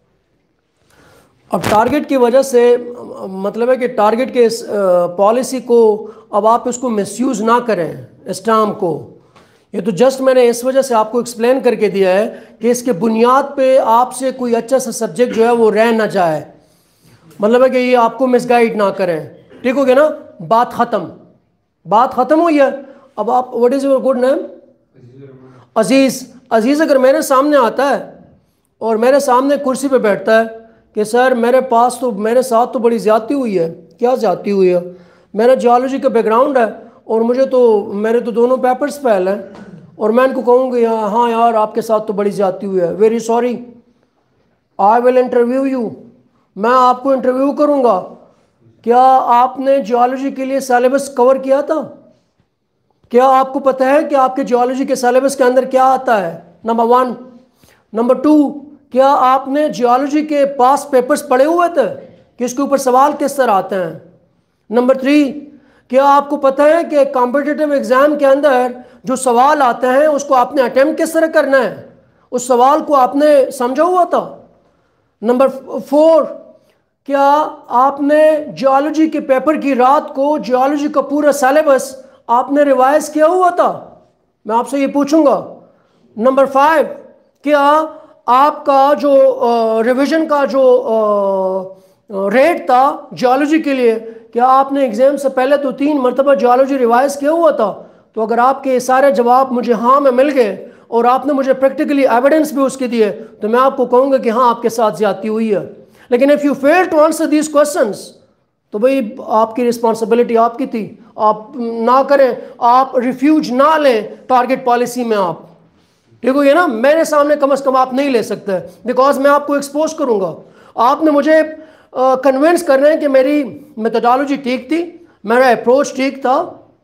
अब टारगेट की वजह से, मतलब है कि टारगेट के पॉलिसी को अब आप इसको मिसयूज़ ना करें इस टर्म को। ये तो जस्ट मैंने इस वजह से आपको एक्सप्लेन करके दिया है कि इसके बुनियाद पे आपसे कोई अच्छा सा सब्जेक्ट जो है वो रह ना जाए, मतलब है कि ये आपको मिसगाइड ना करें। ठीक हो गया ना, बात ख़त्म, बात ख़त्म हुई है। अब आप what is your good name? Aziz. Aziz अगर मेरे सामने आता है और मेरे सामने कुर्सी पे बैठता है कि सर मेरे पास तो मेरे साथ तो बड़ी ज़्यादती हुई है, क्या ज़्यादती हुई है? मेरा जियोलॉजी का बैकग्राउंड है और मुझे तो मेरे तो दोनों पेपर्स फेल हैं, और मैं इनको कहूँगी हाँ यार आपके साथ तो बड़ी ज़्यादती हुई है, very sorry, I will interview you, मैं आपको इंटरव्यू करूँगा। क्या आपने जियोलॉजी के लिए सिलेबस कवर किया था? क्या आपको पता है कि आपके जियोलॉजी के सिलेबस के अंदर क्या आता है? Number one. नंबर टू, क्या आपने जियोलॉजी के पास पेपर्स पढ़े हुए थे कि इसके ऊपर सवाल किस तरह आते हैं? नंबर थ्री, क्या आपको पता है कि कॉम्पिटिटिव एग्जाम के अंदर जो सवाल आते हैं उसको आपने अटेम्प्ट किस तरह करना है, उस सवाल को आपने समझा हुआ था? नंबर फोर, क्या आपने जियोलॉजी के पेपर की रात को जियोलॉजी का पूरा सिलेबस आपने रिवाइज किया हुआ था? मैं आपसे ये पूछूंगा। नंबर फाइव, क्या आपका जो रिवीजन का जो आ, रेट था जियोलॉजी के लिए, क्या आपने एग्जाम से पहले तो तीन मरतबा जियोलॉजी रिवाइज किया हुआ था? तो अगर आपके सारे जवाब मुझे हाँ में मिल गए और आपने मुझे प्रैक्टिकली एविडेंस भी उसके दिए तो मैं आपको कहूँगा कि हाँ आपके साथ ज्यादती हुई है। लेकिन if you fail to answer these questions तो भाई आपकी रिस्पॉन्सिबिलिटी आपकी थी, आप ना करें, आप रिफ्यूज ना लें टारगेट पॉलिसी में। आप ठीक हो गया ना? मेरे सामने कम अज़ कम आप नहीं ले सकते बिकॉज मैं आपको एक्सपोज करूँगा। आपने मुझे कन्विंस करना है कि मेरी मेथोडोलॉजी ठीक थी, मेरा अप्रोच ठीक था,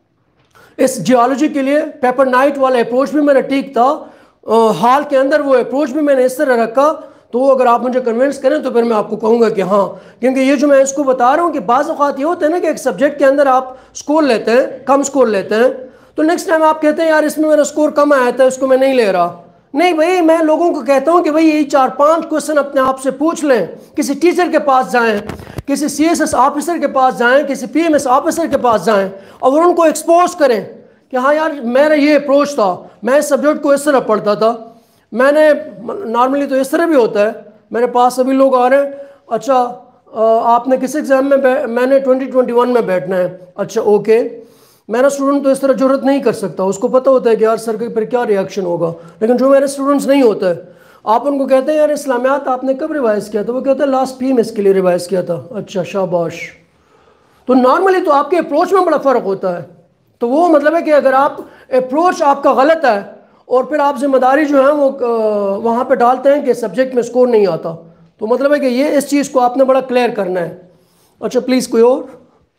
इस जियोलॉजी के लिए पेपर नाइट वाला अप्रोच भी मेरा ठीक था, हाल के अंदर वो अप्रोच भी मैंने इस तरह रखा। तो अगर आप मुझे कन्विंस करें तो फिर मैं आपको कहूँगा कि हाँ, क्योंकि ये जो मैं इसको बता रहा हूँ कि बाज़ औक़ात ये होता है ना कि एक सब्जेक्ट के अंदर आप स्कोर लेते हैं, कम स्कोर लेते हैं, तो नेक्स्ट टाइम आप कहते हैं यार इसमें मेरा स्कोर कम आया था, इसको मैं नहीं ले रहा। नहीं भाई, मैं लोगों को कहता हूँ कि भाई यही चार पांच क्वेश्चन अपने आप से पूछ लें, किसी टीचर के पास जाएं, किसी सी एस एस ऑफिसर के पास जाएं, किसी पी एम एस ऑफिसर के पास जाएं और उनको एक्सपोज करें कि हाँ यार मेरा ये अप्रोच था, मैं इस सब्जेक्ट को इस तरह पढ़ता था। मैंने नॉर्मली तो इस तरह भी होता है, मेरे पास सभी लोग आ रहे हैं, अच्छा आपने किस एग्ज़ाम में, मैंने ट्वेंटी ट्वेंटी वन में बैठना है, अच्छा ओके। मेरा स्टूडेंट तो इस तरह जरूरत नहीं कर सकता, उसको पता होता है कि यार सर के पर क्या रिएक्शन होगा। लेकिन जो मेरे स्टूडेंट्स नहीं होता है, आप उनको कहते हैं यार इस्लामियात आपने कब रिवाइज़ किया था, वो कहते हैं लास्ट पी में इसके लिए रिवाइज़ किया था। अच्छा शाबाश। तो नॉर्मली तो आपके अप्रोच में बड़ा फ़र्क होता है। तो वो मतलब है कि अगर आप अप्रोच आपका गलत है और फिर आप जिम्मेदारी जो है वो वहाँ पे डालते हैं कि सब्जेक्ट में स्कोर नहीं आता, तो मतलब है कि ये इस चीज़ को आपने बड़ा क्लियर करना है। अच्छा प्लीज़ कोई और?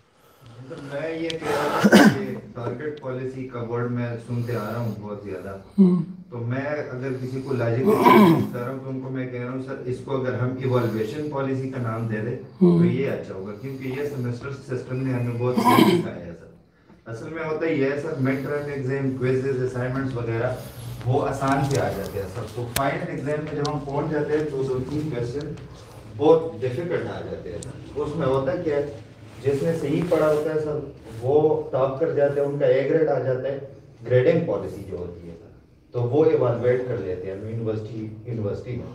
मैं ये कह रहा हूँ कि टारगेट पॉलिसी का वर्ड मैं सुनते आ रहा हूँ बहुत ज़्यादा, तो मैं अगर किसी को लॉजिक कर रहा हूँ तो उनको मैं कह रहा हूँ सर इसको अगर हम इवैल्यूएशन पॉलिसी का नाम दे दें तो ये अच्छा होगा, क्योंकि ये सेमेस्टर सिस्टम ने हमें बहुत सिखाया है सर। असल में होता ही है sir, mid term exam, quizzes, assignments वगैरह वो आसान से आ जाते हैं सर। तो फाइनल एग्जाम में जब हम पहुँच जाते हैं तो दो तीन क्वेश्चन बहुत डिफिकल्ट आ जाते हैं सर। उसमें होता क्या है, जिसने सही पढ़ा होता है सर वो टॉप कर जाते हैं, उनका ए ग्रेड आ जाता है। ग्रेडिंग पॉलिसी जो होती है सर तो वो इवैल्यूएट कर लेते हैं यूनिवर्सिटी यूनिवर्सिटी में।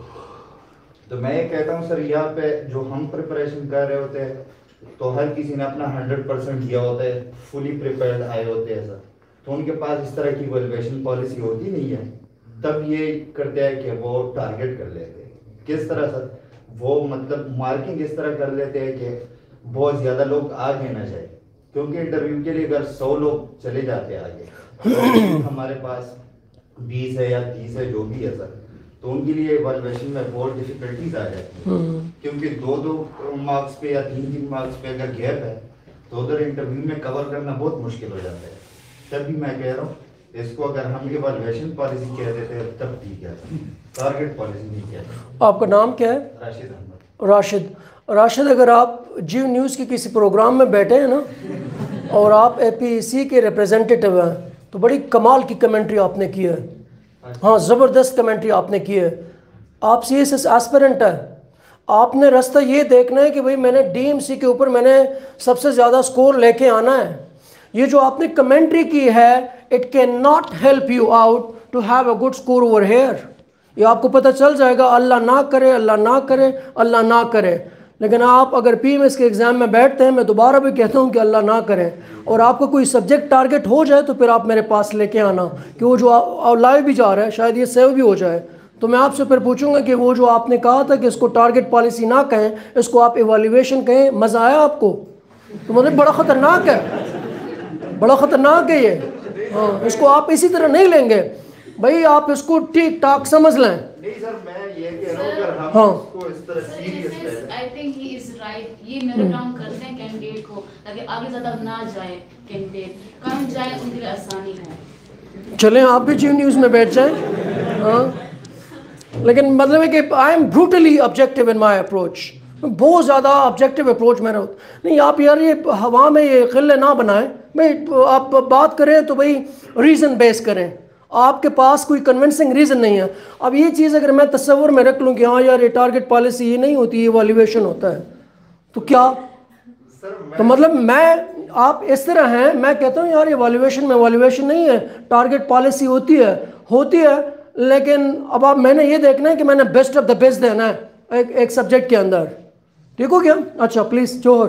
तो मैं ये कहता हूँ सर यहाँ पे जो हम प्रिपरेशन कर रहे होते हैं तो हर किसी ने अपना हंड्रेड परसेंट दिया होता है, फुली प्रिपेयर्ड आए होते हैं सर, तो उनके पास इस तरह की इवैल्यूएशन पॉलिसी होती नहीं है। तब ये करते हैं कि वो टारगेट कर लेते हैं। किस तरह सर? वो मतलब मार्किंग इस तरह कर लेते हैं कि बहुत ज़्यादा लोग आगे ना जाए, क्योंकि इंटरव्यू के लिए अगर सौ लोग चले जाते हैं आगे तो हमारे पास बीस है या तीस है जो भी है सर, तो उनके लिए इवैल्यूएशन में बहुत डिफिकल्टीज आ जाती है, क्योंकि दो दो मार्क्स पे या तीन तीन मार्क्स पे अगर गैप है तो उधर इंटरव्यू में कवर करना बहुत मुश्किल हो जाता है। तब भी मैं कह रहा हूँ इसको अगर हम इवैल्यूएशन पॉलिसी कह देते हैं तब ठीक है, टारगेट पॉलिसी नहीं कहते। आपका नाम क्या है? राशिद अहमद। राशिद। राशिद, अगर आप जियो न्यूज़ के किसी प्रोग्राम में बैठे हैं ना और आप ए पी सी के रिप्रेजेंटेटिव हैं तो बड़ी कमाल की कमेंट्री आपने की है। हाँ, ज़बरदस्त कमेंट्री आपने की है। आप सी एस एस एस्पिरेंट है, आपने रास्ता ये देखना है कि भाई मैंने डी एम सी के ऊपर मैंने सबसे ज़्यादा स्कोर लेके आना है। ये जो आपने कमेंट्री की है it can not help you out to have a good score over here. ये आपको पता चल जाएगा, अल्लाह ना करे, अल्लाह ना करे, अल्लाह ना करे। लेकिन आप अगर पी एम एस के एग्ज़ाम में बैठते हैं, मैं दोबारा भी कहता हूँ कि अल्लाह ना करें, और आपको कोई सब्जेक्ट टारगेट हो जाए तो फिर आप मेरे पास लेके आना कि वो जो लाइव भी जा रहा है शायद ये सेव भी हो जाए। तो मैं आपसे फिर पूछूंगा कि वो जो आपने कहा था कि इसको टारगेट पॉलिसी ना कहें, इसको आप इवैल्यूएशन कहें, मज़ा आया आपको? तो मतलब बड़ा ख़तरनाक है, बड़ा ख़तरनाक है ये। हाँ, इसको आप इसी तरह नहीं लेंगे भाई, आप इसको ठीक ठाक समझ लें। नहीं सर, मैं ये कह रहा हूं अगर हम हाँ। इसको इस तरह सीरियस लें, I think he is right. ये मेरा काम करते हैं कैंडिडेट को ताकि आगे ज़्यादा ना जाए, कैंडिडेट कम जाए, उनके लिए आसानी हो। चलें आप भी जियो न्यूज़ में बैठ जाएं। हाँ, लेकिन मतलब है कि I am brutally objective in my approach. बहुत ज़्यादा ऑब्जेक्टिव अप्रोच मेरा होता नहीं। आप यार ये हवा में ये किले ना बनाएं भाई, आप बात करें तो भाई रीज़न बेस करें, आपके पास कोई कन्विंसिंग रीज़न नहीं है। अब ये चीज़ अगर मैं तस्वर में रख लूँ कि हाँ यार ये टारगेट पॉलिसी ये नहीं होती, ये वैल्यूएशन होता है, तो क्या तो मतलब मैं आप इस तरह हैं, मैं कहता हूँ यार ये वैल्यूएशन में वैल्यूएशन नहीं है, टारगेट पॉलिसी होती है होती है लेकिन अब आप मैंने ये देखना है कि मैंने बेस्ट ऑफ द बेस्ट देना है एक एक सब्जेक्ट के अंदर, ठीक हो गया? अच्छा प्लीज़ जोहर।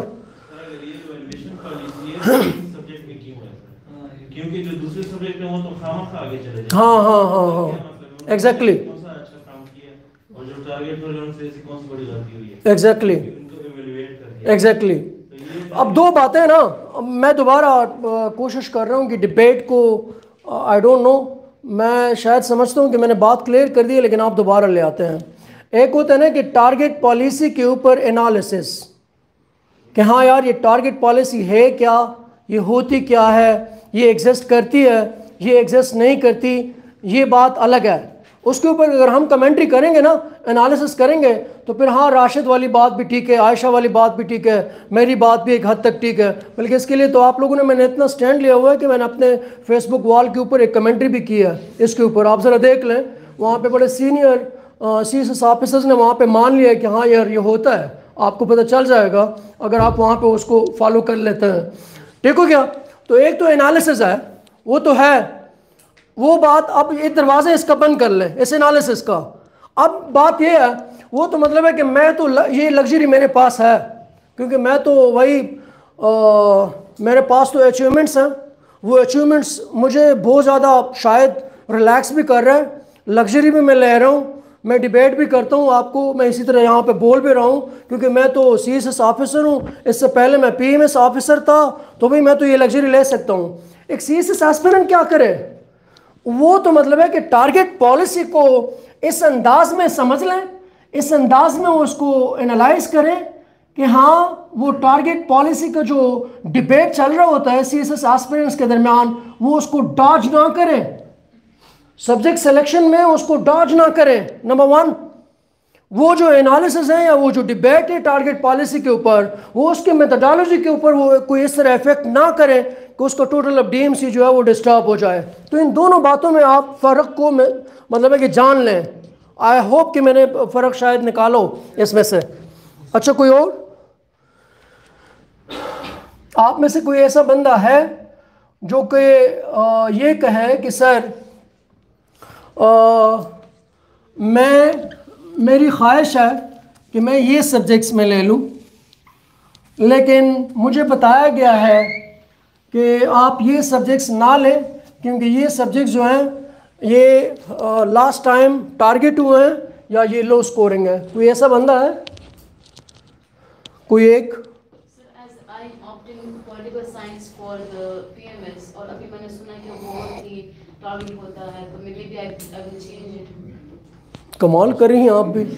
क्योंकि जो दूसरे सब्जेक्ट में वो तो खामखा आगे चले जाते हैं। हाँ हाँ हाँ हाँ एग्जैक्टली कौन सा अच्छा काम किया और जो टारगेट पर उनसे कौन सी बड़ी गलती हुई है एग्जैक्टली उनको इवैल्यूएट करके एग्जैक्टली। अब दो बातें ना, मैं दोबारा कोशिश कर रहा हूँ कि डिबेट को आई डोंट नो, मैं शायद समझता हूँ कि मैंने बात क्लियर कर दी है लेकिन आप दोबारा ले आते हैं। एक होता है ना कि टारगेट पॉलिसी के ऊपर एनालिसिस कि हाँ यार ये टारगेट पॉलिसी है क्या, ये होती क्या है, ये एग्जिस्ट करती है, ये एग्जिस्ट नहीं करती, ये बात अलग है। उसके ऊपर अगर हम कमेंट्री करेंगे ना, एनालिसिस करेंगे, तो फिर हाँ राशिद वाली बात भी ठीक है, आयशा वाली बात भी ठीक है, मेरी बात भी एक हद तक ठीक है। बल्कि इसके लिए तो आप लोगों ने मैंने इतना स्टैंड लिया हुआ है कि मैंने अपने फेसबुक वॉल के ऊपर एक कमेंट्री भी की है इसके ऊपर, आप ज़रा देख लें। वहाँ पे बड़े senior C S S officers ने वहाँ पे मान लिया है कि हाँ यार ये होता है, आपको पता चल जाएगा अगर आप वहाँ पे उसको फॉलो कर लेते हैं, ठीक हो गया? तो एक तो एनालिसिस है, वो तो है वो बात। अब ये दरवाज़ा इसका बंद कर लें इस एनालिसिस का। अब बात ये है, वो तो मतलब है कि मैं तो ल, ये लग्जरी मेरे पास है क्योंकि मैं तो वही आ, मेरे पास तो अचीवमेंट्स हैं, वो अचीवमेंट्स मुझे बहुत ज़्यादा शायद रिलैक्स भी कर रहा है, लग्जरी भी मैं ले रहा हूँ, मैं डिबेट भी करता हूँ आपको, मैं इसी तरह यहाँ पे बोल भी रहा हूँ क्योंकि मैं तो सी एस एस ऑफिसर हूँ, इससे पहले मैं पी एम एस ऑफिसर था, तो भाई मैं तो ये लग्जरी ले सकता हूँ। एक सी एस एस एस्पिरेंट क्या करे, वो तो मतलब है कि टारगेट पॉलिसी को इस अंदाज में समझ लें, इस अंदाज में उसको एनालाइज करें कि हाँ वो टारगेट पॉलिसी का जो डिबेट चल रहा होता है सी एस एस एस्पिरेंट्स के दरमियान, वो उसको डॉज ना करें, सब्जेक्ट सिलेक्शन में उसको डॉज ना करें। नंबर वन, वो जो एनालिसिस है या वो जो डिबेट है टारगेट पॉलिसी के ऊपर, वो उसके मेथोडोलॉजी के ऊपर वो कोई इस तरह इफेक्ट ना करे कि उसका टोटल अब डी एम सी जो है वो डिस्टर्ब हो जाए। तो इन दोनों बातों में आप फ़र्क को में मतलब है कि जान लें। आई होप कि मैंने फ़र्क शायद निकालो इसमें से। अच्छा कोई और आप में से कोई ऐसा बंदा है जो कि ये कहे कि सर आ, मैं मेरी ख्वाहिश है कि मैं ये सब्जेक्ट्स में ले लूँ, लेकिन मुझे बताया गया है कि आप ये सब्जेक्ट्स ना लें क्योंकि ये सब्जेक्ट्स जो हैं ये लास्ट टाइम टारगेट हुए हैं या ये लो स्कोरिंग है। कोई ऐसा बंदा है? कोई एक? Political science for the PMS और अभी मैंने सुना कि वो बहुत ही टारगेट होता है, तो maybe I will change it. कमाल कर रही हैं आप भी।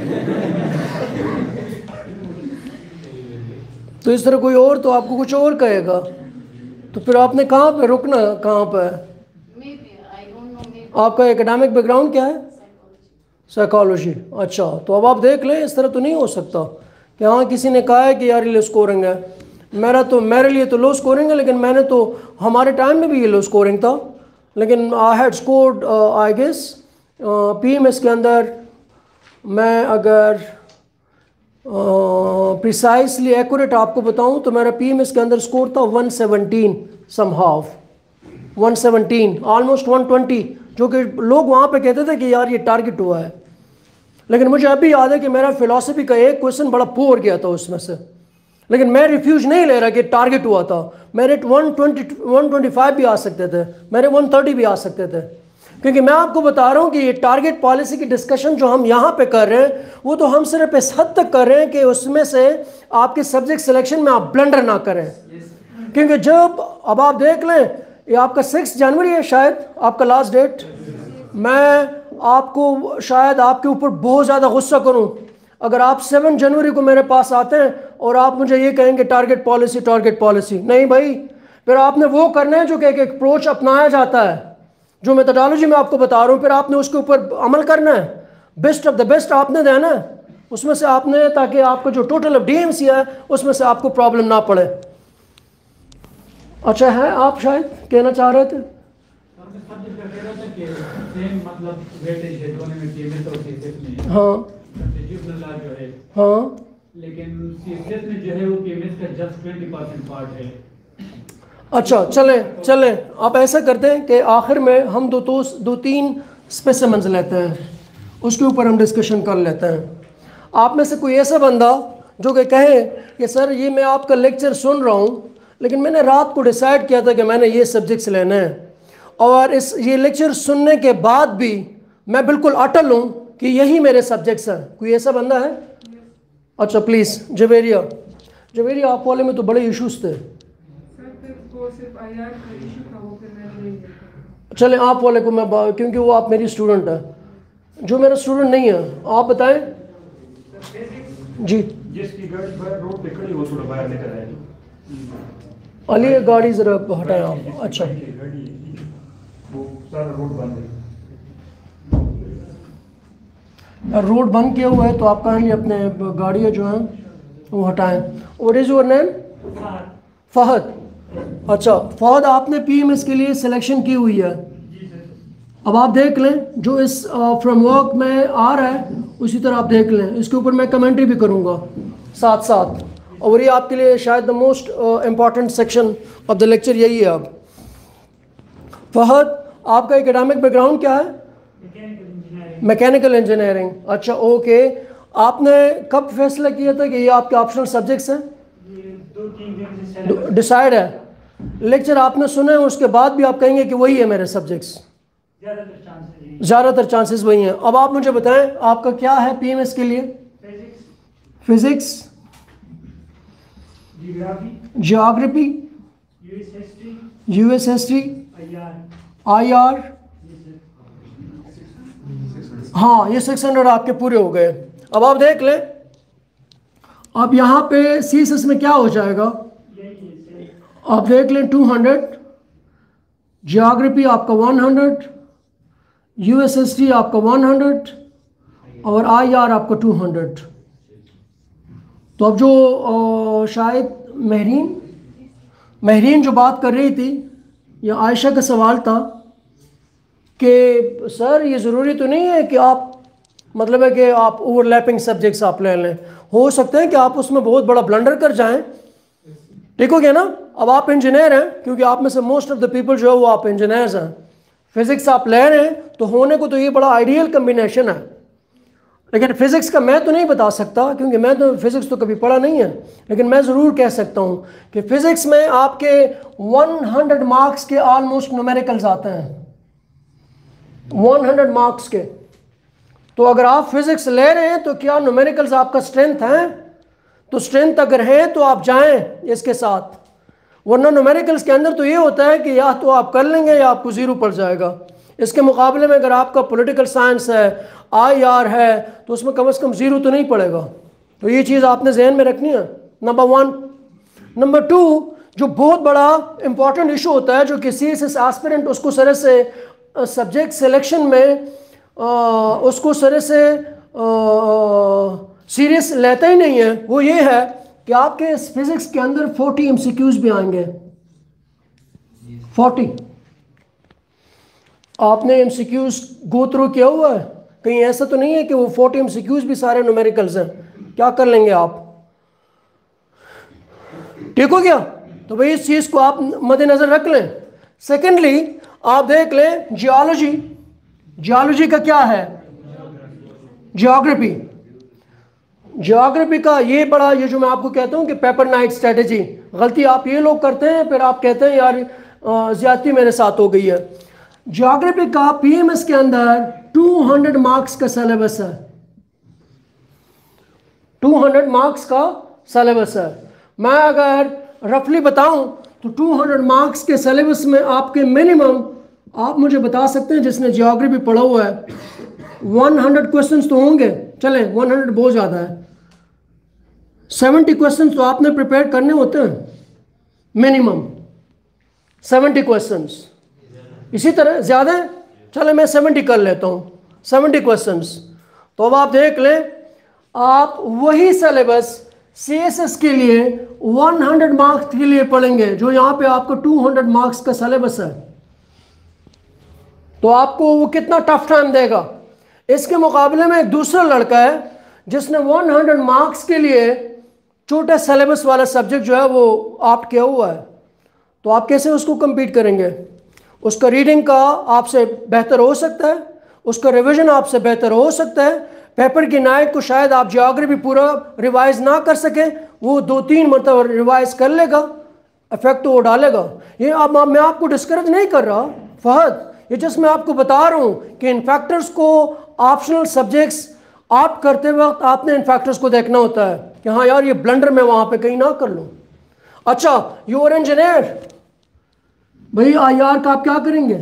तो इस तरह कोई और तो आपको कुछ और कहेगा, तो फिर आपने कहाँ पे रुकना, कहाँ पे? आपका एकेडमिक बैकग्राउंड क्या है? साइकोलॉजी। अच्छा, तो अब आप देख लें, इस तरह तो नहीं हो सकता कि हाँ किसी ने कहा है कि यार ये लो स्कोरिंग है, मेरा तो मेरे लिए तो लो स्कोरिंग है, लेकिन मैंने तो हमारे टाइम में भी ये लो स्कोरिंग था, लेकिन I had scored I guess P M S के अंदर मैं अगर प्रिसाइसली uh, एक्यूरेट आपको बताऊं तो मेरा पी एम एस के अंदर स्कोर था one seventeen somehow, one seventeen almost one twenty, जो कि लोग वहाँ पे कहते थे कि यार ये टारगेट हुआ है। लेकिन मुझे अभी याद है कि मेरा फिलॉसफी का एक क्वेश्चन बड़ा पुअर गया था उसमें से, लेकिन मैं रिफ्यूज नहीं ले रहा कि टारगेट हुआ था। मेरे one twenty one twenty five भी आ सकते थे, मेरे वन थर्टी भी आ सकते थे, क्योंकि मैं आपको बता रहा हूँ कि ये टारगेट पॉलिसी की डिस्कशन जो हम यहाँ पे कर रहे हैं वो तो हम सिर्फ इस हद तक कर रहे हैं कि उसमें से आपके सब्जेक्ट सिलेक्शन में आप ब्लंडर ना करें। क्योंकि जब अब आप देख लें, ये आपका सिक्स जनवरी है शायद आपका लास्ट डेट, मैं आपको शायद आपके ऊपर बहुत ज़्यादा गुस्सा करूँ अगर आप सेवन जनवरी को मेरे पास आते हैं और आप मुझे ये कहेंगे टारगेट पॉलिसी टारगेट पॉलिसी। नहीं भाई, फिर आपने वो करना है जो कि एक अप्रोच अपनाया जाता है, जो मेथोडोलॉजी मैं आपको बता रहा हूँ, फिर आपने उसके ऊपर अमल करना है, बेस्ट ऑफ द बेस्ट आपने देना है, उसमें से आपने, ताकि आपका जो total of D M C है उसमें से आपको प्रॉब्लम ना पड़े। अच्छा है, आप शायद कहना चाह रहे थे? मतलब वेटेज है दोनों में, पीएमएस और सीएसएस में। हाँ ट्रांजिशनल लॉ जो है, हाँ, लेकिन सीएसएस में जो है वो पीएमएस का जस्ट ट्वेंटी परसेंट पार्ट है। अच्छा चले चले आप ऐसा करते हैं कि आखिर में हम दो तो दो तीन स्पेसिमेंस लेते हैं, उसके ऊपर हम डिस्कशन कर लेते हैं। आप में से कोई ऐसा बंदा जो कि कहे कि सर ये मैं आपका लेक्चर सुन रहा हूँ, लेकिन मैंने रात को डिसाइड किया था कि मैंने ये सब्जेक्ट्स लेने हैं, और इस ये लेक्चर सुनने के बाद भी मैं बिल्कुल अटल हूँ कि यही मेरे सब्जेक्ट्स हैं, कोई ऐसा बंदा है? अच्छा प्लीज़ जवेरिया, जवेरिया आप वाले में तो बड़े इश्यूज थे। चलें आप वाले को मैं, क्योंकि वो आप मेरी स्टूडेंट है, जो मेरा स्टूडेंट नहीं है आप बताएं जी। जिसकी गाड़ी बाहर रोड पे खड़ी हो, थोड़ा बाहर लेकर आए। अली गाड़ी जरा हटाएं आप। अच्छा वो सारा रोड बंद है, रोड बंद किया हुआ है, तो आप कहेंगे अपने गाड़ियाँ जो हैं वो हटाएं। और इज योर नेम? फहद। अच्छा फहद, आपने पीएमएस के लिए सिलेक्शन की हुई है। अब आप देख लें जो इस फ्रेमवर्क में आ रहा है उसी तरह आप देख लें, इसके ऊपर मैं कमेंट्री भी करूँगा साथ साथ, और ये आपके लिए शायद the most important section of the lecture यही है। अब फहद, आपका एकेडमिक बैकग्राउंड क्या है? Mechanical engineering. अच्छा ओके, आपने कब फैसला किया था कि ये आपके ऑप्शनल सब्जेक्ट्स हैं? डिसाइड है, लेक्चर आपने सुने हैं उसके बाद भी आप कहेंगे कि वही है मेरे सब्जेक्ट्स? ज़्यादातर चांसेस वही हैं। अब आप मुझे बताएं आपका क्या है पीएमएस के लिए? Physics, geography, US history, I R. हाँ ये सिक्स हंड्रेड आपके पूरे हो गए। अब आप देख लें, अब यहाँ पे सी एस एस में क्या हो जाएगा, आप देख लें टू हंड्रेड, जियोग्राफी आपका वन हंड्रेड, यूएस हिस्ट्री आपका वन हंड्रेड और आई आर आपका टू हंड्रेड। तो अब जो आ, शायद महरीन महरीन जो बात कर रही थी, या आयशा का सवाल था कि सर ये ज़रूरी तो नहीं है कि आप, मतलब है कि आप ओवरलैपिंग सब्जेक्ट्स आप ले लें, हो सकता है कि आप उसमें बहुत बड़ा ब्लंडर कर जाएं। ठीक हो गया ना? अब आप इंजीनियर हैं, क्योंकि आप में से मोस्ट ऑफ द पीपल जो है वो आप इंजीनियर्स हैं, फिज़िक्स आप ले रहे हैं, तो होने को तो ये बड़ा आइडियल कम्बिनेशन है। लेकिन फ़िज़िक्स का मैं तो नहीं बता सकता, क्योंकि मैं तो फ़िज़िक्स तो कभी पढ़ा नहीं है, लेकिन मैं ज़रूर कह सकता हूँ कि फ़िज़िक्स में आपके हंड्रेड मार्क्स के ऑलमोस्ट न्यूमेरिकल्स आते हैं, हंड्रेड मार्क्स के। तो अगर आप फिज़िक्स ले रहे हैं तो क्या न्यूमेरिकल्स आपका स्ट्रेंथ है? तो स्ट्रेंथ अगर है तो आप जाएं इसके साथ, वरना न्यूमेरिकल्स के अंदर तो ये होता है कि या तो आप कर लेंगे या आपको ज़ीरो पड़ जाएगा। इसके मुकाबले में अगर आपका पॉलिटिकल साइंस है, आई आर है, तो उसमें कम से कम ज़ीरो तो नहीं पड़ेगा। तो ये चीज़ आपने जहन में रखनी है, नंबर वन। नंबर टू, जो बहुत बड़ा इंपॉर्टेंट इशू होता है, जो कि सी एस एस एस्पिरेंट उसको सरे से सब्जेक्ट सिलेक्शन में आ, उसको सरे से सीरियस लेता ही नहीं है, वो ये है कि आपके इस फिज़िक्स के अंदर फोर्टी एम सी क्यूज़ भी आएंगे। फोर्टी आपने M C Qs go through किया हुआ है? कहीं ऐसा तो नहीं है कि वो फोर्टी एम सी क्यूज़ भी सारे न्यूमेरिकल्स हैं? क्या कर लेंगे आप? ठीक हो गया? तो भाई इस चीज़ को आप मद्देनज़र रख लें। सेकेंडली आप देख लें जियोलॉजी, जियोलॉजी का क्या है? जियोग्राफी। जियोग्राफी का ये बड़ा, ये जो मैं आपको कहता हूँ कि पेपर नाइट स्ट्रेटेजी, गलती आप ये लोग करते हैं, फिर आप कहते हैं यार ज़्यादती मेरे साथ हो गई है। जियोग्राफी का पीएमएस के अंदर टू हंड्रेड मार्क्स का सिलेबस है, टू हंड्रेड मार्क्स का सिलेबस है। मैं अगर रफली बताऊं तो टू हंड्रेड मार्क्स के सिलेबस में आपके मिनिमम, आप मुझे बता सकते हैं जिसने जियोग्राफी पढ़ा हुआ है, हंड्रेड क्वेश्चंस तो होंगे। चलें हंड्रेड बहुत ज़्यादा है, सेवेंटी क्वेश्चंस तो आपने प्रिपेयर करने होते हैं मिनिमम, सेवेंटी क्वेश्चंस। इसी तरह ज़्यादा है, चले मैं सेवेंटी कर लेता हूँ, सेवेंटी क्वेश्चंस। तो अब आप देख लें आप वही सिलेबस सी एस एस के लिए सौ मार्क्स के लिए पढ़ेंगे जो यहाँ पे आपको दो सौ मार्क्स का सिलेबस है, तो आपको वो कितना टफ टाइम देगा। इसके मुकाबले में एक दूसरा लड़का है जिसने सौ मार्क्स के लिए छोटे सिलेबस वाला सब्जेक्ट जो है वो ऑप्ट किया हुआ है, तो आप कैसे उसको compete करेंगे। उसका रीडिंग का आपसे बेहतर हो सकता है, उसका रिवीजन आपसे बेहतर हो सकता है, पेपर की नाइट को शायद आप जियोग्राफी पूरा रिवाइज ना कर सके, वो दो तीन मतलब रिवाइज कर लेगा, इफेक्ट वो डालेगा। ये अब मैं आपको डिस्करेज नहीं कर रहा फहद, ये जस्ट मैं आपको बता रहा हूँ कि इन फैक्टर्स को ऑप्शनल सब्जेक्ट्स आप करते वक्त आपने इन फैक्टर्स को देखना होता है कि हाँ यार ये ब्लंडर मैं वहाँ पे कहीं ना कर लूँ। अच्छा यू आर इंजीनियर, भाई आई आर का आप क्या करेंगे।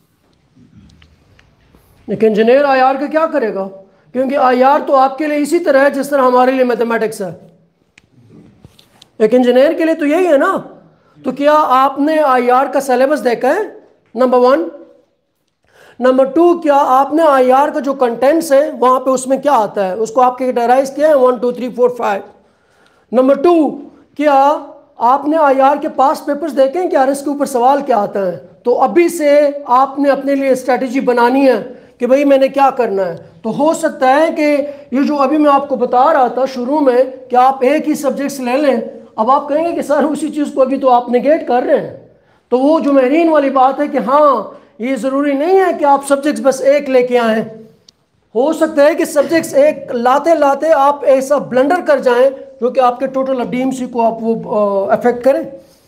एक इंजीनियर आई आर का क्या करेगा, क्योंकि आई आर तो आपके लिए इसी तरह है जिस तरह हमारे लिए मैथमेटिक्स है। एक इंजीनियर के लिए तो यही है ना। तो क्या आपने आई आर का सिलेबस देखा है, नंबर वन। नंबर टू, क्या आपने आई आर का जो कंटेंट्स है वहां पे उसमें क्या आता है उसको आप कैटेगराइज किया है, one two three four five. Number two, क्या आपने आई आर के पास पेपर्स देखे हैं कि यार इसके ऊपर सवाल क्या आता है। तो अभी से आपने अपने लिए स्ट्रैटेजी बनानी है कि भाई मैंने क्या करना है। तो हो सकता है कि ये जो अभी मैं आपको बता रहा था शुरू में कि आप एक ही सब्जेक्ट्स ले लें, अब आप कहेंगे कि सर उसी चीज़ को अभी तो आप नेगेट कर रहे हैं। तो वो जो मेरीन वाली बात है कि हाँ ये ज़रूरी नहीं है कि आप सब्जेक्ट्स बस एक लेके आएँ, हो सकता है कि सब्जेक्ट्स एक लाते लाते आप ऐसा ब्लंडर कर जाएं जो कि आपके टोटल डीएमसी को आप वो अफेक्ट करें।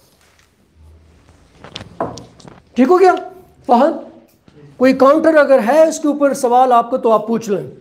ठीक हो गया फहद। कोई काउंटर अगर है इसके ऊपर सवाल आपको तो आप पूछ लें।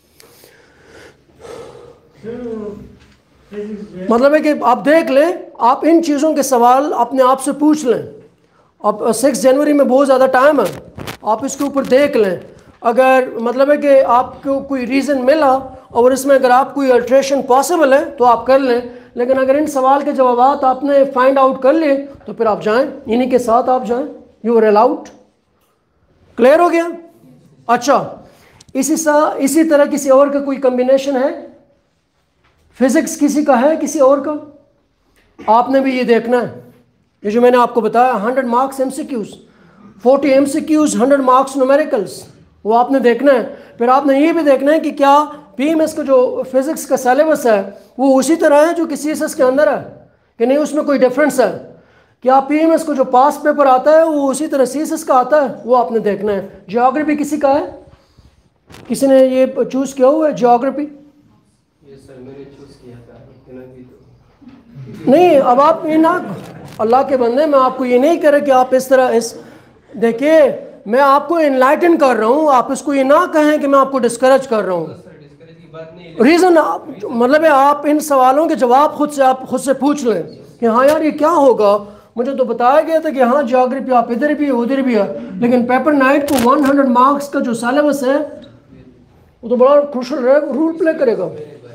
मतलब है कि आप देख लें, आप इन चीज़ों के सवाल अपने आप से पूछ लें। अब सिक्स जनवरी में बहुत ज़्यादा टाइम है, आप इसके ऊपर देख लें। अगर मतलब है कि आपको कोई रीज़न मिला और इसमें अगर आप कोई अल्ट्रेशन पॉसिबल है तो आप कर लें, लेकिन अगर इन सवाल के जवाब आपने फाइंड आउट कर लिए तो फिर आप जाएं, इन्हीं के साथ आप जाएं, यू आर अलाउड। क्लियर हो गया। अच्छा इसी सा इसी तरह किसी और का कोई कम्बिनेशन है, फिजिक्स किसी का है, किसी और का, आपने भी ये देखना है। ये जो मैंने आपको बताया hundred marks MCQs, forty MCQs, hundred marks numericals, वो आपने देखना है। फिर आपने ये भी देखना है कि क्या पीएमएस का जो फिजिक्स का सिलेबस है वो उसी तरह है जो कि सीएसएस के अंदर है कि नहीं, उसमें कोई डिफरेंस है। क्या पीएमएस को जो पास पेपर आता है वो उसी तरह सीएसएस का आता है, वो आपने देखना है। जियोग्राफी किसी का है, किसी ने ये चूज किया हुआ है जियोग्राफी? यस सर मैंने चूज किया था। नहीं, अब आप ये ना, अल्लाह के बंदे, मैं आपको ये नहीं कह रहा कि आप इस तरह इस देखिए मैं आपको इनलाइटन कर रहा हूँ, आप इसको ये ना कहें कि मैं आपको डिस्करेज कर रहा हूँ। रीज़न मतलब है आप इन सवालों के जवाब खुद से आप खुद से पूछ लें कि हाँ यार ये क्या होगा। मुझे तो बताया गया था कि हाँ जियोग्राफी आप इधर भी उधर भी है, लेकिन पेपर नाइट को सौ मार्क्स का जो सिलेबस है वो तो बड़ा क्रूशल रोल प्ले करेगा।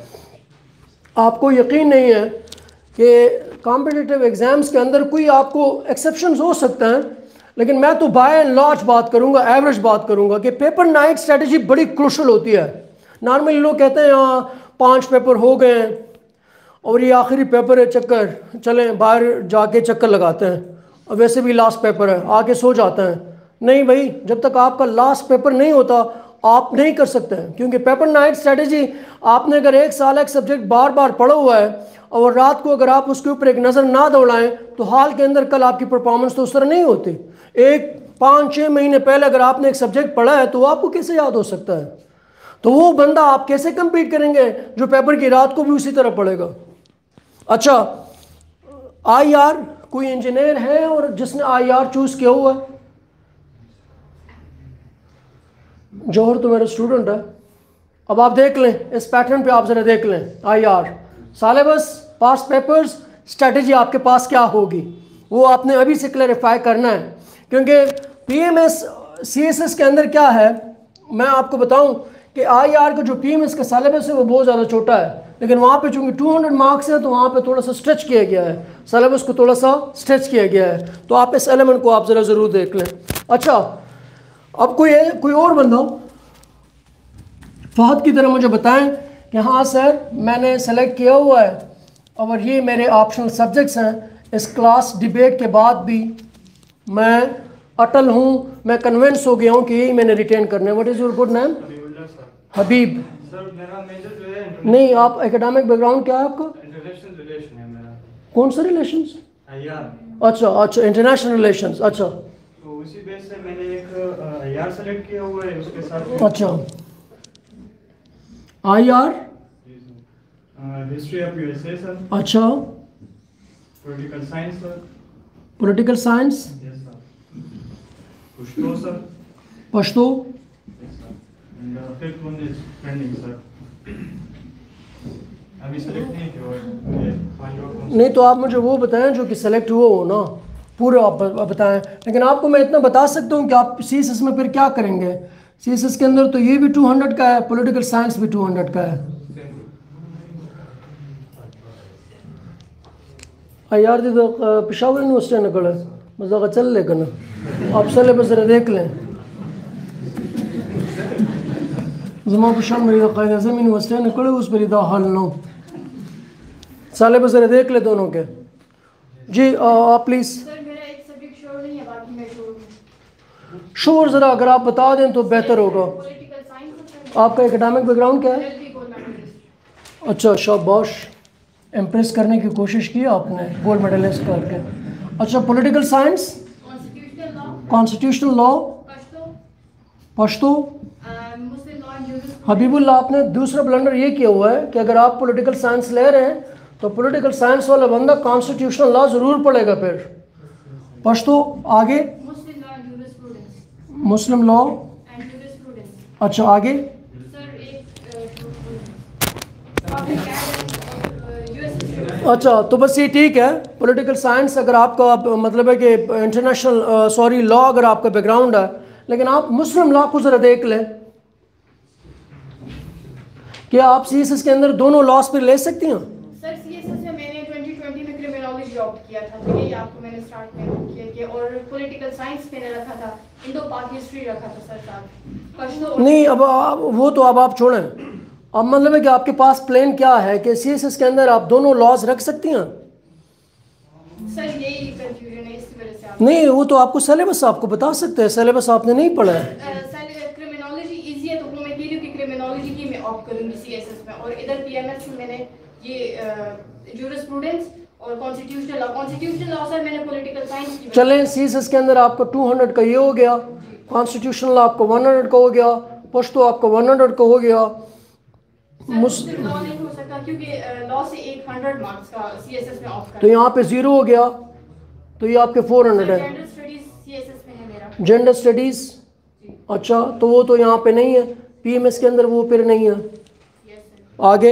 आपको यकीन नहीं है कि कॉम्पिटिटिव एग्जाम्स के अंदर कोई आपको एक्सेप्शंस हो सकते हैं, लेकिन मैं तो बाय एंड लार्ज बात करूंगा, एवरेज बात करूंगा कि पेपर नाइट स्ट्रेटजी बड़ी क्रूशल होती है। नॉर्मली लोग कहते हैं यहाँ पांच पेपर हो गए हैं और ये आखिरी पेपर है, चक्कर चलें बाहर जाके चक्कर लगाते हैं, और वैसे भी लास्ट पेपर है आके सो जाते हैं। नहीं भाई, जब तक आपका लास्ट पेपर नहीं होता आप नहीं कर सकते हैं, क्योंकि पेपर नाइट स्ट्रेटजी आपने अगर एक साल एक सब्जेक्ट बार बार पढ़ा हुआ है और रात को अगर आप उसके ऊपर एक नज़र ना दौड़ाएं तो हाल के अंदर कल आपकी परफॉर्मेंस तो उस तरह नहीं होती। एक पाँच छः महीने पहले अगर आपने एक सब्जेक्ट पढ़ा है तो आपको कैसे याद हो सकता है। तो वो बंदा आप कैसे कंपीट करेंगे जो पेपर की रात को भी उसी तरह पढ़ेगा। अच्छा आई आर, कोई इंजीनियर है और जिसने आई आर चूज़ किया हुआ है? जौहर तो मेरा स्टूडेंट है। अब आप देख लें इस पैटर्न पे, आप ज़रा देख लें I R syllabus, past papers, strategy आपके पास क्या होगी वो आपने अभी से क्लैरिफाई करना है। क्योंकि पीएमएस सीएसएस के अंदर क्या है, मैं आपको बताऊं कि आईआर का जो पीएमएस का सिलेबस है वो बहुत ज़्यादा छोटा है, लेकिन वहाँ पे चूँकि दो सौ मार्क्स है तो वहाँ पे थोड़ा सा स्ट्रेच किया गया है, सिलेबस को थोड़ा सा स्ट्रेच किया गया है। तो आप इस एलिमेंट को आप ज़रा ज़रूर देख लें। अच्छा अब कोई कोई और बंदा फहद की तरह मुझे बताएं कि हाँ सर मैंने सेलेक्ट किया हुआ है और ये मेरे ऑप्शनल सब्जेक्ट्स हैं, इस क्लास डिबेट के बाद भी मैं अटल हूँ, मैं कन्विंस हो गया हूँ कि यही मैंने रिटेन करना है। What is your good name? Habib. Sir मेरा मेजर जो है नहीं, आप एकेडमिक बैकग्राउंड क्या है आपका? इंटरनेशनल रिलेशन है मेरा। कौन सा रिलेशंस? यार अच्छा अच्छा, इंटरनेशनल रिलेशंस। अच्छा, तो उसी बेस से मैंने एक यार सेलेक्ट किया हुआ है, उसके साथ अच्छा I R history of USA sir. अच्छा, political science sir. Political science, yes sir. Pashto sir. Pashto, yes sir. And fifth one is pending sir, अभी सेलेक्ट नहीं किया हुआ है, फाइंड आउट। नहीं तो आप मुझे वो बताएं जो कि सेलेक्ट हुआ हो ना, पूरे आप बताएं। लेकिन आपको मैं इतना बता सकता हूँ कि आप सी एस एस में फिर क्या करेंगे। सी एस एस के अंदर तो ये भी टू हंड्रेड का है, पॉलिटिकल साइंस भी टू हंड्रेड का है। यार दी तो पेशावर यूनिवर्सिटी निकले मजा चल लेकिन आप सिलेबस जरा देख लें। जमा पेशावर मेरी कायद अज़म यूनिवर्सिटी निकले उस पर इदा हल ना सिलेबस जरा देख ले दोनों के। जी आप प्लीज़। सर मेरा एक सब्जेक्ट श्योर नहीं है, बाकी मैं श्योर हूँ। श्योर ज़रा अगर आप बता दें तो बेहतर होगा। Political science. आपका एकेडमिक बैकग्राउंड क्या है? अच्छा, शाबाश, इम्प्रेस करने की कोशिश की आपने गोल्ड मेडलिस्ट करके। अच्छा, political science, constitutional law, Pashto. Habibullah, आपने दूसरा ब्लंडर ये किया हुआ है कि अगर आप पॉलिटिकल साइंस ले रहे हैं तो पॉलिटिकल साइंस वाला बंदा कॉन्स्टिट्यूशनल लॉ ज़रूर पढ़ेगा। फिर पश्तो आगे, मुस्लिम लॉ। अच्छा आगे, अच्छा तो बस ये ठीक है। पॉलिटिकल साइंस अगर आपका मतलब है कि इंटरनेशनल सॉरी लॉ अगर आपका बैकग्राउंड है, लेकिन आप मुस्लिम लॉ को ज़रा देख लें कि आप सी एस एस के अंदर दोनों लॉस पर ले सकती हैं। सर सी एस एस में मैंने ट्वेंटी ट्वेंटी में क्रिमिनोलॉजी ऑप्ट किया था, तो यही आपको मैंने स्टार्ट में किया कि और पॉलिटिकल साइंस मैंने रखा था, इंडो पाक हिस्ट्री रखा था सर साथ। नहीं अब आप वो तो अब आप छोड़ें, अब मतलब है कि आपके पास प्लान क्या है कि सी एस एस के अंदर आप दोनों लॉज रख सकती हैं। सर यही कंफ्यूजन है, इसी वजह से आप नहीं वो तो आपको सिलेबस आपको बता सकते हैं, सिलेबस आपने नहीं पढ़ा है। क्रिमिनोलॉजी इजी है तो वो मैं कह रही हूँ कि क्रिमिनोलॉजी की मैं ऑप्ट करूंगी सी एस एस में, और इधर पी एम एस में मैंने ये जूरिस्प्रूडेंस और constitutional law. Constitutional law sir मैंने पॉलिटिकल साइंस की। चलें, सी एस एस के अंदर आपका टू हंड्रेड का ये हो गया, कॉन्स्टिट्यूशनल लॉ आपका वन हंड्रेड का हो गया, पश्तो आपका वन हंड्रेड का हो गया। मुस्लिम लॉ नहीं हो सकता क्योंकि लॉ से एक हंड्रेड मार्क्स का सी एस एस में ऑफ तो यहाँ पे जीरो हो गया, तो ये आपके फोर हंड्रेड है। Gender studies C S S में है मेरा। जेंडर स्टडीज, अच्छा तो वो तो यहाँ पे नहीं है, पी एम एस के अंदर वो फिर नहीं है। आगे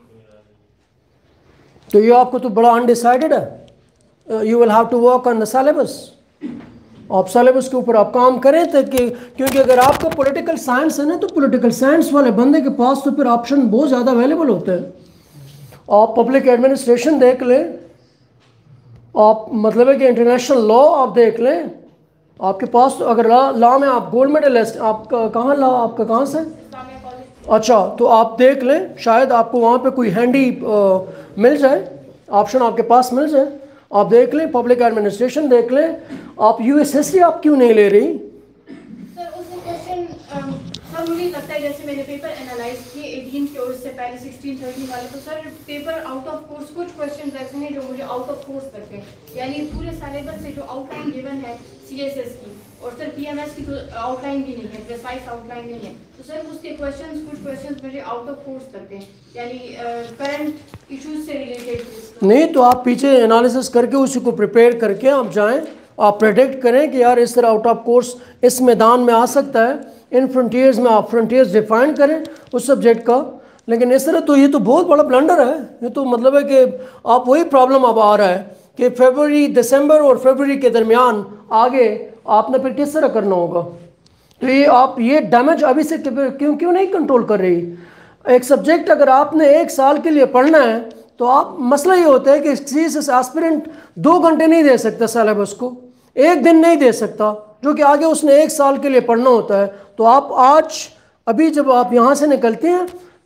तो ये आपको तो बड़ा अनडिसाइडेड है। You will have to work on the syllabus. आप सिलेबस के ऊपर आप काम करें ताकि, क्योंकि अगर आपका पॉलिटिकल साइंस है ना तो पॉलिटिकल साइंस वाले बंदे के पास तो फिर ऑप्शन बहुत ज़्यादा अवेलेबल होते हैं। आप पब्लिक एडमिनिस्ट्रेशन देख लें, आप मतलब है कि इंटरनेशनल लॉ आप देख लें, आपके पास तो अगर लॉ में आप गोल्ड मेडलिस्ट, आपका कहाँ लॉ आपका कहाँ से? अच्छा तो आप देख लें, शायद आपको वहाँ पे कोई हैंडी मिल जाए, ऑप्शन आपके पास मिल जाए, आप देख लें। पब्लिक एडमिनिस्ट्रेशन देख लें। आप यूएस हिस्ट्री आप क्यों नहीं ले रही? सर उसमें क्वेश्चन सर मुझे लगता है जैसे मैंने पेपर एनालाइज किए एटीन के और उससे पहले सिक्सटीन थर्टीन वाले, तो sir paper out of course कुछ क्वेश्चन ऐसे हैं जो मुझे आउट ऑफ कोर्स लगते हैं, यानी पूरे सिलेबस से जो आउटलाइन गिवन है सीएसएस की, और सर पीएमएस की तो आउटलाइन भी नहीं है, प्रिसाइज आउटलाइन नहीं है, तो सर उसके क्वेश्चंस कुछ क्वेश्चंस मुझे आउट ऑफ कोर्स लगते हैं, यानी करंट इश्यूज से रिलेटेड। नहीं तो आप पीछे एनालिसिस करके उसी को प्रिपेयर करके आप जाएं, आप प्रेडिक्ट करें कि यार इस तरह आउट ऑफ कोर्स इस मैदान में आ सकता है, इन फ्रंटियर्स में आप फ्रंटियर्स डिफाइन करें उस सब्जेक्ट का। लेकिन इस तरह तो ये तो बहुत बड़ा ब्लंडर है। ये तो मतलब है कि आप वही प्रॉब्लम अब आ रहा है कि फरवरी दिसंबर और फरवरी के दरमियान आगे आपने फिर किस तरह करना होगा। तो ये आप ये डैमेज अभी से क्यों क्यों नहीं कंट्रोल कर रही। एक सब्जेक्ट अगर आपने एक साल के लिए पढ़ना है तो आप मसला ये होता है कि किसी से एस्पिरेंट दो घंटे नहीं दे सकता सिलेबस को, एक दिन नहीं दे सकता, जो कि आगे उसने एक साल के लिए पढ़ना होता है। तो आप आज अभी जब आप यहाँ से निकलते हैं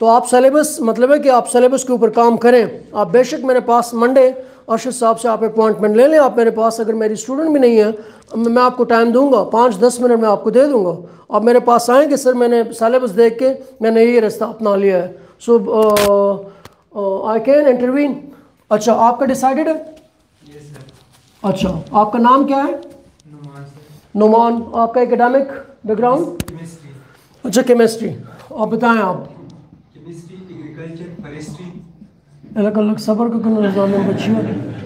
तो आप सिलेबस मतलब है कि आप सिलेबस के ऊपर काम करें। आप बेशक मेरे पास मंडे अर्शद साहब से आप अपॉइंटमेंट ले लें। आप मेरे पास अगर मेरी स्टूडेंट भी नहीं है, मैं आपको टाइम दूंगा, पाँच दस मिनट में आपको दे दूंगा। आप मेरे पास आएँ कि सर मैंने सिलेबस देख के मैंने ये रास्ता अपना लिया है, सो आई कैन इंटरवीन। अच्छा, आपका डिसाइडेड है? अच्छा, आपका नाम क्या है? नुमान। आपका एकेडमिक बैकग्राउंड? अच्छा, केमिस्ट्री। आप बताएं आप। Chemistry, agriculture, forestry. अलग अलग सबर को करना निजाम में बच्चियों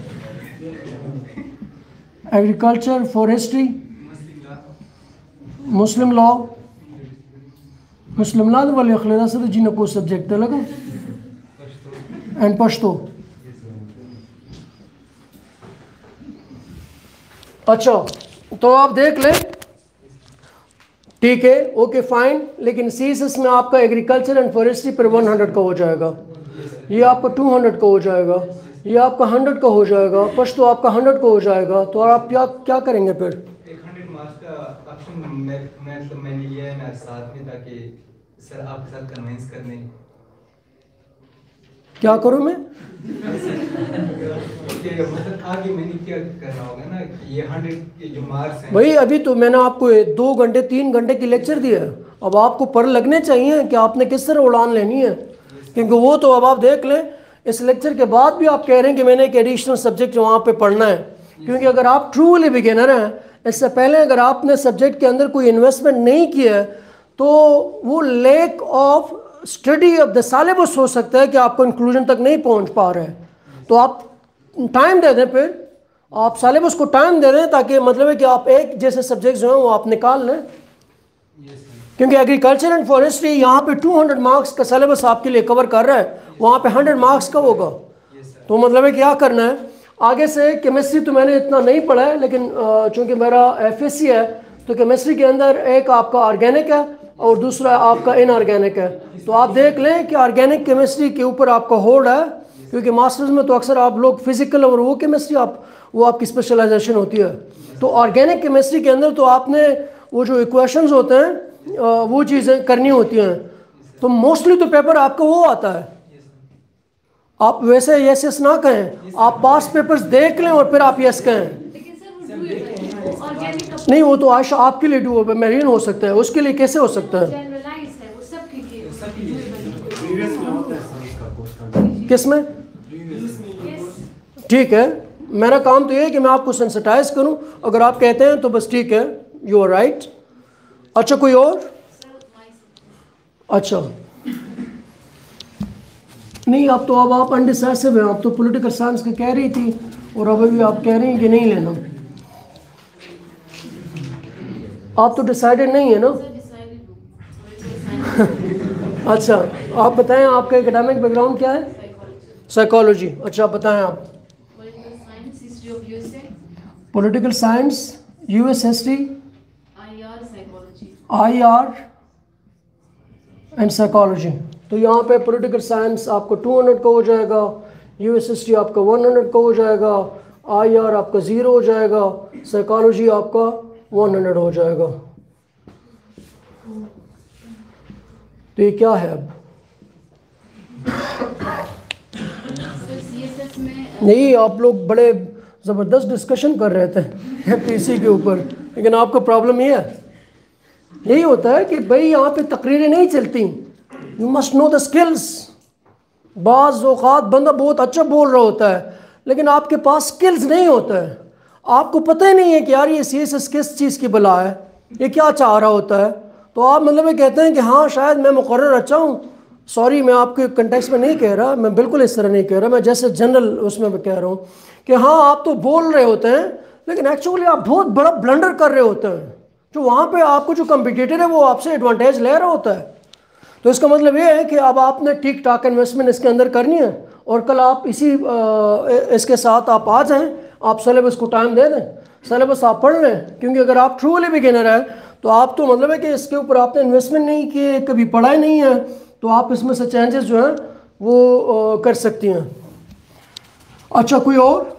agriculture, forestry, Muslim law. Muslim law वाले अखलेदा से जी को सब्जेक्ट है लगा एंड पश्तो। अच्छा, तो आप देख लें, ठीक है, ओके फाइन। लेकिन सी एस एस में आपका एग्रीकल्चर एंड फॉरेस्ट्री पर वन हंड्रेड का हो जाएगा, ये आपका टू हंड्रेड का हो जाएगा, ये आपका हंड्रेड का हो जाएगा, पश्तो आपका हंड्रेड का हो जाएगा। तो आप क्या क्या करेंगे फिर? एक हंड्रेड मार्क्स का ऑप्शन मैं मैं तो मैंने लिया है मेरे साथ में, ताकि सर आपके साथ कन्विंस करने। क्या करूँ मैं? मतलब आगे मैंने क्या करना होगा ना, ये हंड्रेड के जो मार्क्स हैं। भाई अभी तो मैंने आपको दो घंटे तीन घंटे की लेक्चर दिया है, अब आपको पर लगने चाहिए कि आपने किस तरह उड़ान लेनी है, क्योंकि वो तो अब आप देख लें इस लेक्चर के बाद भी आप कह रहे हैं कि मैंने एक एडिशनल सब्जेक्ट वहाँ पे पढ़ना है। क्योंकि अगर आप ट्रूली बिगिनर हैं, इससे पहले अगर आपने सब्जेक्ट के अंदर कोई इन्वेस्टमेंट नहीं किया है, तो वो lack of study of the syllabus हो सकता है कि आप कंक्लूजन तक नहीं पहुँच पा रहे हैं। तो आप टाइम दे दें, फिर आप सिलेबस को टाइम दे दें, ताकि मतलब है कि आप एक जैसे सब्जेक्ट जो हैं वो आप निकाल लें। क्योंकि एग्रीकल्चर एंड फॉरेस्ट्री यहाँ पे टू हंड्रेड मार्क्स का सिलेबस आपके लिए कवर कर रहा है, वहाँ पे हंड्रेड मार्क्स का होगा। तो मतलब है क्या करना है आगे से। केमिस्ट्री तो मैंने इतना नहीं पढ़ा है, लेकिन चूँकि मेरा एफ एस सी है, तो केमिस्ट्री के अंदर एक आपका ऑर्गेनिक है और दूसरा आपका इनऑर्गेनिक है। तो आप देख लें कि ऑर्गेनिक केमिस्ट्री के ऊपर आपका होल्ड है, क्योंकि मास्टर्स में तो अक्सर आप लोग फिजिकल और वो केमिस्ट्री आप वो आपकी स्पेशलाइजेशन होती है। तो ऑर्गेनिक केमिस्ट्री के अंदर तो आपने वो जो इक्वेशंस होते हैं वो चीज़ें करनी होती हैं। तो मोस्टली तो पेपर आपका वो आता है। आप वैसे यस यस ना कहें, आप पास पेपर्स देख लें और फिर आप यस कहें। नहीं, वो तो आयशा आपके लिए डू मेरीन हो सकता है, उसके लिए कैसे हो सकता है? किसमें? ठीक है, मेरा काम तो ये है कि मैं आपको सेंसिटाइज करूं। अगर आप कहते हैं तो बस ठीक है, यू आर राइट। अच्छा, कोई और? अच्छा, नहीं, अब तो अब आप अनडिसाइसिव हैं। आप तो पॉलिटिकल साइंस का कह रही थी और अब अभी आप कह रही हैं कि नहीं लेना। आप तो डिसाइडेड नहीं है ना? अच्छा, आप बताएं आपका एकेडमिक बैकग्राउंड क्या है? साइकोलॉजी। अच्छा, बताएं आप। Political science, US history, I R and psychology. तो यहाँ पे पॉलिटिकल साइंस आपको टू हंड्रेड का हो जाएगा, यूएस हिस्ट्री आपका वन हंड्रेड का हो जाएगा, आई आर आपका ज़ीरो हो जाएगा, साइकोलॉजी आपका वन हंड्रेड हो जाएगा। तो ये क्या है अब? नहीं, आप लोग बड़े ज़बरदस्त डिस्कशन कर रहे थे पीसी के ऊपर, लेकिन आपका प्रॉब्लम ये है, यही होता है कि भाई यहाँ पे तकरीरें नहीं चलती। You must know the skills. बाज़ औक़ात बंदा बहुत अच्छा बोल रहा होता है, लेकिन आपके पास स्किल्स नहीं होता है। आपको पता ही नहीं है कि यार ये सी एस एस किस चीज़ की बला है, ये क्या चाह रहा होता है। तो आप मतलब ये कहते हैं कि हाँ शायद मैं मुकर्रर अच्छा हूँ। सॉरी, मैं आपके कंटेक्स्ट में नहीं कह रहा, मैं बिल्कुल इस तरह नहीं कह रहा, मैं जैसे जनरल उसमें मैं कह रहा हूँ कि हाँ आप तो बोल रहे होते हैं, लेकिन एक्चुअली आप बहुत बड़ा ब्लंडर कर रहे होते हैं। जो वहाँ पे आपको जो कम्पिटिटर है वो आपसे एडवांटेज ले रहा होता है। तो इसका मतलब ये है कि अब आपने ठीक ठाक इन्वेस्टमेंट इसके अंदर करनी है, और कल आप इसी आ, इसके साथ आप आ जाएँ, आप सिलेबस को टाइम दे दें, सिलेबस आप पढ़ लें। क्योंकि अगर आप ट्रूली बिगिनर है तो आप तो मतलब है कि इसके ऊपर आपने इन्वेस्टमेंट नहीं किए, कभी पढ़ाई नहीं है, तो आप इसमें से चेंजेस जो हैं वो आ, कर सकती हैं। अच्छा, कोई और?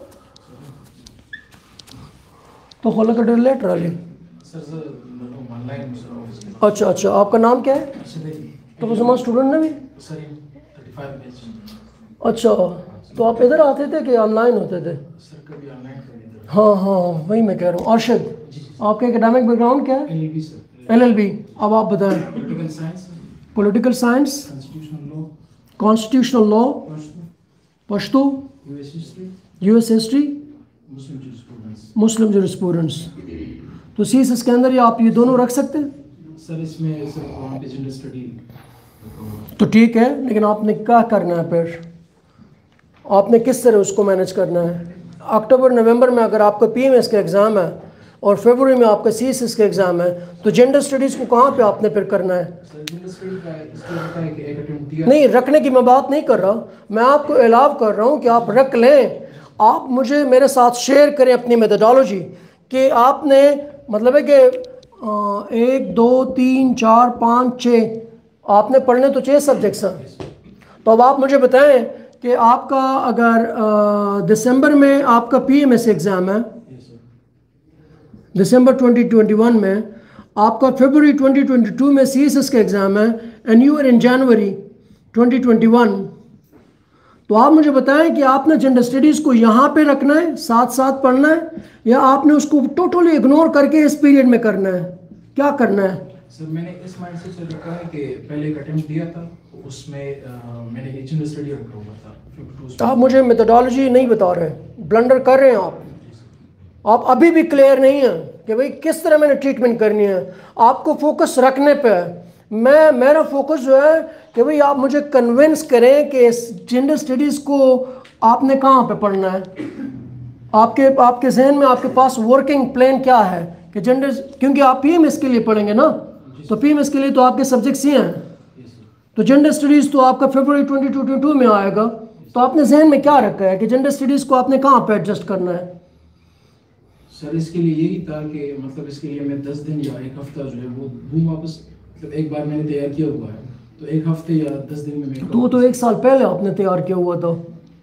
तो खोला का लेटर वाली। अच्छा अच्छा, आपका नाम क्या है? तो मुसलमान स्टूडेंट ने भी? Sir thirty five batch. अच्छा, तो आप इधर आते थे कि ऑनलाइन होते थे? सर कभी ऑनलाइन कभी इधर। हाँ हाँ वही मैं कह रहा हूँ। अर्शद, आपका एकेडमिक बैकग्राउंड क्या है? LLB sir. एलएलबी। अब आप बताएं। Political science. Political science, constitutional law, constitutional law, Pashto, US history, US history, Muslim jurisprudence. Muslim jurisprudence. तो सीस इसके अंदर ये आप ये दोनों रख सकते हैं? सर इसमें सर वहाँ पे जेंडर स्टडी। तो ठीक है, लेकिन आपने क्या करना है फिर? आपने किस तरह उसको मैनेज करना है? अक्टूबर नवंबर में अगर आपका पीएमएस का एग्ज़ाम है और फरवरी में आपका सीएसएस का एग्ज़ाम है, तो जेंडर स्टडीज़ को कहाँ पे आपने फिर करना है? सर जेंडर स्टडी का इसलिए होता है कि एक अटेम्प्ट दिया। नहीं, रखने की मैं बात नहीं कर रहा, मैं आपको अलाव कर रहा हूँ कि आप रख लें। आप मुझे मेरे साथ शेयर करें अपनी मेथोडोलॉजी कि आपने मतलब है कि एक दो तीन चार पाँच छः आपने पढ़ने तो छः सब्जेक्ट्स हैं। तो अब आप मुझे बताएं कि आपका अगर दिसंबर में आपका पीएमएस एग्ज़ाम है, दिसंबर ट्वेंटी ट्वेंटी वन में, आपका फरवरी ट्वेंटी ट्वेंटी टू में सीएसएस का एग्ज़ाम है and you are in January twenty twenty one, तो आप मुझे बताएं कि आपने जेंडर स्टडीज़ को यहाँ पे रखना है, साथ साथ पढ़ना है, या आपने उसको टोटली इग्नोर करके इस पीरियड में करना है? क्या करना है? सर मैंने इस माइंडसेट से रखा है कि पहले एक अटेम्प्ट दिया था, उसमें आ, मैंने ये जेंडर स्टडी रखा हुआ था। तो आप मुझे मेथोडोलॉजी नहीं बता रहे, ब्लंडर कर रहे हैं आप। आप अभी भी क्लियर नहीं हैं कि भाई किस तरह मैंने ट्रीटमेंट करनी है। आपको फोकस रखने पे है। मैं मेरा फोकस जो है कि भाई आप मुझे कन्विंस करें कि इस जेंडर स्टडीज़ को आपने कहाँ पे पढ़ना है। आपके आपके जहन में आपके पास वर्किंग प्लान क्या है कि जेंडर, क्योंकि आप पीएमएस के लिए पढ़ेंगे ना, तो पीएमएस के लिए तो आपके सब्जेक्ट्स ही हैं। तो जेंडर स्टडीज़ तो आपका फरवरी ट्वेंटी ट्वेंटी टू में आएगा। तो आपने जहन में क्या रखा है कि जेंडर स्टडीज़ को आपने कहाँ पे एडजस्ट करना है? सर इसके लिए यही था कि मतलब इसके लिए मैं दस दिन या एक हफ्ता जो है वो दूँ वापस, मतलब एक बार मैंने तैयार किया हुआ है तो एक हफ्ते या दस दिन में मैं तो तो एक साल पहले आपने तैयार किया हुआ था।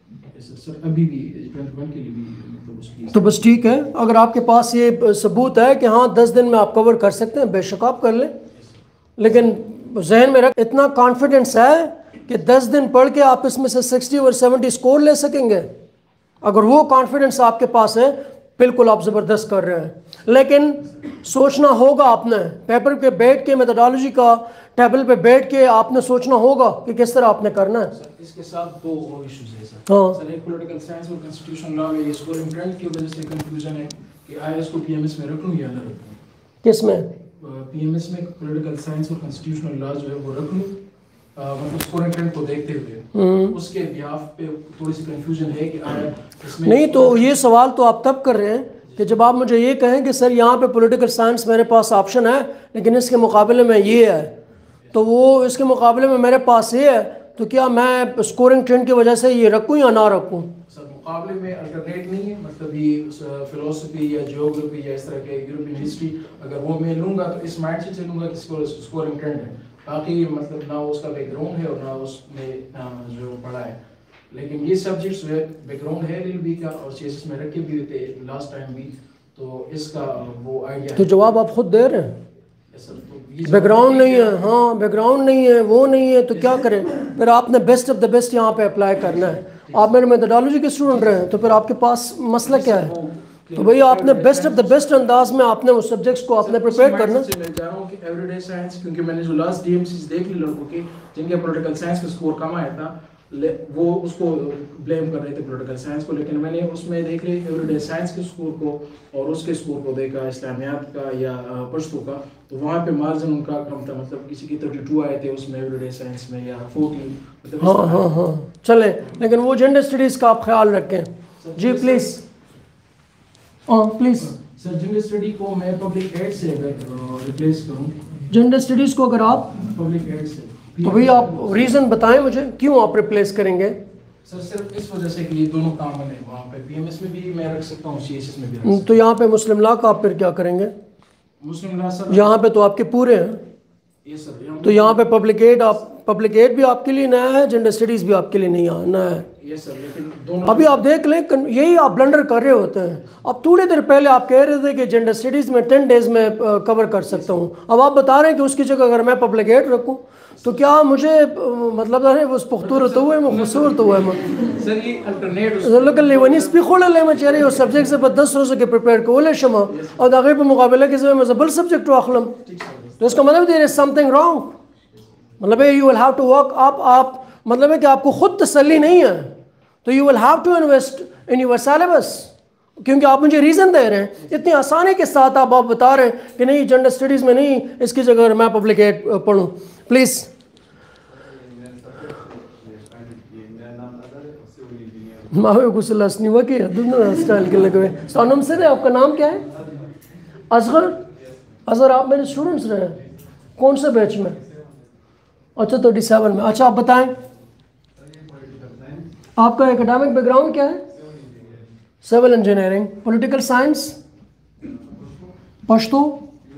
सर अभी भी ट्वेंटी वन के लिए भी मतलब उसकी। तो बस ठीक है, अगर आपके पास ये सबूत है कि हाँ दस दिन में आप कवर कर सकते हैं, बेशक आप कर लें, लेकिन जहन में रख, इतना कॉन्फिडेंस है कि दस दिन पढ़ के आप इसमें से सिक्सटी और सेवेंटी स्कोर ले सकेंगे? अगर वो कॉन्फिडेंस आपके पास है, बिल्कुल आप ज़बरदस्त कर रहे हैं। लेकिन सोचना होगा आपने, पेपर पे बैठ के मेथोडोलॉजी का टेबल पे बैठ के आपने सोचना होगा कि किस तरह आपने करना है। सर इसके साथ दो और इश्यूज है सर। हाँ। सर एक पॉलिटिकल साइंस और कॉन्स्टिट्यूशन लॉ में ये स्कोरिंग ट्रेंड की वजह से कंफ्यूजन है कि आया इसको पीएमएस में रखूं या ना रखूं। किस में? पीएमएस में पॉलिटिकल साइंस और कॉन्स्टिट्यूशनल लॉ जो है वो रख लूं, मतलब स्कोरिंग ट्रेंड को देखते हुए। उसके बिहाफ पे थोड़ी सी कंफ्यूजन है कि आया इसमें नहीं, तो ये सवाल तो आप तब कर रहे हैं कि जब आप मुझे ये कहें कि सर यहाँ पे पॉलिटिकल साइंस मेरे पास ऑप्शन है लेकिन इसके मुकाबले में ये है, तो वो इसके मुकाबले में मेरे पास ये है, तो क्या मैं स्कोरिंग ट्रेंड की वजह से ये रखूँ या ना रखूँ? सर मुकाबले में अल्टरनेट नहीं है, मतलब ये फिलोसफी या जियोग्राफी या इस तरह के यूरोपियन हिस्ट्री अगर वो मैं लूँगा तो इस माइंड से चलूँगा कि स्कोरिंग ट्रेंड है, बाकी मतलब ना उसका बैकग्राउंड है और ना उसने जो पढ़ा है। लेकिन ये सब्जेक्ट्स जो है बैकग्राउंड है एलएलबी का और सीएसएस में रखे भी थे लास्ट टाइम भी, तो इसका वो आइडिया। तो जवाब आप खुद दे रहे हैं, बैकग्राउंड नहीं है, हाँ बैकग्राउंड नहीं है, वो नहीं है, तो क्या करें फिर? आपने बेस्ट ऑफ द बेस्ट यहाँ पे अप्लाई करना है। आप मेरे मेथोडोलॉजी के स्टूडेंट रहे हैं, तो फिर आपके पास मसला क्या है? तो भाई आपने बेस्ट ऑफ द बेस्ट अंदाज में आपने उस सब्जेक्ट्स को आपने प्रिपेयर करना। मैं चाह रहा हूँ कि एवरीडे साइंस, क्योंकि मैंने जो लास्ट डीएमसीज देख ली लड़कों के जिनके पॉलिटिकल साइंस का स्कोर कम आया था, वो उसको ब्लेम कर रहे थे पॉलिटिकल साइंस को, लेकिन मैंने उसमें देख ली एवरीडे साइंस के स्कोर को और उसके स्कोर को देखा इस्लामियात का या पश्तो का, तो वहाँ पे मार्जिन उनका कम था, मतलब किसी की थर्टी टू आए थे उसमें एवरीडे साइंस में या फोर्टीन, मतलब हाँ हाँ हाँ चले। लेकिन वो जेंडर स्टडीज़ का आप ख्याल रखें जी प्लीज़। हाँ प्लीज़ सर, जेंडर स्टडी को मैं पब्लिक एड से अगर रिप्लेस करूँ, जेंडर स्टडीज़ को अगर आप पब्लिक एड से, तो भाई आप रीज़न बताएं मुझे क्यों आप रिप्लेस करेंगे? सर सिर्फ इस वजह से कि ये दोनों काम बने, वहाँ पे पीएमएस में भी मैं रख सकता हूँ, सीएसएस में भी रख सकता हूँ। तो यहाँ पे मुस्लिम लॉ का आप फिर क्या करेंगे? मुस्लिम लॉ सर यहाँ पे तो आपके पूरे हैं, ये सर, तो यहाँ पे पब्लिक एड आप पब्लिक एड भी आपके लिए नया है, जेंडर स्टडीज़ भी आपके लिए नहीं नया है। यस सर, लेकिन दोनों अभी आप देख लें, यही आप ब्लंडर कर रहे होते हैं। अब थोड़ी देर पहले आप कह रहे थे कि जेंडर स्टडीज़ में टेन डेज में कवर कर सकता हूँ, अब आप बता रहे हैं कि उसकी जगह अगर मैं पब्लिक एड रखूँ तो क्या मुझे मतलब है वो पुख्तूर तो हुए मैं खुसूर तो हुए मैं सर ये अल्टरनेट लेकिन लेवनी स्पीखोल ले मैं चेहरे उस सब्जेक्ट से दस रोज़ के प्रिपेयर कोले शमा और दागे पे मुकाबले के समय मैं जबल सब्जेक्ट वाखलम, तो इसका मतलब देयर इज समथिंग रॉन्ग। मतलब है you will have to work up, आप मतलब है कि आपको खुद तसल्ली नहीं है तो you will have to invest in your syllabus, क्योंकि आप मुझे रीज़न दे रहे हैं इतनी आसानी के साथ। आप आप बता रहे हैं कि नहीं जेंडर स्टडीज़ में नहीं, इसकी जगह मैं पब्लिक एड पढ़ूँ। प्लीज़ मावे कुछ लसनी हुआ कि स्टाइल के लगे हुए। सोनम सर आपका नाम क्या है? असगर। असगर आप मेरे स्टूडेंट्स रहे हैं, कौन से बैच में? अच्छा थर्टी सेवन में। अच्छा आप बताएं आपका एकेडमिक बैकग्राउंड क्या है? Civil engineering, political science, Pashto,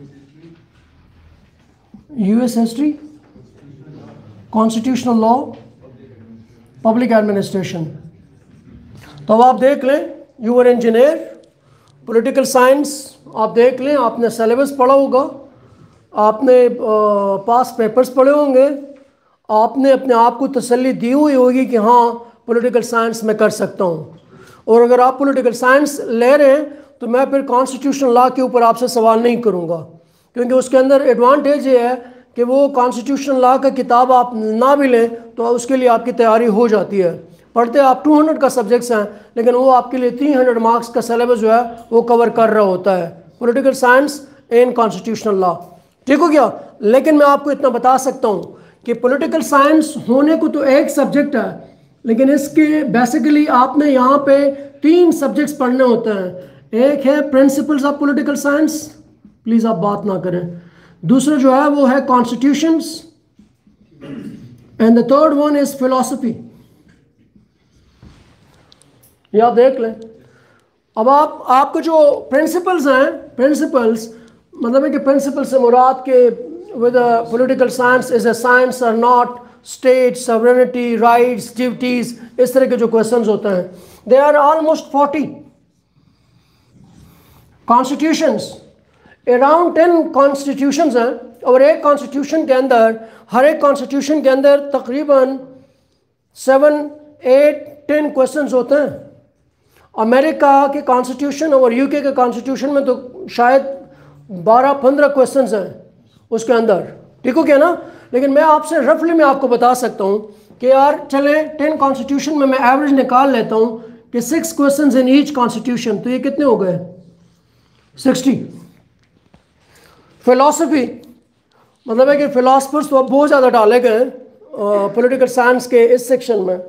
US history, constitutional law, public administration. तो अब आप देख लें you are engineer, political science आप देख लें, आपने सिलेबस पढ़ा होगा, आपने पास पेपर्स पढ़े होंगे, आपने अपने आप को तसल्ली दी हुई होगी कि हाँ पॉलिटिकल साइंस में कर सकता हूँ। और अगर आप पॉलिटिकल साइंस ले रहे हैं तो मैं फिर कॉन्स्टिट्यूशनल लॉ के ऊपर आपसे सवाल नहीं करूँगा, क्योंकि उसके अंदर एडवांटेज ये है कि वो कॉन्स्टिट्यूशनल लॉ का किताब आप ना भी लें तो उसके लिए आपकी तैयारी हो जाती है। पढ़ते आप दो सौ का सब्जेक्ट्स हैं लेकिन वो आपके लिए तीन सौ मार्क्स का सिलेबस जो है वो कवर कर रहा होता है, political science and constitutional law. ठीक हो गया? लेकिन मैं आपको इतना बता सकता हूँ कि पॉलिटिकल साइंस होने को तो एक सब्जेक्ट है, लेकिन इसके बेसिकली आपने यहाँ पे तीन सब्जेक्ट्स पढ़ने होते हैं। एक है principles of political science, please आप बात ना करें। दूसरा जो है वो है constitutions and the third one is philosophy. ये आप देख लें। अब आप आपको जो प्रिंसिपल्स हैं, प्रिंसिपल्स मतलब है कि प्रिंसिपल से मुराद के with political science is a science और not state sovereignty, rights, duties, इस तरह के जो क्वेश्चंस होते हैं they are almost forty. Constitutions around ten constitutions हैं और एक कॉन्स्टिट्यूशन के अंदर हर एक कॉन्स्टिट्यूशन के अंदर तकरीबन सेवन एट टेन क्वेश्चंस होते हैं। अमेरिका के कॉन्स्टिट्यूशन और यूके के कॉन्स्टिट्यूशन में तो शायद बारह पंद्रह क्वेश्चंस हैं उसके अंदर। ठीक हो गया ना? लेकिन मैं आपसे रफली मैं आपको बता सकता हूँ कि यार चले टेन कॉन्स्टिट्यूशन में मैं एवरेज निकाल लेता हूँ कि six questions in each constitution, तो ये कितने हो गए? सिक्सटी। फिलॉसफी मतलब है कि फिलासफर्स तो अब बहुत ज़्यादा डाले गए पॉलिटिकल साइंस के इस सेक्शन में,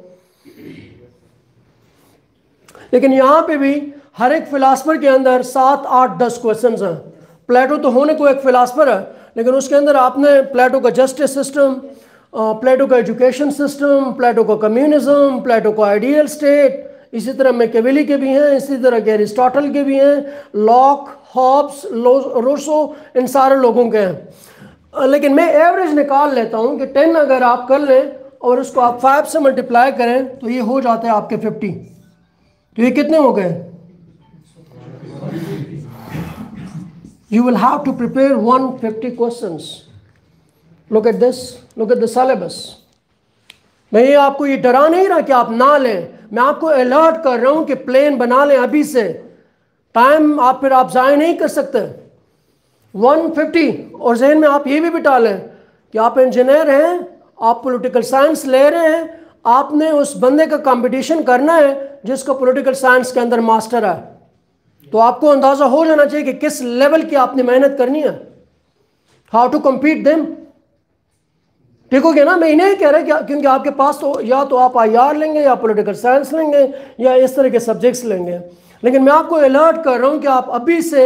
लेकिन यहाँ पे भी हर एक फिलासफर के अंदर सात आठ दस क्वेश्चंस हैं। प्लेटो तो होने को एक फिलासफर है, लेकिन उसके अंदर आपने प्लेटो का जस्टिस सिस्टम, प्लेटो का एजुकेशन सिस्टम, प्लेटो का कम्युनिज्म, प्लेटो का आइडियल स्टेट, इसी तरह मैकियावेली के भी हैं, इसी तरह के एरिस्टोटल के भी हैं, लॉक, हॉब्स, रोसो, इन सारे लोगों के हैं। लेकिन मैं एवरेज निकाल लेता हूँ कि टेन अगर आप कर लें और उसको आप फाइव से मल्टीप्लाई करें तो ये हो जाते हैं आपके फिफ्टी। तो ये कितने हो गए? You will have to prepare one hundred fifty questions. Look at this. Look at the syllabus. मैं ये आपको ये डरा नहीं रहा कि आप ना लें, मैं आपको अलर्ट कर रहा हूँ कि प्लान बना लें अभी से। टाइम आप फिर आप ज़ाया नहीं कर सकते। one hundred fifty और जहन में आप ये भी बिठा लें कि आप इंजीनियर हैं, आप पॉलिटिकल साइंस ले रहे हैं, आपने उस बंदे का कंपटीशन करना है जिसको पॉलिटिकल साइंस के अंदर मास्टर है, तो आपको अंदाज़ा हो जाना चाहिए कि किस लेवल की आपने मेहनत करनी है, हाउ टू कम्पीट देम। ठीक हो गया ना? मैं इन्हें कह रहा कि क्योंकि आपके पास तो या तो आप आई आर लेंगे या पॉलिटिकल साइंस लेंगे या इस तरह के सब्जेक्ट्स लेंगे, लेकिन मैं आपको अलर्ट कर रहा हूँ कि आप अभी से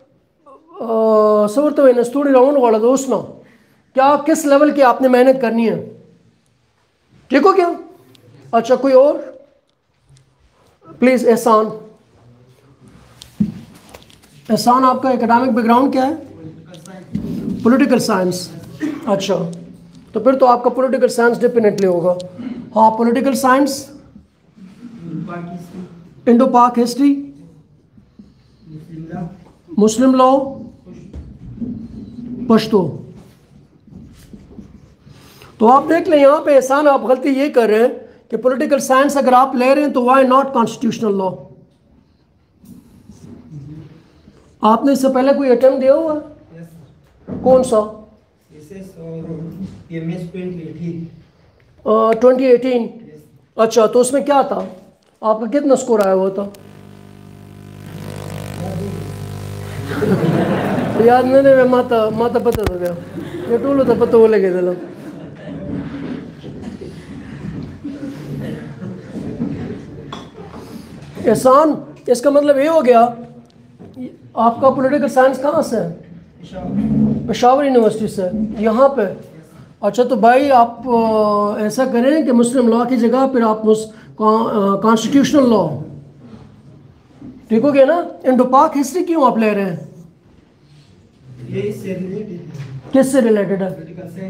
सूरत में स्टूडियो राउंड वाला दोस्त ना क्या किस लेवल की आपने मेहनत करनी है। ठीक हो गया? अच्छा कोई और? प्लीज़ एहसान। एहसान आपका एकेडमिक बैकग्राउंड क्या है? Political science. अच्छा तो फिर तो आपका पॉलिटिकल साइंस डेफिनेटली होगा। हाँ, political science, Indo Pak history, Muslim law, Pashto. तो आप देख लें यहाँ पे एहसान आप गलती ये कर रहे हैं कि पॉलिटिकल साइंस अगर आप ले रहे हैं तो वाई नॉट कॉन्स्टिट्यूशनल लॉ। आपने इससे पहले कोई अटेम्प्ट दिया हुआ है? कौन सा? Twenty eighteen. अच्छा, तो उसमें क्या था? आपका कितना स्कोर आया हुआ था? याद नहीं मैं माता माता पता था क्या ये टूलो था पता वो लगे दिल। एहसान, इसका मतलब ये हो गया आपका पॉलिटिकल साइंस कहाँ से है? पेशावर यूनिवर्सिटी से, यहाँ पे। अच्छा, तो भाई आप आ, ऐसा करें कि मुस्लिम लॉ की जगह फिर आप कॉन्स्टिट्यूशनल लॉ, ठीक हो गया ना? इंडो पाक हिस्ट्री क्यों आप ले रहे हैं? किससे रिलेटेड है?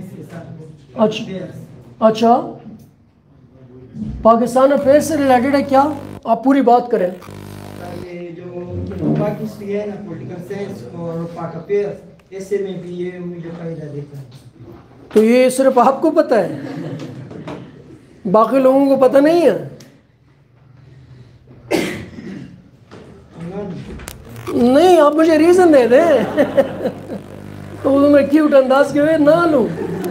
अच्छा अच्छा, पाकिस्तान अफेयर से रिलेटेड है क्या? आप पूरी बात करें। पाक हिस्ट्री है ना, पॉलिटिकल साइंस और पाक अफेयर्स, ऐसे में भी ये मुझे फायदा देता है। तो ये सिर्फ आपको पता है, बाकी लोगों को पता नहीं है? नहीं, आप मुझे रीजन दे दें तो मैं क्यूट अंदाज के हुए ना लूं।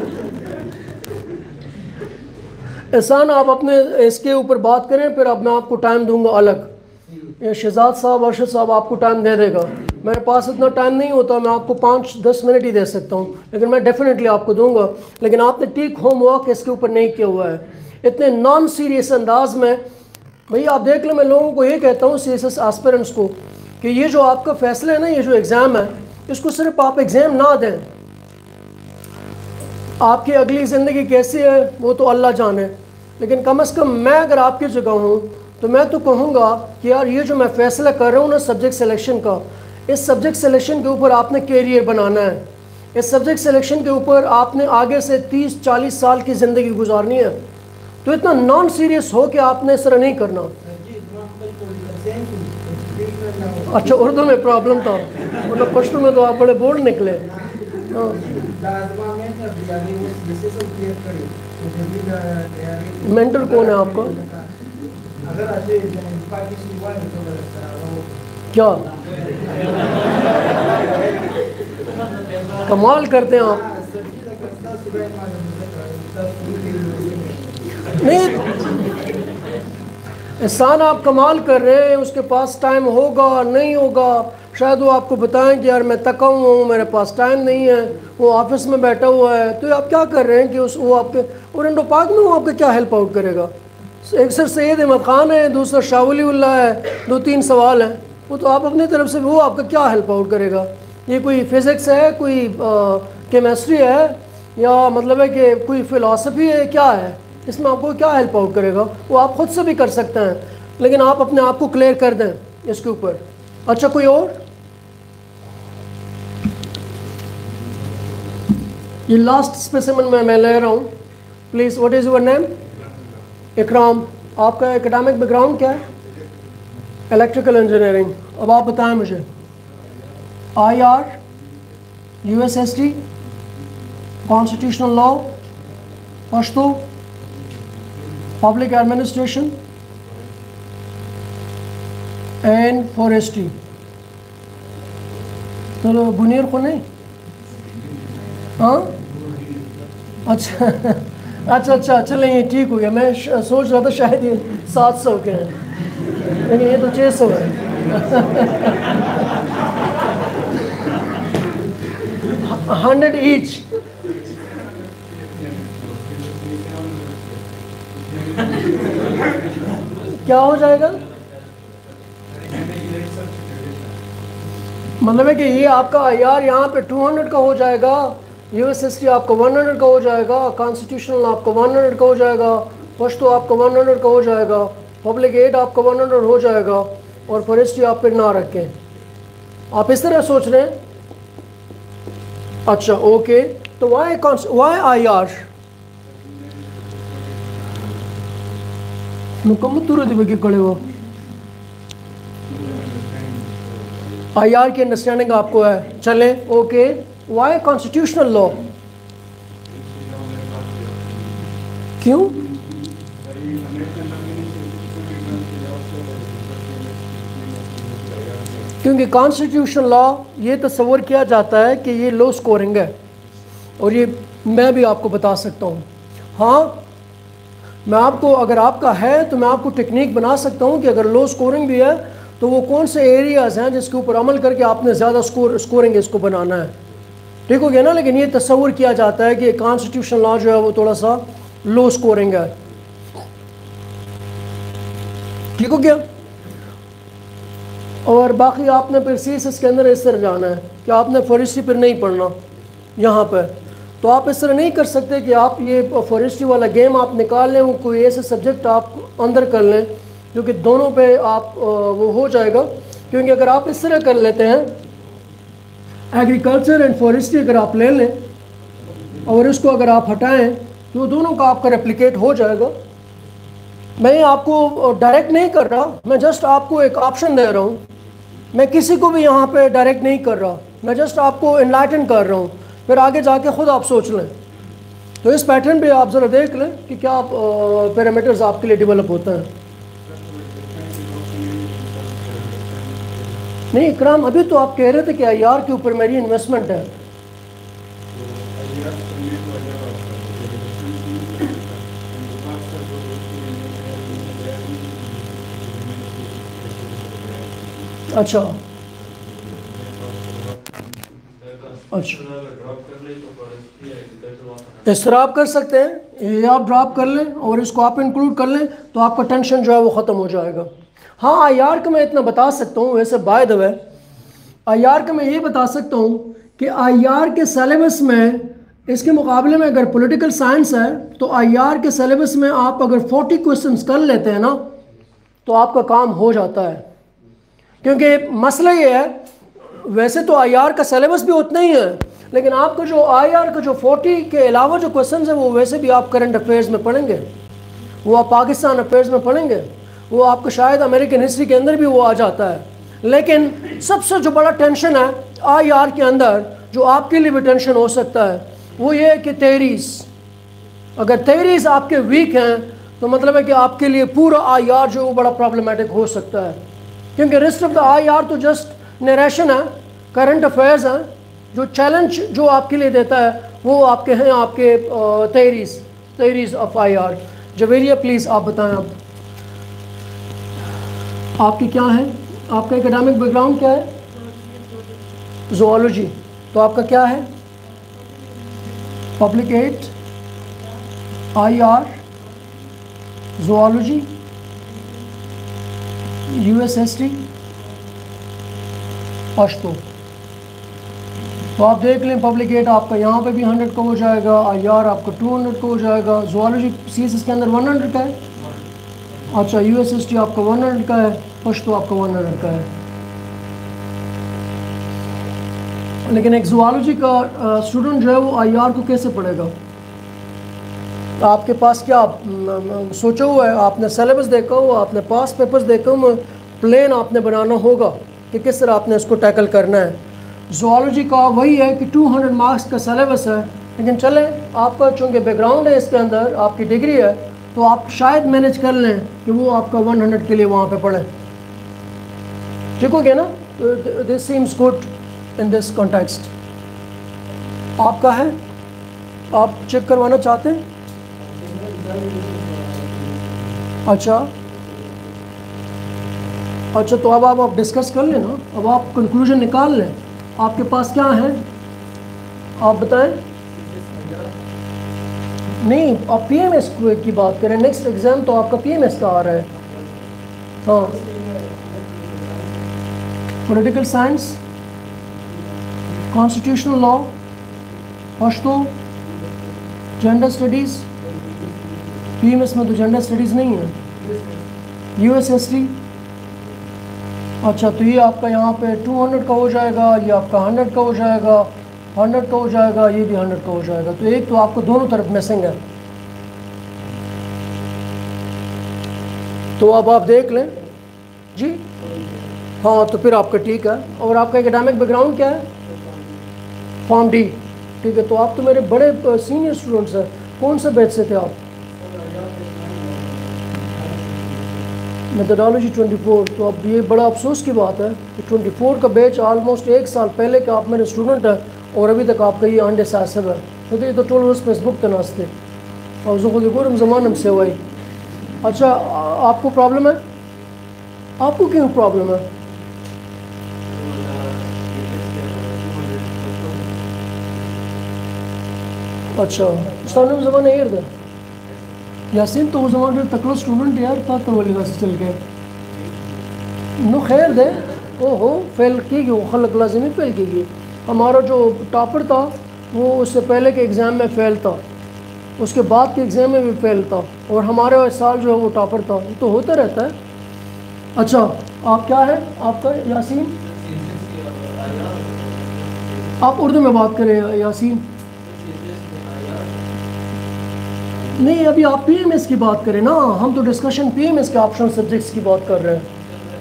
एहसान, आप अपने इसके ऊपर बात करें, फिर अब मैं आपको टाइम दूंगा अलग। ये शहजाद साहब, अरशद साहब आपको टाइम दे देगा। मेरे पास इतना टाइम नहीं होता, मैं आपको पाँच दस मिनट ही दे सकता हूँ, लेकिन मैं डेफिनेटली आपको दूंगा। लेकिन आपने ठीक होमवर्क इसके ऊपर नहीं किया हुआ है, इतने नॉन सीरियस अंदाज में। भैया आप देख लो, मैं लोगों को ये कहता हूँ, सी एस एस एस्पिरेंट्स को, कि ये जो आपका फैसला है ना, ये जो एग्ज़ाम है, इसको सिर्फ आप एग्ज़ाम ना दें। आपकी अगली ज़िंदगी कैसी है वो तो अल्लाह जाने, लेकिन कम अज़ कम मैं अगर आपकी जगह हूँ तो मैं तो कहूँगा कि यार ये जो मैं फ़ैसला कर रहा हूँ ना सब्जेक्ट सिलेक्शन का, इस सब्जेक्ट सिलेक्शन के ऊपर आपने कैरियर बनाना है। इस सब्जेक्ट सिलेक्शन के ऊपर आपने आगे से तीस चालीस साल की ज़िंदगी गुजारनी है। तो इतना नॉन सीरियस हो कि आपने इस तरह नहीं करना। अच्छा, उर्दू में प्रॉब्लम था, मतलब पश्तो में तो आप बड़े बोल्ड निकले। हाँ, मेंटर कौन है आपका? क्या कमाल करते हैं आप। नहीं एहसान, आप कमाल कर रहे हैं। उसके पास टाइम होगा नहीं होगा, शायद वो आपको बताएं कि यार मैं थका हुआ हूँ, मेरे पास टाइम नहीं है, वो ऑफिस में बैठा हुआ है। तो आप क्या कर रहे हैं कि उस वो आपके, और इंडो पाक में वो आपका क्या हेल्प आउट करेगा? एक सर सैयद अहमद ख़ान है, दूसरा शाह वलीउल्लाह है, दो तीन सवाल हैं, वो तो आप अपनी तरफ से, वो आपका क्या हेल्प आउट करेगा? ये कोई फिज़िक्स है, कोई केमिस्ट्री है, या मतलब है कि कोई फ़िलासफ़ी है, क्या है? इसमें आपको क्या हेल्प आउट करेगा? वो आप ख़ुद से भी कर सकते हैं, लेकिन आप अपने आप को क्लियर कर दें इसके ऊपर। अच्छा, कोई और? ये लास्ट स्पेसिमेन में मैं ले रहा हूँ। Please, what is your name? Ikram. आपका एकेडमिक बैकग्राउंड क्या है? Electrical engineering. अब आप बताएं मुझे, I R, U S S T, constitutional law, Pashto, public administration and forestry. चलो बुनियर को नहीं? हाँ, अच्छा अच्छा अच्छा चलें, ये ठीक हो गया। मैं सोच रहा था शायद ये सात सौ के हैं, लेकिन ये तो छः सौ है। Hundred each. क्या हो जाएगा? मतलब है कि ये आपका यार यहाँ पे टू हंड्रेड का हो जाएगा, यूएसएसटी आपका वन हंड्रेड का हो जाएगा, कॉन्स्टिट्यूशनल आपका वन हंड्रेड का हो जाएगा, पश्तो आपका वन हंड्रेड का हो जाएगा, पब्लिक एड आपका वन हंड्रेड हो जाएगा, और फॉरेस्ट्री आप फिर ना रखें। आप इस तरह सोच रहे हैं? अच्छा ओके, तो वाई वाई आई आर मुकम्मल तुर दिवे कड़े हो आई आर की अंडरस्टैंडिंग आपको है। चलें, ओके। Y constitutional law? क्यों? क्योंकि कॉन्स्टिट्यूशनल लॉ ये तस्वर किया जाता है कि ये लो स्कोरिंग है, और ये मैं भी आपको बता सकता हूँ। हाँ, मैं आपको, अगर आपका है तो मैं आपको टेक्निक बना सकता हूँ कि अगर लो स्कोरिंग भी है तो वो कौन से एरियाज़ हैं जिसके ऊपर अमल करके आपने ज़्यादा स्कोर स्कोरिंग इसको बनाना है। ठीक हो गया ना? लेकिन ये तस्वर किया जाता है कि कॉन्स्टिट्यूशनल लॉ जो है वो थोड़ा सा लो स्कोरिंग है। ठीक हो गया? और बाकी आपने फिर सी एस एस के अंदर इस तरह जाना है कि आपने फॉरेस्ट्री पर नहीं पढ़ना यहाँ पर, तो आप इस तरह नहीं कर सकते कि आप ये फॉरेस्ट्री वाला गेम आप निकाल लें, वो कोई ऐसे सब्जेक्ट आप अंदर कर लें जो कि दोनों पे आप वो हो जाएगा। क्योंकि अगर आप इस तरह कर लेते हैं, एग्रीकल्चर एंड फॉरेस्ट्री अगर आप ले लें और इसको अगर आप हटाएं तो दोनों का आपका रेप्लिकेट हो जाएगा। मैं आपको डायरेक्ट नहीं कर रहा, मैं जस्ट आपको एक ऑप्शन दे रहा हूँ। मैं किसी को भी यहाँ पे डायरेक्ट नहीं कर रहा, मैं जस्ट आपको एनलाइटन कर रहा हूँ, फिर आगे जाके खुद आप सोच लें। तो इस पैटर्न पे आप ज़रा देख लें कि क्या आप पैरामीटर्स आपके लिए डेवलप होते हैं। नहीं इकराम, अभी तो आप कह रहे थे कि आई आर के ऊपर मेरी इन्वेस्टमेंट है। अच्छा अच्छा, इस तरह आप कर सकते हैं, ये आप ड्रॉप कर लें और इसको आप इंक्लूड कर लें तो आपका टेंशन जो है वो ख़त्म हो जाएगा। हाँ, आई आर का मैं इतना बता सकता हूँ, वैसे by the way I R का मैं ये बता सकता हूँ कि आई आर के सिलेबस में, इसके मुकाबले में अगर पॉलिटिकल साइंस है तो आई आर के सिलेबस में आप अगर चालीस क्वेश्चंस कर लेते हैं ना तो आपका काम हो जाता है। क्योंकि मसला ये है, वैसे तो आई आर का सिलेबस भी उतना ही है, लेकिन आपको जो आई आर का जो चालीस के अलावा जो क्वेश्चंस हैं वो वैसे भी आप करंट अफेयर्स में पढ़ेंगे, वो आप पाकिस्तान अफेयर्स में पढ़ेंगे, वो आपको शायद अमेरिकन हिस्ट्री के अंदर भी वो आ जाता है। लेकिन सबसे जो बड़ा टेंशन है आई आर के अंदर, जो आपके लिए भी टेंशन हो सकता है, वो ये है कि तेरीस, अगर तेरीस आपके वीक हैं तो मतलब है कि आपके लिए पूरा आई आर जो वो बड़ा प्रॉब्लमेटिक हो सकता है। क्योंकि rest of the I R तो जस्ट नरेशन है, करंट अफेयर्स हैं। जो चैलेंज जो आपके लिए देता है वो आपके हैं आपके तेरीस तेरीस of I R. Javeria please आप बताएं, आप आपकी क्या है, आपका एकेडमिक बैकग्राउंड क्या है? ज़ूलॉजी। तो आपका क्या है? Public ad, I R, zoology, US history, Pashto. तो आप देख लें, पब्लिक एड आपका यहाँ पे भी हंड्रेड का हो जाएगा, आई आर आपका टू हंड्रेड का हो जाएगा, ज़ूलॉजी सी एस एस के अंदर वन हंड्रेड का है। अच्छा, यूएस हिस्ट्री आपका वन हंड्रेड का है, पश्तो आपका वन हंड्रेड का है। लेकिन एक ज़ूलॉजी का स्टूडेंट जो है वो आई आर को कैसे पढ़ेगा? तो आपके पास क्या आप, सोचा हुआ है, आपने सिलेबस देखा हुआ, आपने पास पेपर्स देखा हुआ, प्लान आपने बनाना होगा कि किस तरह आपने इसको टैकल करना है। ज़ूलॉजी का वही है कि टू हंड्रेड मार्क्स का सिलेबस है, लेकिन चले आपका चूँकि बैकग्राउंड है इसके अंदर, आपकी डिग्री है, तो आप शायद मैनेज कर लें कि वो आपका वन हंड्रेड के लिए वहाँ पे पढ़ें। ठीक हो गया ना? This seems good in this context. आपका है, आप चेक करवाना चाहते हैं? अच्छा अच्छा, तो अब आप, आप डिस्कस कर लें ना, अब आप कंक्लूजन निकाल लें। आपके पास क्या है, आप बताएं। नहीं, आप पीएमएस की बात करें, नेक्स्ट एग्जाम तो आपका पीएमएस का आ रहा है। हाँ, political science, constitutional law, Pashto, gender studies. PMS में तो जेंडर स्टडीज़ नहीं है। US history. अच्छा, तो ये आपका यहाँ पे टू हंड्रेड का हो जाएगा, ये आपका हंड्रेड का हो जाएगा, हंड्रेड का हो जाएगा, ये भी हंड्रेड का हो जाएगा। तो एक तो आपको दोनों तरफ मिसिंग है। तो अब आप देख लें जी। हाँ तो फिर आपका ठीक है। और आपका एकेडमिक बैकग्राउंड क्या है? फॉर्म डी, ठीक है। तो आप तो मेरे बड़े सीनियर स्टूडेंट्स हैं। कौन से बैच से थे आप? मेथोडोलॉजी चौबीस। तो अब ये बड़ा अफसोस की बात है कि चौबीस का बैच ऑलमोस्ट एक साल पहले के आप मेरे स्टूडेंट हैं और अभी तक आपका ये अनडिसाइसिव है। तो ये तो टोल रोज फेसबुक तनासते और जुगुम जमान से हुआ। अच्छा आपको प्रॉब्लम है? आपको क्यों प्रॉब्लम है? अच्छा उस्ताद ज़माना यार था यासीन तो वो ज़माने तकड़ा स्टूडेंट यार था तो वाली से चल के नो खैर दे ओहो फेल की गई खलक लाजमी फेल की गई। हमारा जो टॉपर था वो उससे पहले के एग्ज़ाम में फ़ेल था, उसके बाद के एग्ज़ाम में भी फ़ेल था और हमारे साल जो है वो टॉपर था। तो होता रहता है। अच्छा आप क्या है आपका यासीन? आप उर्दू में बात करें यासीन। नहीं अभी आप पीएमएस की बात करें ना, हम तो डिस्कशन पीएमएस के ऑप्शनल सब्जेक्ट्स की बात कर रहे हैं।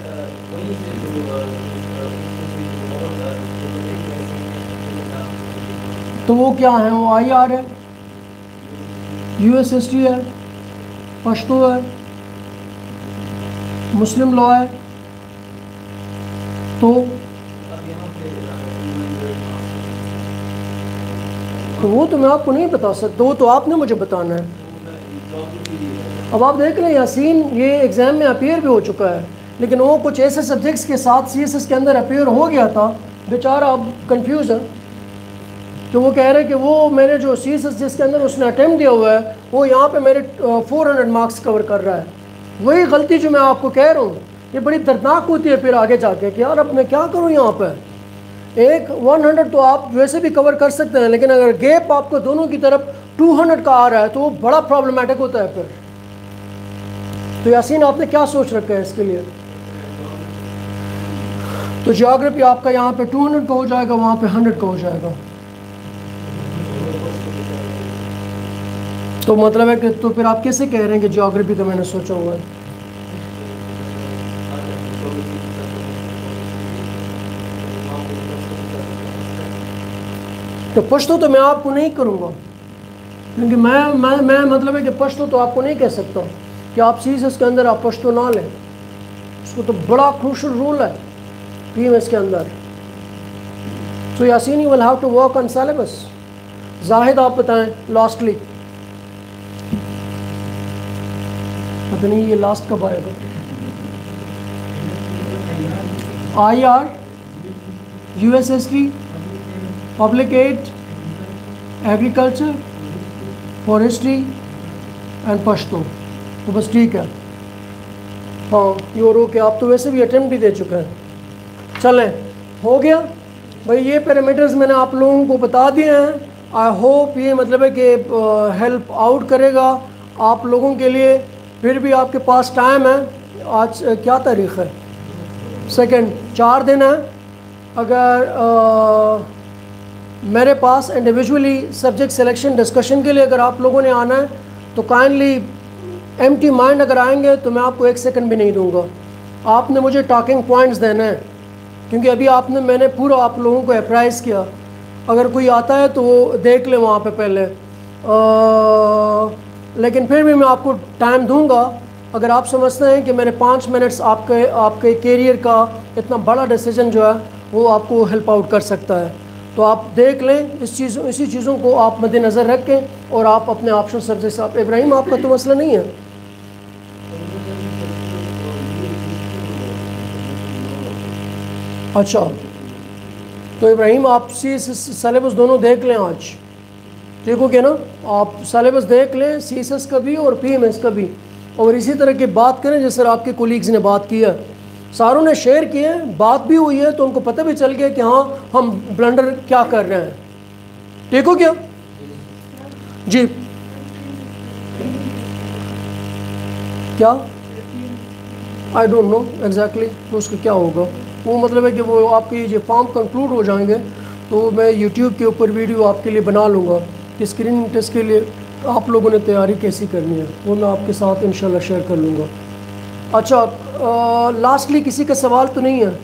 तो वो क्या है? वो आई आर है, यूएसएसटी है, पश्तो है, मुस्लिम लॉ है। तो तो वो तो मैं आपको नहीं बता सकता, वो तो आपने मुझे बताना है। अब आप देख लें यासीन ये एग्ज़ाम में अपीयर भी हो चुका है, लेकिन वो कुछ ऐसे सब्जेक्ट्स के साथ सीएसएस के अंदर अपीयर हो गया था, बेचारा अब कंफ्यूज है। तो वो कह रहे हैं कि वो मैंने जो सीएसएस जिसके अंदर उसने अटेम्प्ट दिया हुआ है वो यहाँ पे मेरे फोर हंड्रेड मार्क्स कवर कर रहा है। वही गलती जो मैं आपको कह रहा हूँ ये बड़ी दर्दनाक होती है फिर आगे जाके कि यार अब मैं क्या करूँ यहाँ पे। एक सौ तो आप वैसे भी कवर कर सकते हैं, लेकिन अगर गैप आपको दोनों की तरफ दो सौ का आ रहा है तो वो बड़ा प्रॉब्लमेटिक होता है फिर। तो यासीन आपने क्या सोच रखा है इसके लिए? तो ज्योग्राफी आपका यहाँ पे दो सौ का हो जाएगा, वहाँ पे सौ का हो जाएगा। तो मतलब है कि तो फिर आप कैसे कह रहे हैं कि ज्योग्राफी का मैंने सोचा हुआ है? तो पश्तो तो मैं आपको नहीं करूँगा, क्योंकि मैं मैं मैं मतलब है कि पश्तो तो आपको नहीं कह सकता कि आप सीएसएस के अंदर आप पश्तो ना लें। उसको तो बड़ा क्रूशल रोल है पीएमएस के अंदर। So Yaseen you will have to work on syllabus. Zahid आप बताएं लास्टली, पता नहीं ये लास्ट कब आएगा? I R, USST, public ad, agriculture, forestry and Pashto. तो बस ठीक है। हाँ योर ओके, आप तो वैसे भी अटेम्प्ट भी दे चुके हैं। चलें हो गया भाई, ये पैरामीटर्स मैंने आप लोगों को बता दिए हैं। आई होप ये मतलब है कि हेल्प आउट करेगा आप लोगों के लिए। फिर भी आपके पास टाइम है, आज क्या तारीख़ है? सेकंड, चार दिन है। अगर आ, मेरे पास इंडिविजुअली सब्जेक्ट सिलेक्शन डिस्कशन के लिए अगर आप लोगों ने आना है तो काइंडली एम्प्टी माइंड अगर आएंगे तो मैं आपको एक सेकंड भी नहीं दूंगा। आपने मुझे टॉकिंग पॉइंट्स देना है, क्योंकि अभी आपने मैंने पूरा आप लोगों को अप्राइज़ किया। अगर कोई आता है तो वो देख ले वहाँ पे पहले, आ, लेकिन फिर भी मैं आपको टाइम दूंगा। अगर आप समझते हैं कि मेरे पाँच मिनट्स आपके आपके कैरियर का इतना बड़ा डिसीजन जो है वो आपको हेल्प आउट कर सकता है, तो आप देख लें इस चीज़ों इसी चीज़ों को आप मद्देनज़र रखें और आप अपने ऑप्शन सब्जेक्ट्स। आप इब्राहिम आपका तो मसला नहीं है? अच्छा तो इब्राहिम आप सी सिलेबस दोनों देख लें आज, देखोगे ना? आप सिलेबस देख लें सी एस एस का भी और पी एम एस का भी, और इसी तरह की बात करें जैसे आपके कोलीग्स ने बात की है, सारों ने शेयर किए, बात भी हुई है, तो उनको पता भी चल गया कि हाँ हम ब्लंडर क्या कर रहे हैं। ठीक हो क्या जी? क्या आई डोंट नो एग्जैक्टली तो उसका क्या होगा। वो मतलब है कि वो आपके जो फॉर्म कंक्लूड हो जाएंगे तो मैं यूट्यूब के ऊपर वीडियो आपके लिए बना लूँगा कि स्क्रीनिंग टेस्ट के लिए आप लोगों ने तैयारी कैसी करनी है, वो मैं आपके साथ इंशाल्लाह शेयर कर लूँगा। अच्छा, लास्टली किसी का सवाल तो नहीं है?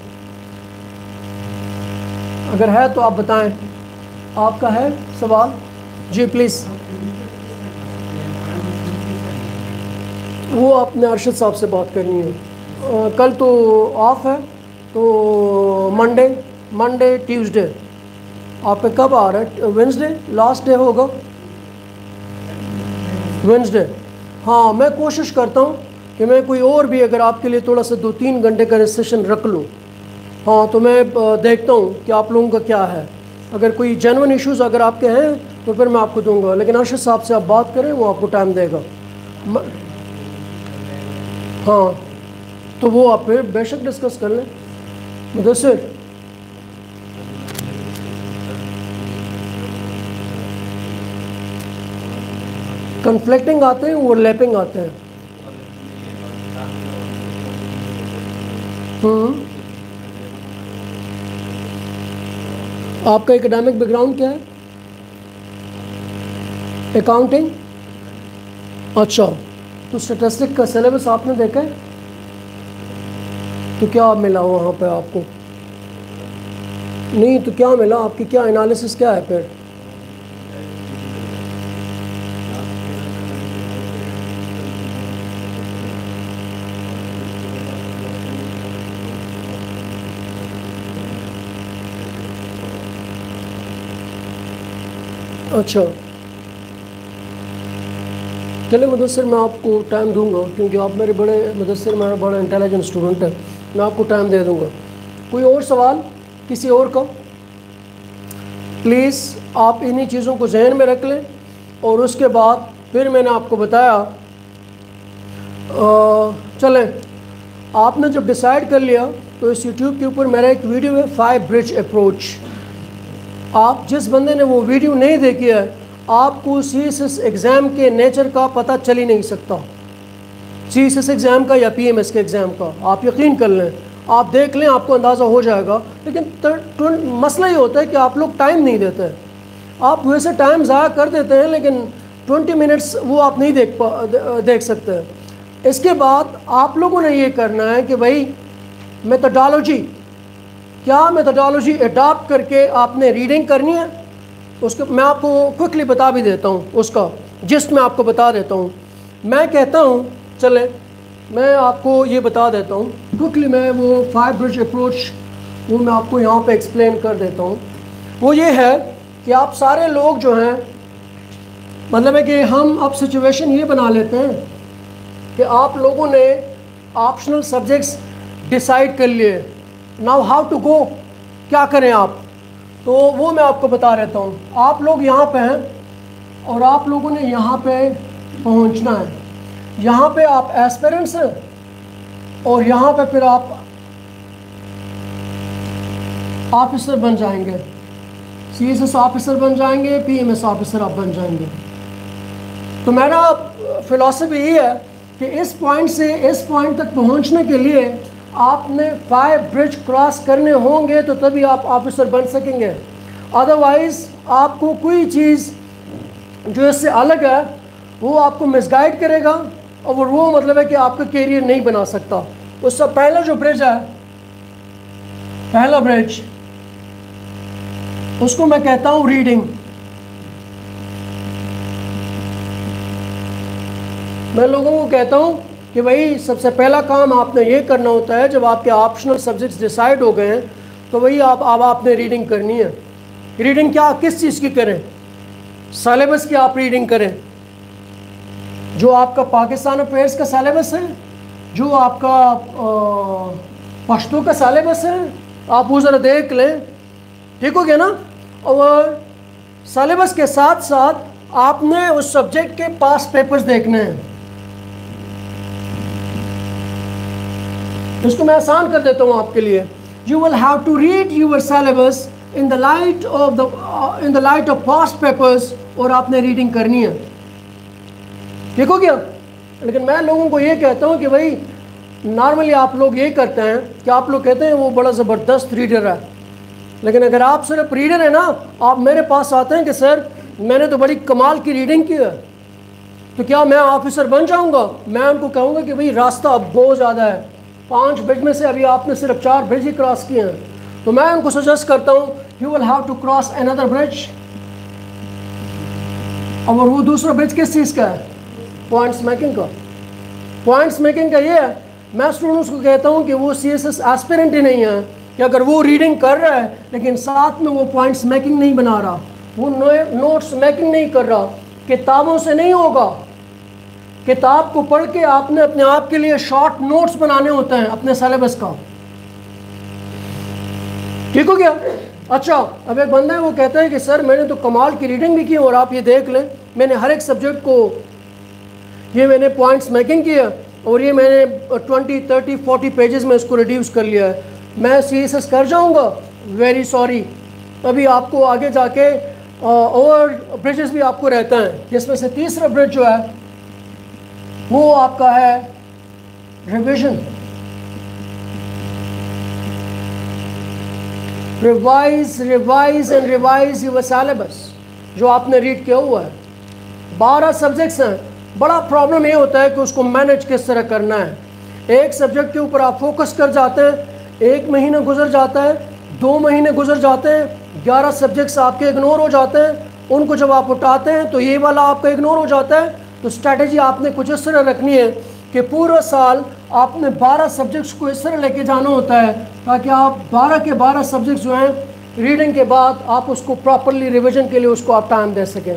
अगर है तो आप बताएं। आपका है सवाल? जी प्लीज़। वो आपने अरशद साहब से बात करनी है। आ, कल तो ऑफ है, तो मंडे मंडे ट्यूसडे आपका कब आ रहा है? वेंसडे लास्ट डे होगा, वेंसडे। हाँ, मैं कोशिश करता हूँ कि मैं कोई और भी अगर आपके लिए थोड़ा सा दो तीन घंटे का सेशन रख लूँ। हाँ, तो मैं देखता हूँ कि आप लोगों का क्या है। अगर कोई जेन्युइन इश्यूज़ अगर आपके हैं तो फिर मैं आपको दूंगा, लेकिन अरशद साहब से आप बात करें, वो आपको टाइम देगा। म... हाँ, तो वो आप फिर बेशक डिस्कस कर लें। मुदस्सिर, कन्फ्लिक्टिंग आते हैं, ओवरलैपिंग आते हैं। हम्म आपका एकेडमिक बैकग्राउंड क्या है? अकाउंटिंग। अच्छा, तो स्टैटिस्टिक का सिलेबस आपने देखा है? तो क्या मिला वहाँ पे आपको? नहीं तो क्या मिला? आपकी क्या एनालिसिस क्या है फिर? अच्छा, चले मुदस्सिर, मैं आपको टाइम दूंगा क्योंकि आप मेरे बड़े मुदस्सिर मेरा बड़ा इंटेलिजेंट स्टूडेंट है, मैं आपको टाइम दे दूंगा। कोई और सवाल किसी और का? प्लीज़ आप इन्हीं चीज़ों को जहन में रख लें। और उसके बाद फिर मैंने आपको बताया, चलें, आपने जब डिसाइड कर लिया तो इस यूट्यूब के ऊपर मेरा एक वीडियो है, फाइव ब्रिज अप्रोच। आप जिस बंदे ने वो वीडियो नहीं देखी है, आपको सी एस एस एग्ज़ाम के नेचर का पता चल ही नहीं सकता, सी एस एस एग्ज़ाम का या पी एम एस के एग्ज़ाम का। आप यकीन कर लें, आप देख लें, आपको अंदाज़ा हो जाएगा। लेकिन मसला ये होता है कि आप लोग टाइम नहीं देते। आप वैसे टाइम ज़ाया कर देते हैं, लेकिन ट्वेंटी मिनट्स वो आप नहीं देख पा देख सकते। इसके बाद आप लोगों ने ये करना है कि भाई मेथोडोलॉजी, क्या मेथोडोलॉजी अडॉप्ट करके आपने रीडिंग करनी है। उसको मैं आपको क्विकली बता भी देता हूँ, उसका जिस्ट मैं आपको बता देता हूँ। मैं कहता हूँ, चले मैं आपको ये बता देता हूँ क्विकली, मैं वो फाइव ब्रिज अप्रोच वो मैं आपको यहाँ पे एक्सप्लेन कर देता हूँ। वो ये है कि आप सारे लोग जो हैं, मतलब है कि हम अब सिचुएशन ये बना लेते हैं कि आप लोगों ने ऑप्शनल सब्जेक्ट्स डिसाइड कर लिए। नाउ हाउ टू गो, क्या करें आप, तो वो मैं आपको बता देता हूँ। आप लोग यहाँ पे हैं और आप लोगों ने यहाँ पे पहुँचना है। यहाँ पे आप एस्पिरेंट्स हैं और यहाँ पे फिर आप ऑफिसर बन जाएंगे, सी एस एस ऑफिसर बन जाएंगे, पी एम एस ऑफिसर आप बन जाएंगे। तो मेरा फिलॉसफी ये है कि इस पॉइंट से इस पॉइंट तक पहुँचने के लिए आपने फाइव ब्रिज क्रॉस करने होंगे, तो तभी आप ऑफिसर बन सकेंगे। अदरवाइज़ आपको कोई चीज़ जो इससे अलग है वो आपको मिसगाइड करेगा और वो मतलब है कि आपका कैरियर नहीं बना सकता। उससे पहला जो ब्रिज है, पहला ब्रिज, उसको मैं कहता हूँ रीडिंग। मैं लोगों को कहता हूँ कि भाई सबसे पहला काम आपने ये करना होता है, जब आपके ऑप्शनल सब्जेक्ट्स डिसाइड हो गए हैं तो वही आप अब आपने रीडिंग करनी है। रीडिंग क्या, किस चीज़ की करें? सिलेबस की आप रीडिंग करें। जो आपका पाकिस्तान अफेयर्स का सिलेबस है, जो आपका पश्तो का सिलेबस है, आप वो ज़रा देख लें, ठीक हो गया ना। और सिलेबस के साथ साथ आपने उस सब्जेक्ट के पास पेपर्स देखने हैं। इसको मैं आसान कर देता हूँ आपके लिए। You will have to read your syllabus in the light of the in the light of past papers, और आपने रीडिंग करनी है, ठीक हो गया। लेकिन मैं लोगों को ये कहता हूँ कि भाई नॉर्मली आप लोग ये करते हैं कि आप लोग कहते हैं वो बड़ा ज़बरदस्त रीडर है, लेकिन अगर आप सिर्फ रीडर है ना, आप मेरे पास आते हैं कि सर मैंने तो बड़ी कमाल की रीडिंग की है, तो क्या मैं ऑफिसर बन जाऊंगा? मैं उनको कहूँगा कि भाई रास्ता बहुत ज़्यादा है, पांच ब्रिज में से अभी आपने सिर्फ चार ब्रिज ही क्रॉस किए हैं, तो मैं उनको सजेस्ट करता हूँ you will have to cross another bridge. और वो दूसरा ब्रिज किस चीज़ का है? पॉइंट्स मेकिंग का। पॉइंट्स मेकिंग का ये है, मैं स्टूडेंट्स को कहता हूँ कि वो सी एस एस एस्पिरेंट ही नहीं है कि अगर वो रीडिंग कर रहा है लेकिन साथ में वो पॉइंट्स मेकिंग नहीं बना रहा, वो नोट्स मेकिंग नहीं कर रहा, किताबों से नहीं होगा। किताब को पढ़ के आपने अपने आप के लिए शॉर्ट नोट्स बनाने होते हैं अपने सिलेबस का। ठीक हो गया? अच्छा, अब एक बंदा है वो कहता है कि सर मैंने तो कमाल की रीडिंग भी की और आप ये देख लें मैंने हर एक सब्जेक्ट को ये मैंने पॉइंट्स मेकिंग किया और ये मैंने ट्वेंटी थर्टी फोर्टी पेजेस में इसको रिड्यूस कर लिया है, मैं सी एस एस कर जाऊँगा? वेरी सॉरी, अभी आपको आगे जाके और ब्रिजेस भी आपको रहता है, जिसमें से तीसरा ब्रिज जो है वो आपका है revision. Revise revise and revise your syllabus जो आपने रीड किया हुआ है। बारह सब्जेक्ट्स हैं, बड़ा प्रॉब्लम ये होता है कि उसको मैनेज किस तरह करना है। एक सब्जेक्ट के ऊपर आप फोकस कर जाते हैं, एक महीना गुजर जाता है, दो महीने गुजर जाते हैं, ग्यारह सब्जेक्ट्स आपके इग्नोर हो जाते हैं, उनको जब आप उठाते हैं तो ये वाला आपका इग्नोर हो जाता है। तो स्ट्रैटेजी आपने कुछ इस तरह रखनी है कि पूरा साल आपने बारह सब्जेक्ट्स को इस तरह लेके जाना होता है ताकि आप बारह के बारह सब्जेक्ट्स जो हैं रीडिंग के बाद आप उसको प्रॉपरली रिवीजन के लिए उसको आप टाइम दे सकें।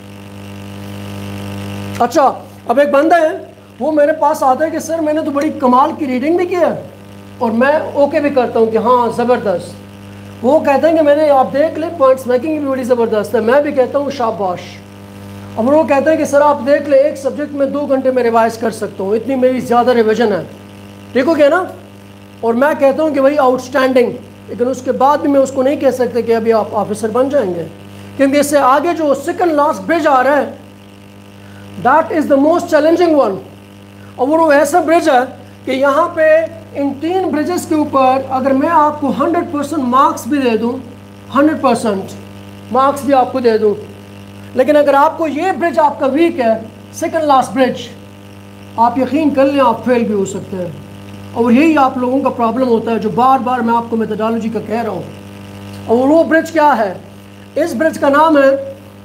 अच्छा, अब एक बंदा है वो मेरे पास आता है कि सर मैंने तो बड़ी कमाल की रीडिंग भी की है और मैं ओके भी करता हूँ कि हाँ ज़बरदस्त। वो कहते हैं कि मैंने आप देख ले पॉइंट्स मेकिंग भी बड़ी ज़बरदस्त है, मैं भी कहता हूँ शाबाश। अब वो कहते हैं कि सर आप देख ले एक सब्जेक्ट में दो घंटे में रिवाइज कर सकता हूँ, इतनी मेरी ज़्यादा रिविजन है। ठीक हो गया ना? और मैं कहता हूँ कि भाई आउटस्टैंडिंग, लेकिन उसके बाद भी मैं उसको नहीं कह सकते कि अभी आप ऑफिसर बन जाएंगे, क्योंकि इससे आगे जो सेकंड लास्ट ब्रिज आ रहा है that is the most challenging one. और वो ऐसा ब्रिज है कि यहाँ पे इन तीन ब्रिजेस के ऊपर अगर मैं आपको हंड्रेड परसेंट मार्क्स भी दे दूँ, हंड्रेड परसेंट मार्क्स भी आपको दे दूँ, लेकिन अगर आपको ये ब्रिज आपका वीक है, सेकंड लास्ट ब्रिज, आप यकीन कर लें आप फेल भी हो सकते हैं। और यही आप लोगों का प्रॉब्लम होता है जो बार बार मैं आपको मेथोडोलॉजी का कह रहा हूँ। और वो ब्रिज क्या है? इस ब्रिज का नाम है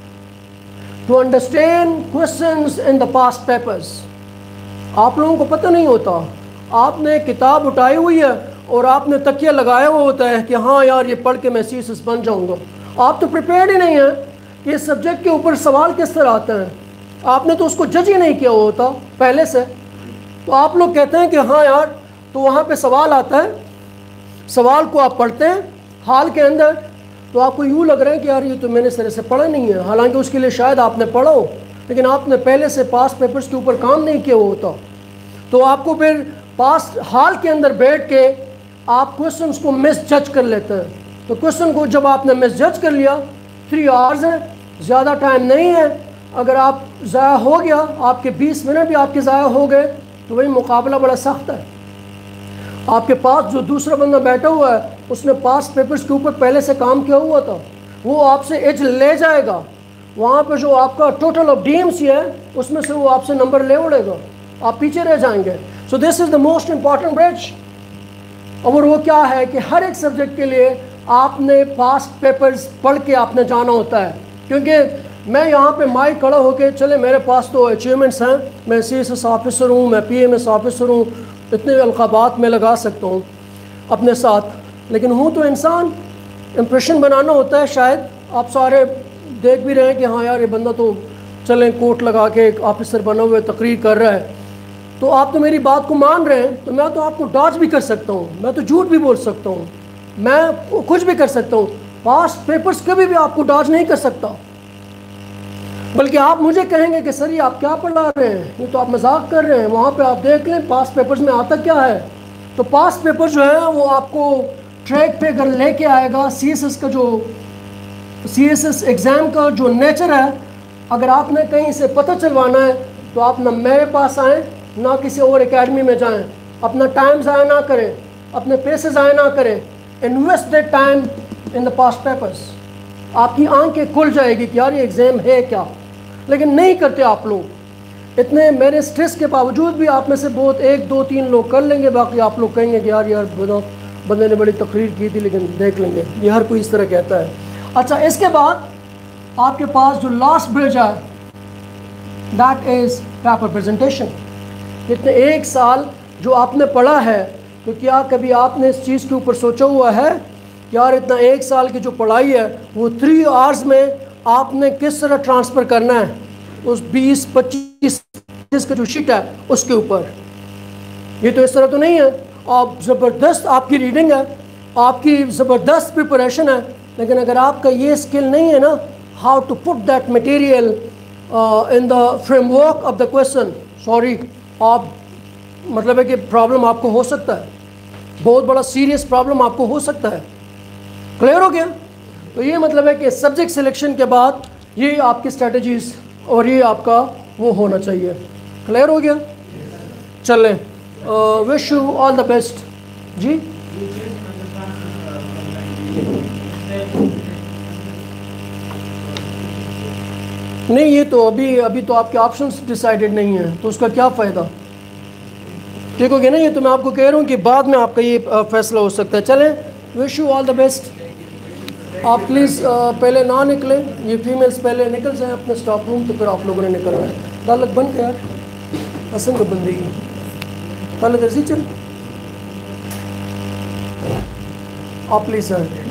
to understand questions in the past papers. आप लोगों को पता नहीं होता, आपने किताब उठाई हुई है और आपने तकिया लगाया हुआ होता है कि हाँ यार ये पढ़ के मैं सी एस एस बन जाऊँगा। आप तो प्रिपेयर्ड ही नहीं है कि इस सब्जेक्ट के ऊपर सवाल किस तरह आते हैं, आपने तो उसको जज ही नहीं किया होता पहले से। तो आप लोग कहते हैं कि हाँ यार, तो वहाँ पे सवाल आता है, सवाल को आप पढ़ते हैं हाल के अंदर, तो आपको यूँ लग रहा है कि यार ये तो मैंने सिरे से पढ़ा नहीं है, हालांकि उसके लिए शायद आपने पढ़ा हो लेकिन आपने पहले से पास्ट पेपर्स के ऊपर काम नहीं किया होता। तो आपको फिर पास्ट हाल के अंदर बैठ के आप क्वेश्चंस को मिस जज कर लेते हैं। तो क्वेश्चन को जब आपने मिस जज कर लिया, थ्री आवर्स है, ज़्यादा टाइम नहीं है, अगर आप ज़ाया हो गया, आपके बीस मिनट भी आपके ज़ाया हो गए तो वही मुकाबला बड़ा सख्त है। आपके पास जो दूसरा बंदा बैठा हुआ है उसने पास्ट पेपर्स के ऊपर पहले से काम किया हुआ था, वो आपसे एज ले जाएगा, वहाँ पे जो आपका total of D M C है उसमें से वो आपसे नंबर ले उड़ेगा, आप पीछे रह जाएंगे। So this is the most important bridge. और वो क्या है कि हर एक सब्जेक्ट के लिए आपने पास्ट पेपर्स पढ़ के आपने जाना होता है, क्योंकि मैं यहाँ पे माइक खड़ा होके चले मेरे पास तो अचीवमेंट्स हैं, मैं सी एस एस ऑफिसर हूँ, मैं पी एम एस ऑफिसर हूँ, इतने अलक़ाबात में लगा सकता हूँ अपने साथ, लेकिन हूँ तो इंसान, इम्प्रेशन बनाना होता है। शायद आप सारे देख भी रहे हैं कि हाँ यार ये बंदा तो चलें कोट लगा के एक ऑफिसर बना हुआ तकरीर कर रहा है, तो आप तो मेरी बात को मान रहे हैं, तो मैं तो आपको डॉज भी कर सकता हूँ, मैं तो झूठ भी बोल सकता हूँ, मैं कुछ भी कर सकता हूँ। पास्ट पेपर्स कभी भी आपको डॉज नहीं कर सकता, बल्कि आप मुझे कहेंगे कि सर ये आप क्या पढ़ा रहे हैं, ये तो आप मजाक कर रहे हैं, वहाँ पे आप देख लें पास्ट पेपर्स में आता क्या है। तो पास्ट पेपर जो है वो आपको ट्रैक पे अगर लेके आएगा सी एस एस का, जो सी एस एस एग्ज़ाम का जो नेचर है, अगर आपने कहीं से पता चलवाना है तो आप ना मेरे पास आएँ ना किसी और एकेडमी में जाएं, अपना टाइम ज़ाया ना करें, अपने पैसे ज़ाया ना करें, invest that time in the past papers. आपकी आंखें खुल जाएगी कि यार ये एग्ज़ाम है क्या, लेकिन नहीं करते आप लोग। इतने मेरे स्ट्रेस के बावजूद भी आप में से बहुत एक दो तीन लोग कर लेंगे, बाकी आप लोग कहेंगे कि यार यार बताओ बंदे ने बड़ी तकरीर की थी, लेकिन देख लेंगे। ये हर कोई इस तरह कहता है। अच्छा, इसके बाद आपके पास जो लास्ट ब्रिज है दैट इज़ पेपर प्रेजेंटेशन। इतने एक साल जो आपने पढ़ा है, तो क्या कभी आपने इस चीज़ के ऊपर सोचा हुआ है यार इतना एक साल की जो पढ़ाई है वो थ्री आवर्स में आपने किस तरह ट्रांसफ़र करना है उस बीस पच्चीस का जो शीट है उसके ऊपर? ये तो इस तरह तो नहीं है। आप ज़बरदस्त आपकी रीडिंग है, आपकी ज़बरदस्त प्रिपरेशन है, लेकिन अगर आपका ये स्किल नहीं है ना how to put that material in the framework of the question, sorry आप मतलब है कि प्रॉब्लम आपको हो सकता है, बहुत बड़ा सीरियस प्रॉब्लम आपको हो सकता है। क्लियर हो गया? तो ये मतलब है कि सब्जेक्ट सिलेक्शन के बाद ये आपकी स्ट्रेटजीज और ये आपका वो होना चाहिए। क्लियर हो गया? चलें, wish you all the best जी। नहीं, ये तो अभी अभी तो आपके ऑप्शंस डिसाइडेड नहीं है, तो उसका क्या फ़ायदा? ठीक हो गया ना? ये तो मैं आपको कह रहा हूँ कि बाद में आपका ये फैसला हो सकता है। चलें, wish you all the best. आप प्लीज़ पहले ना निकलें, ये फीमेल्स पहले निकल जाएं अपने स्टाफ रूम, तो फिर आप लोगों ने निकलना है। दालत बंद कर यार, पसंद तो बंदेगी पहले दर्जी चल आप प्लीज़ सर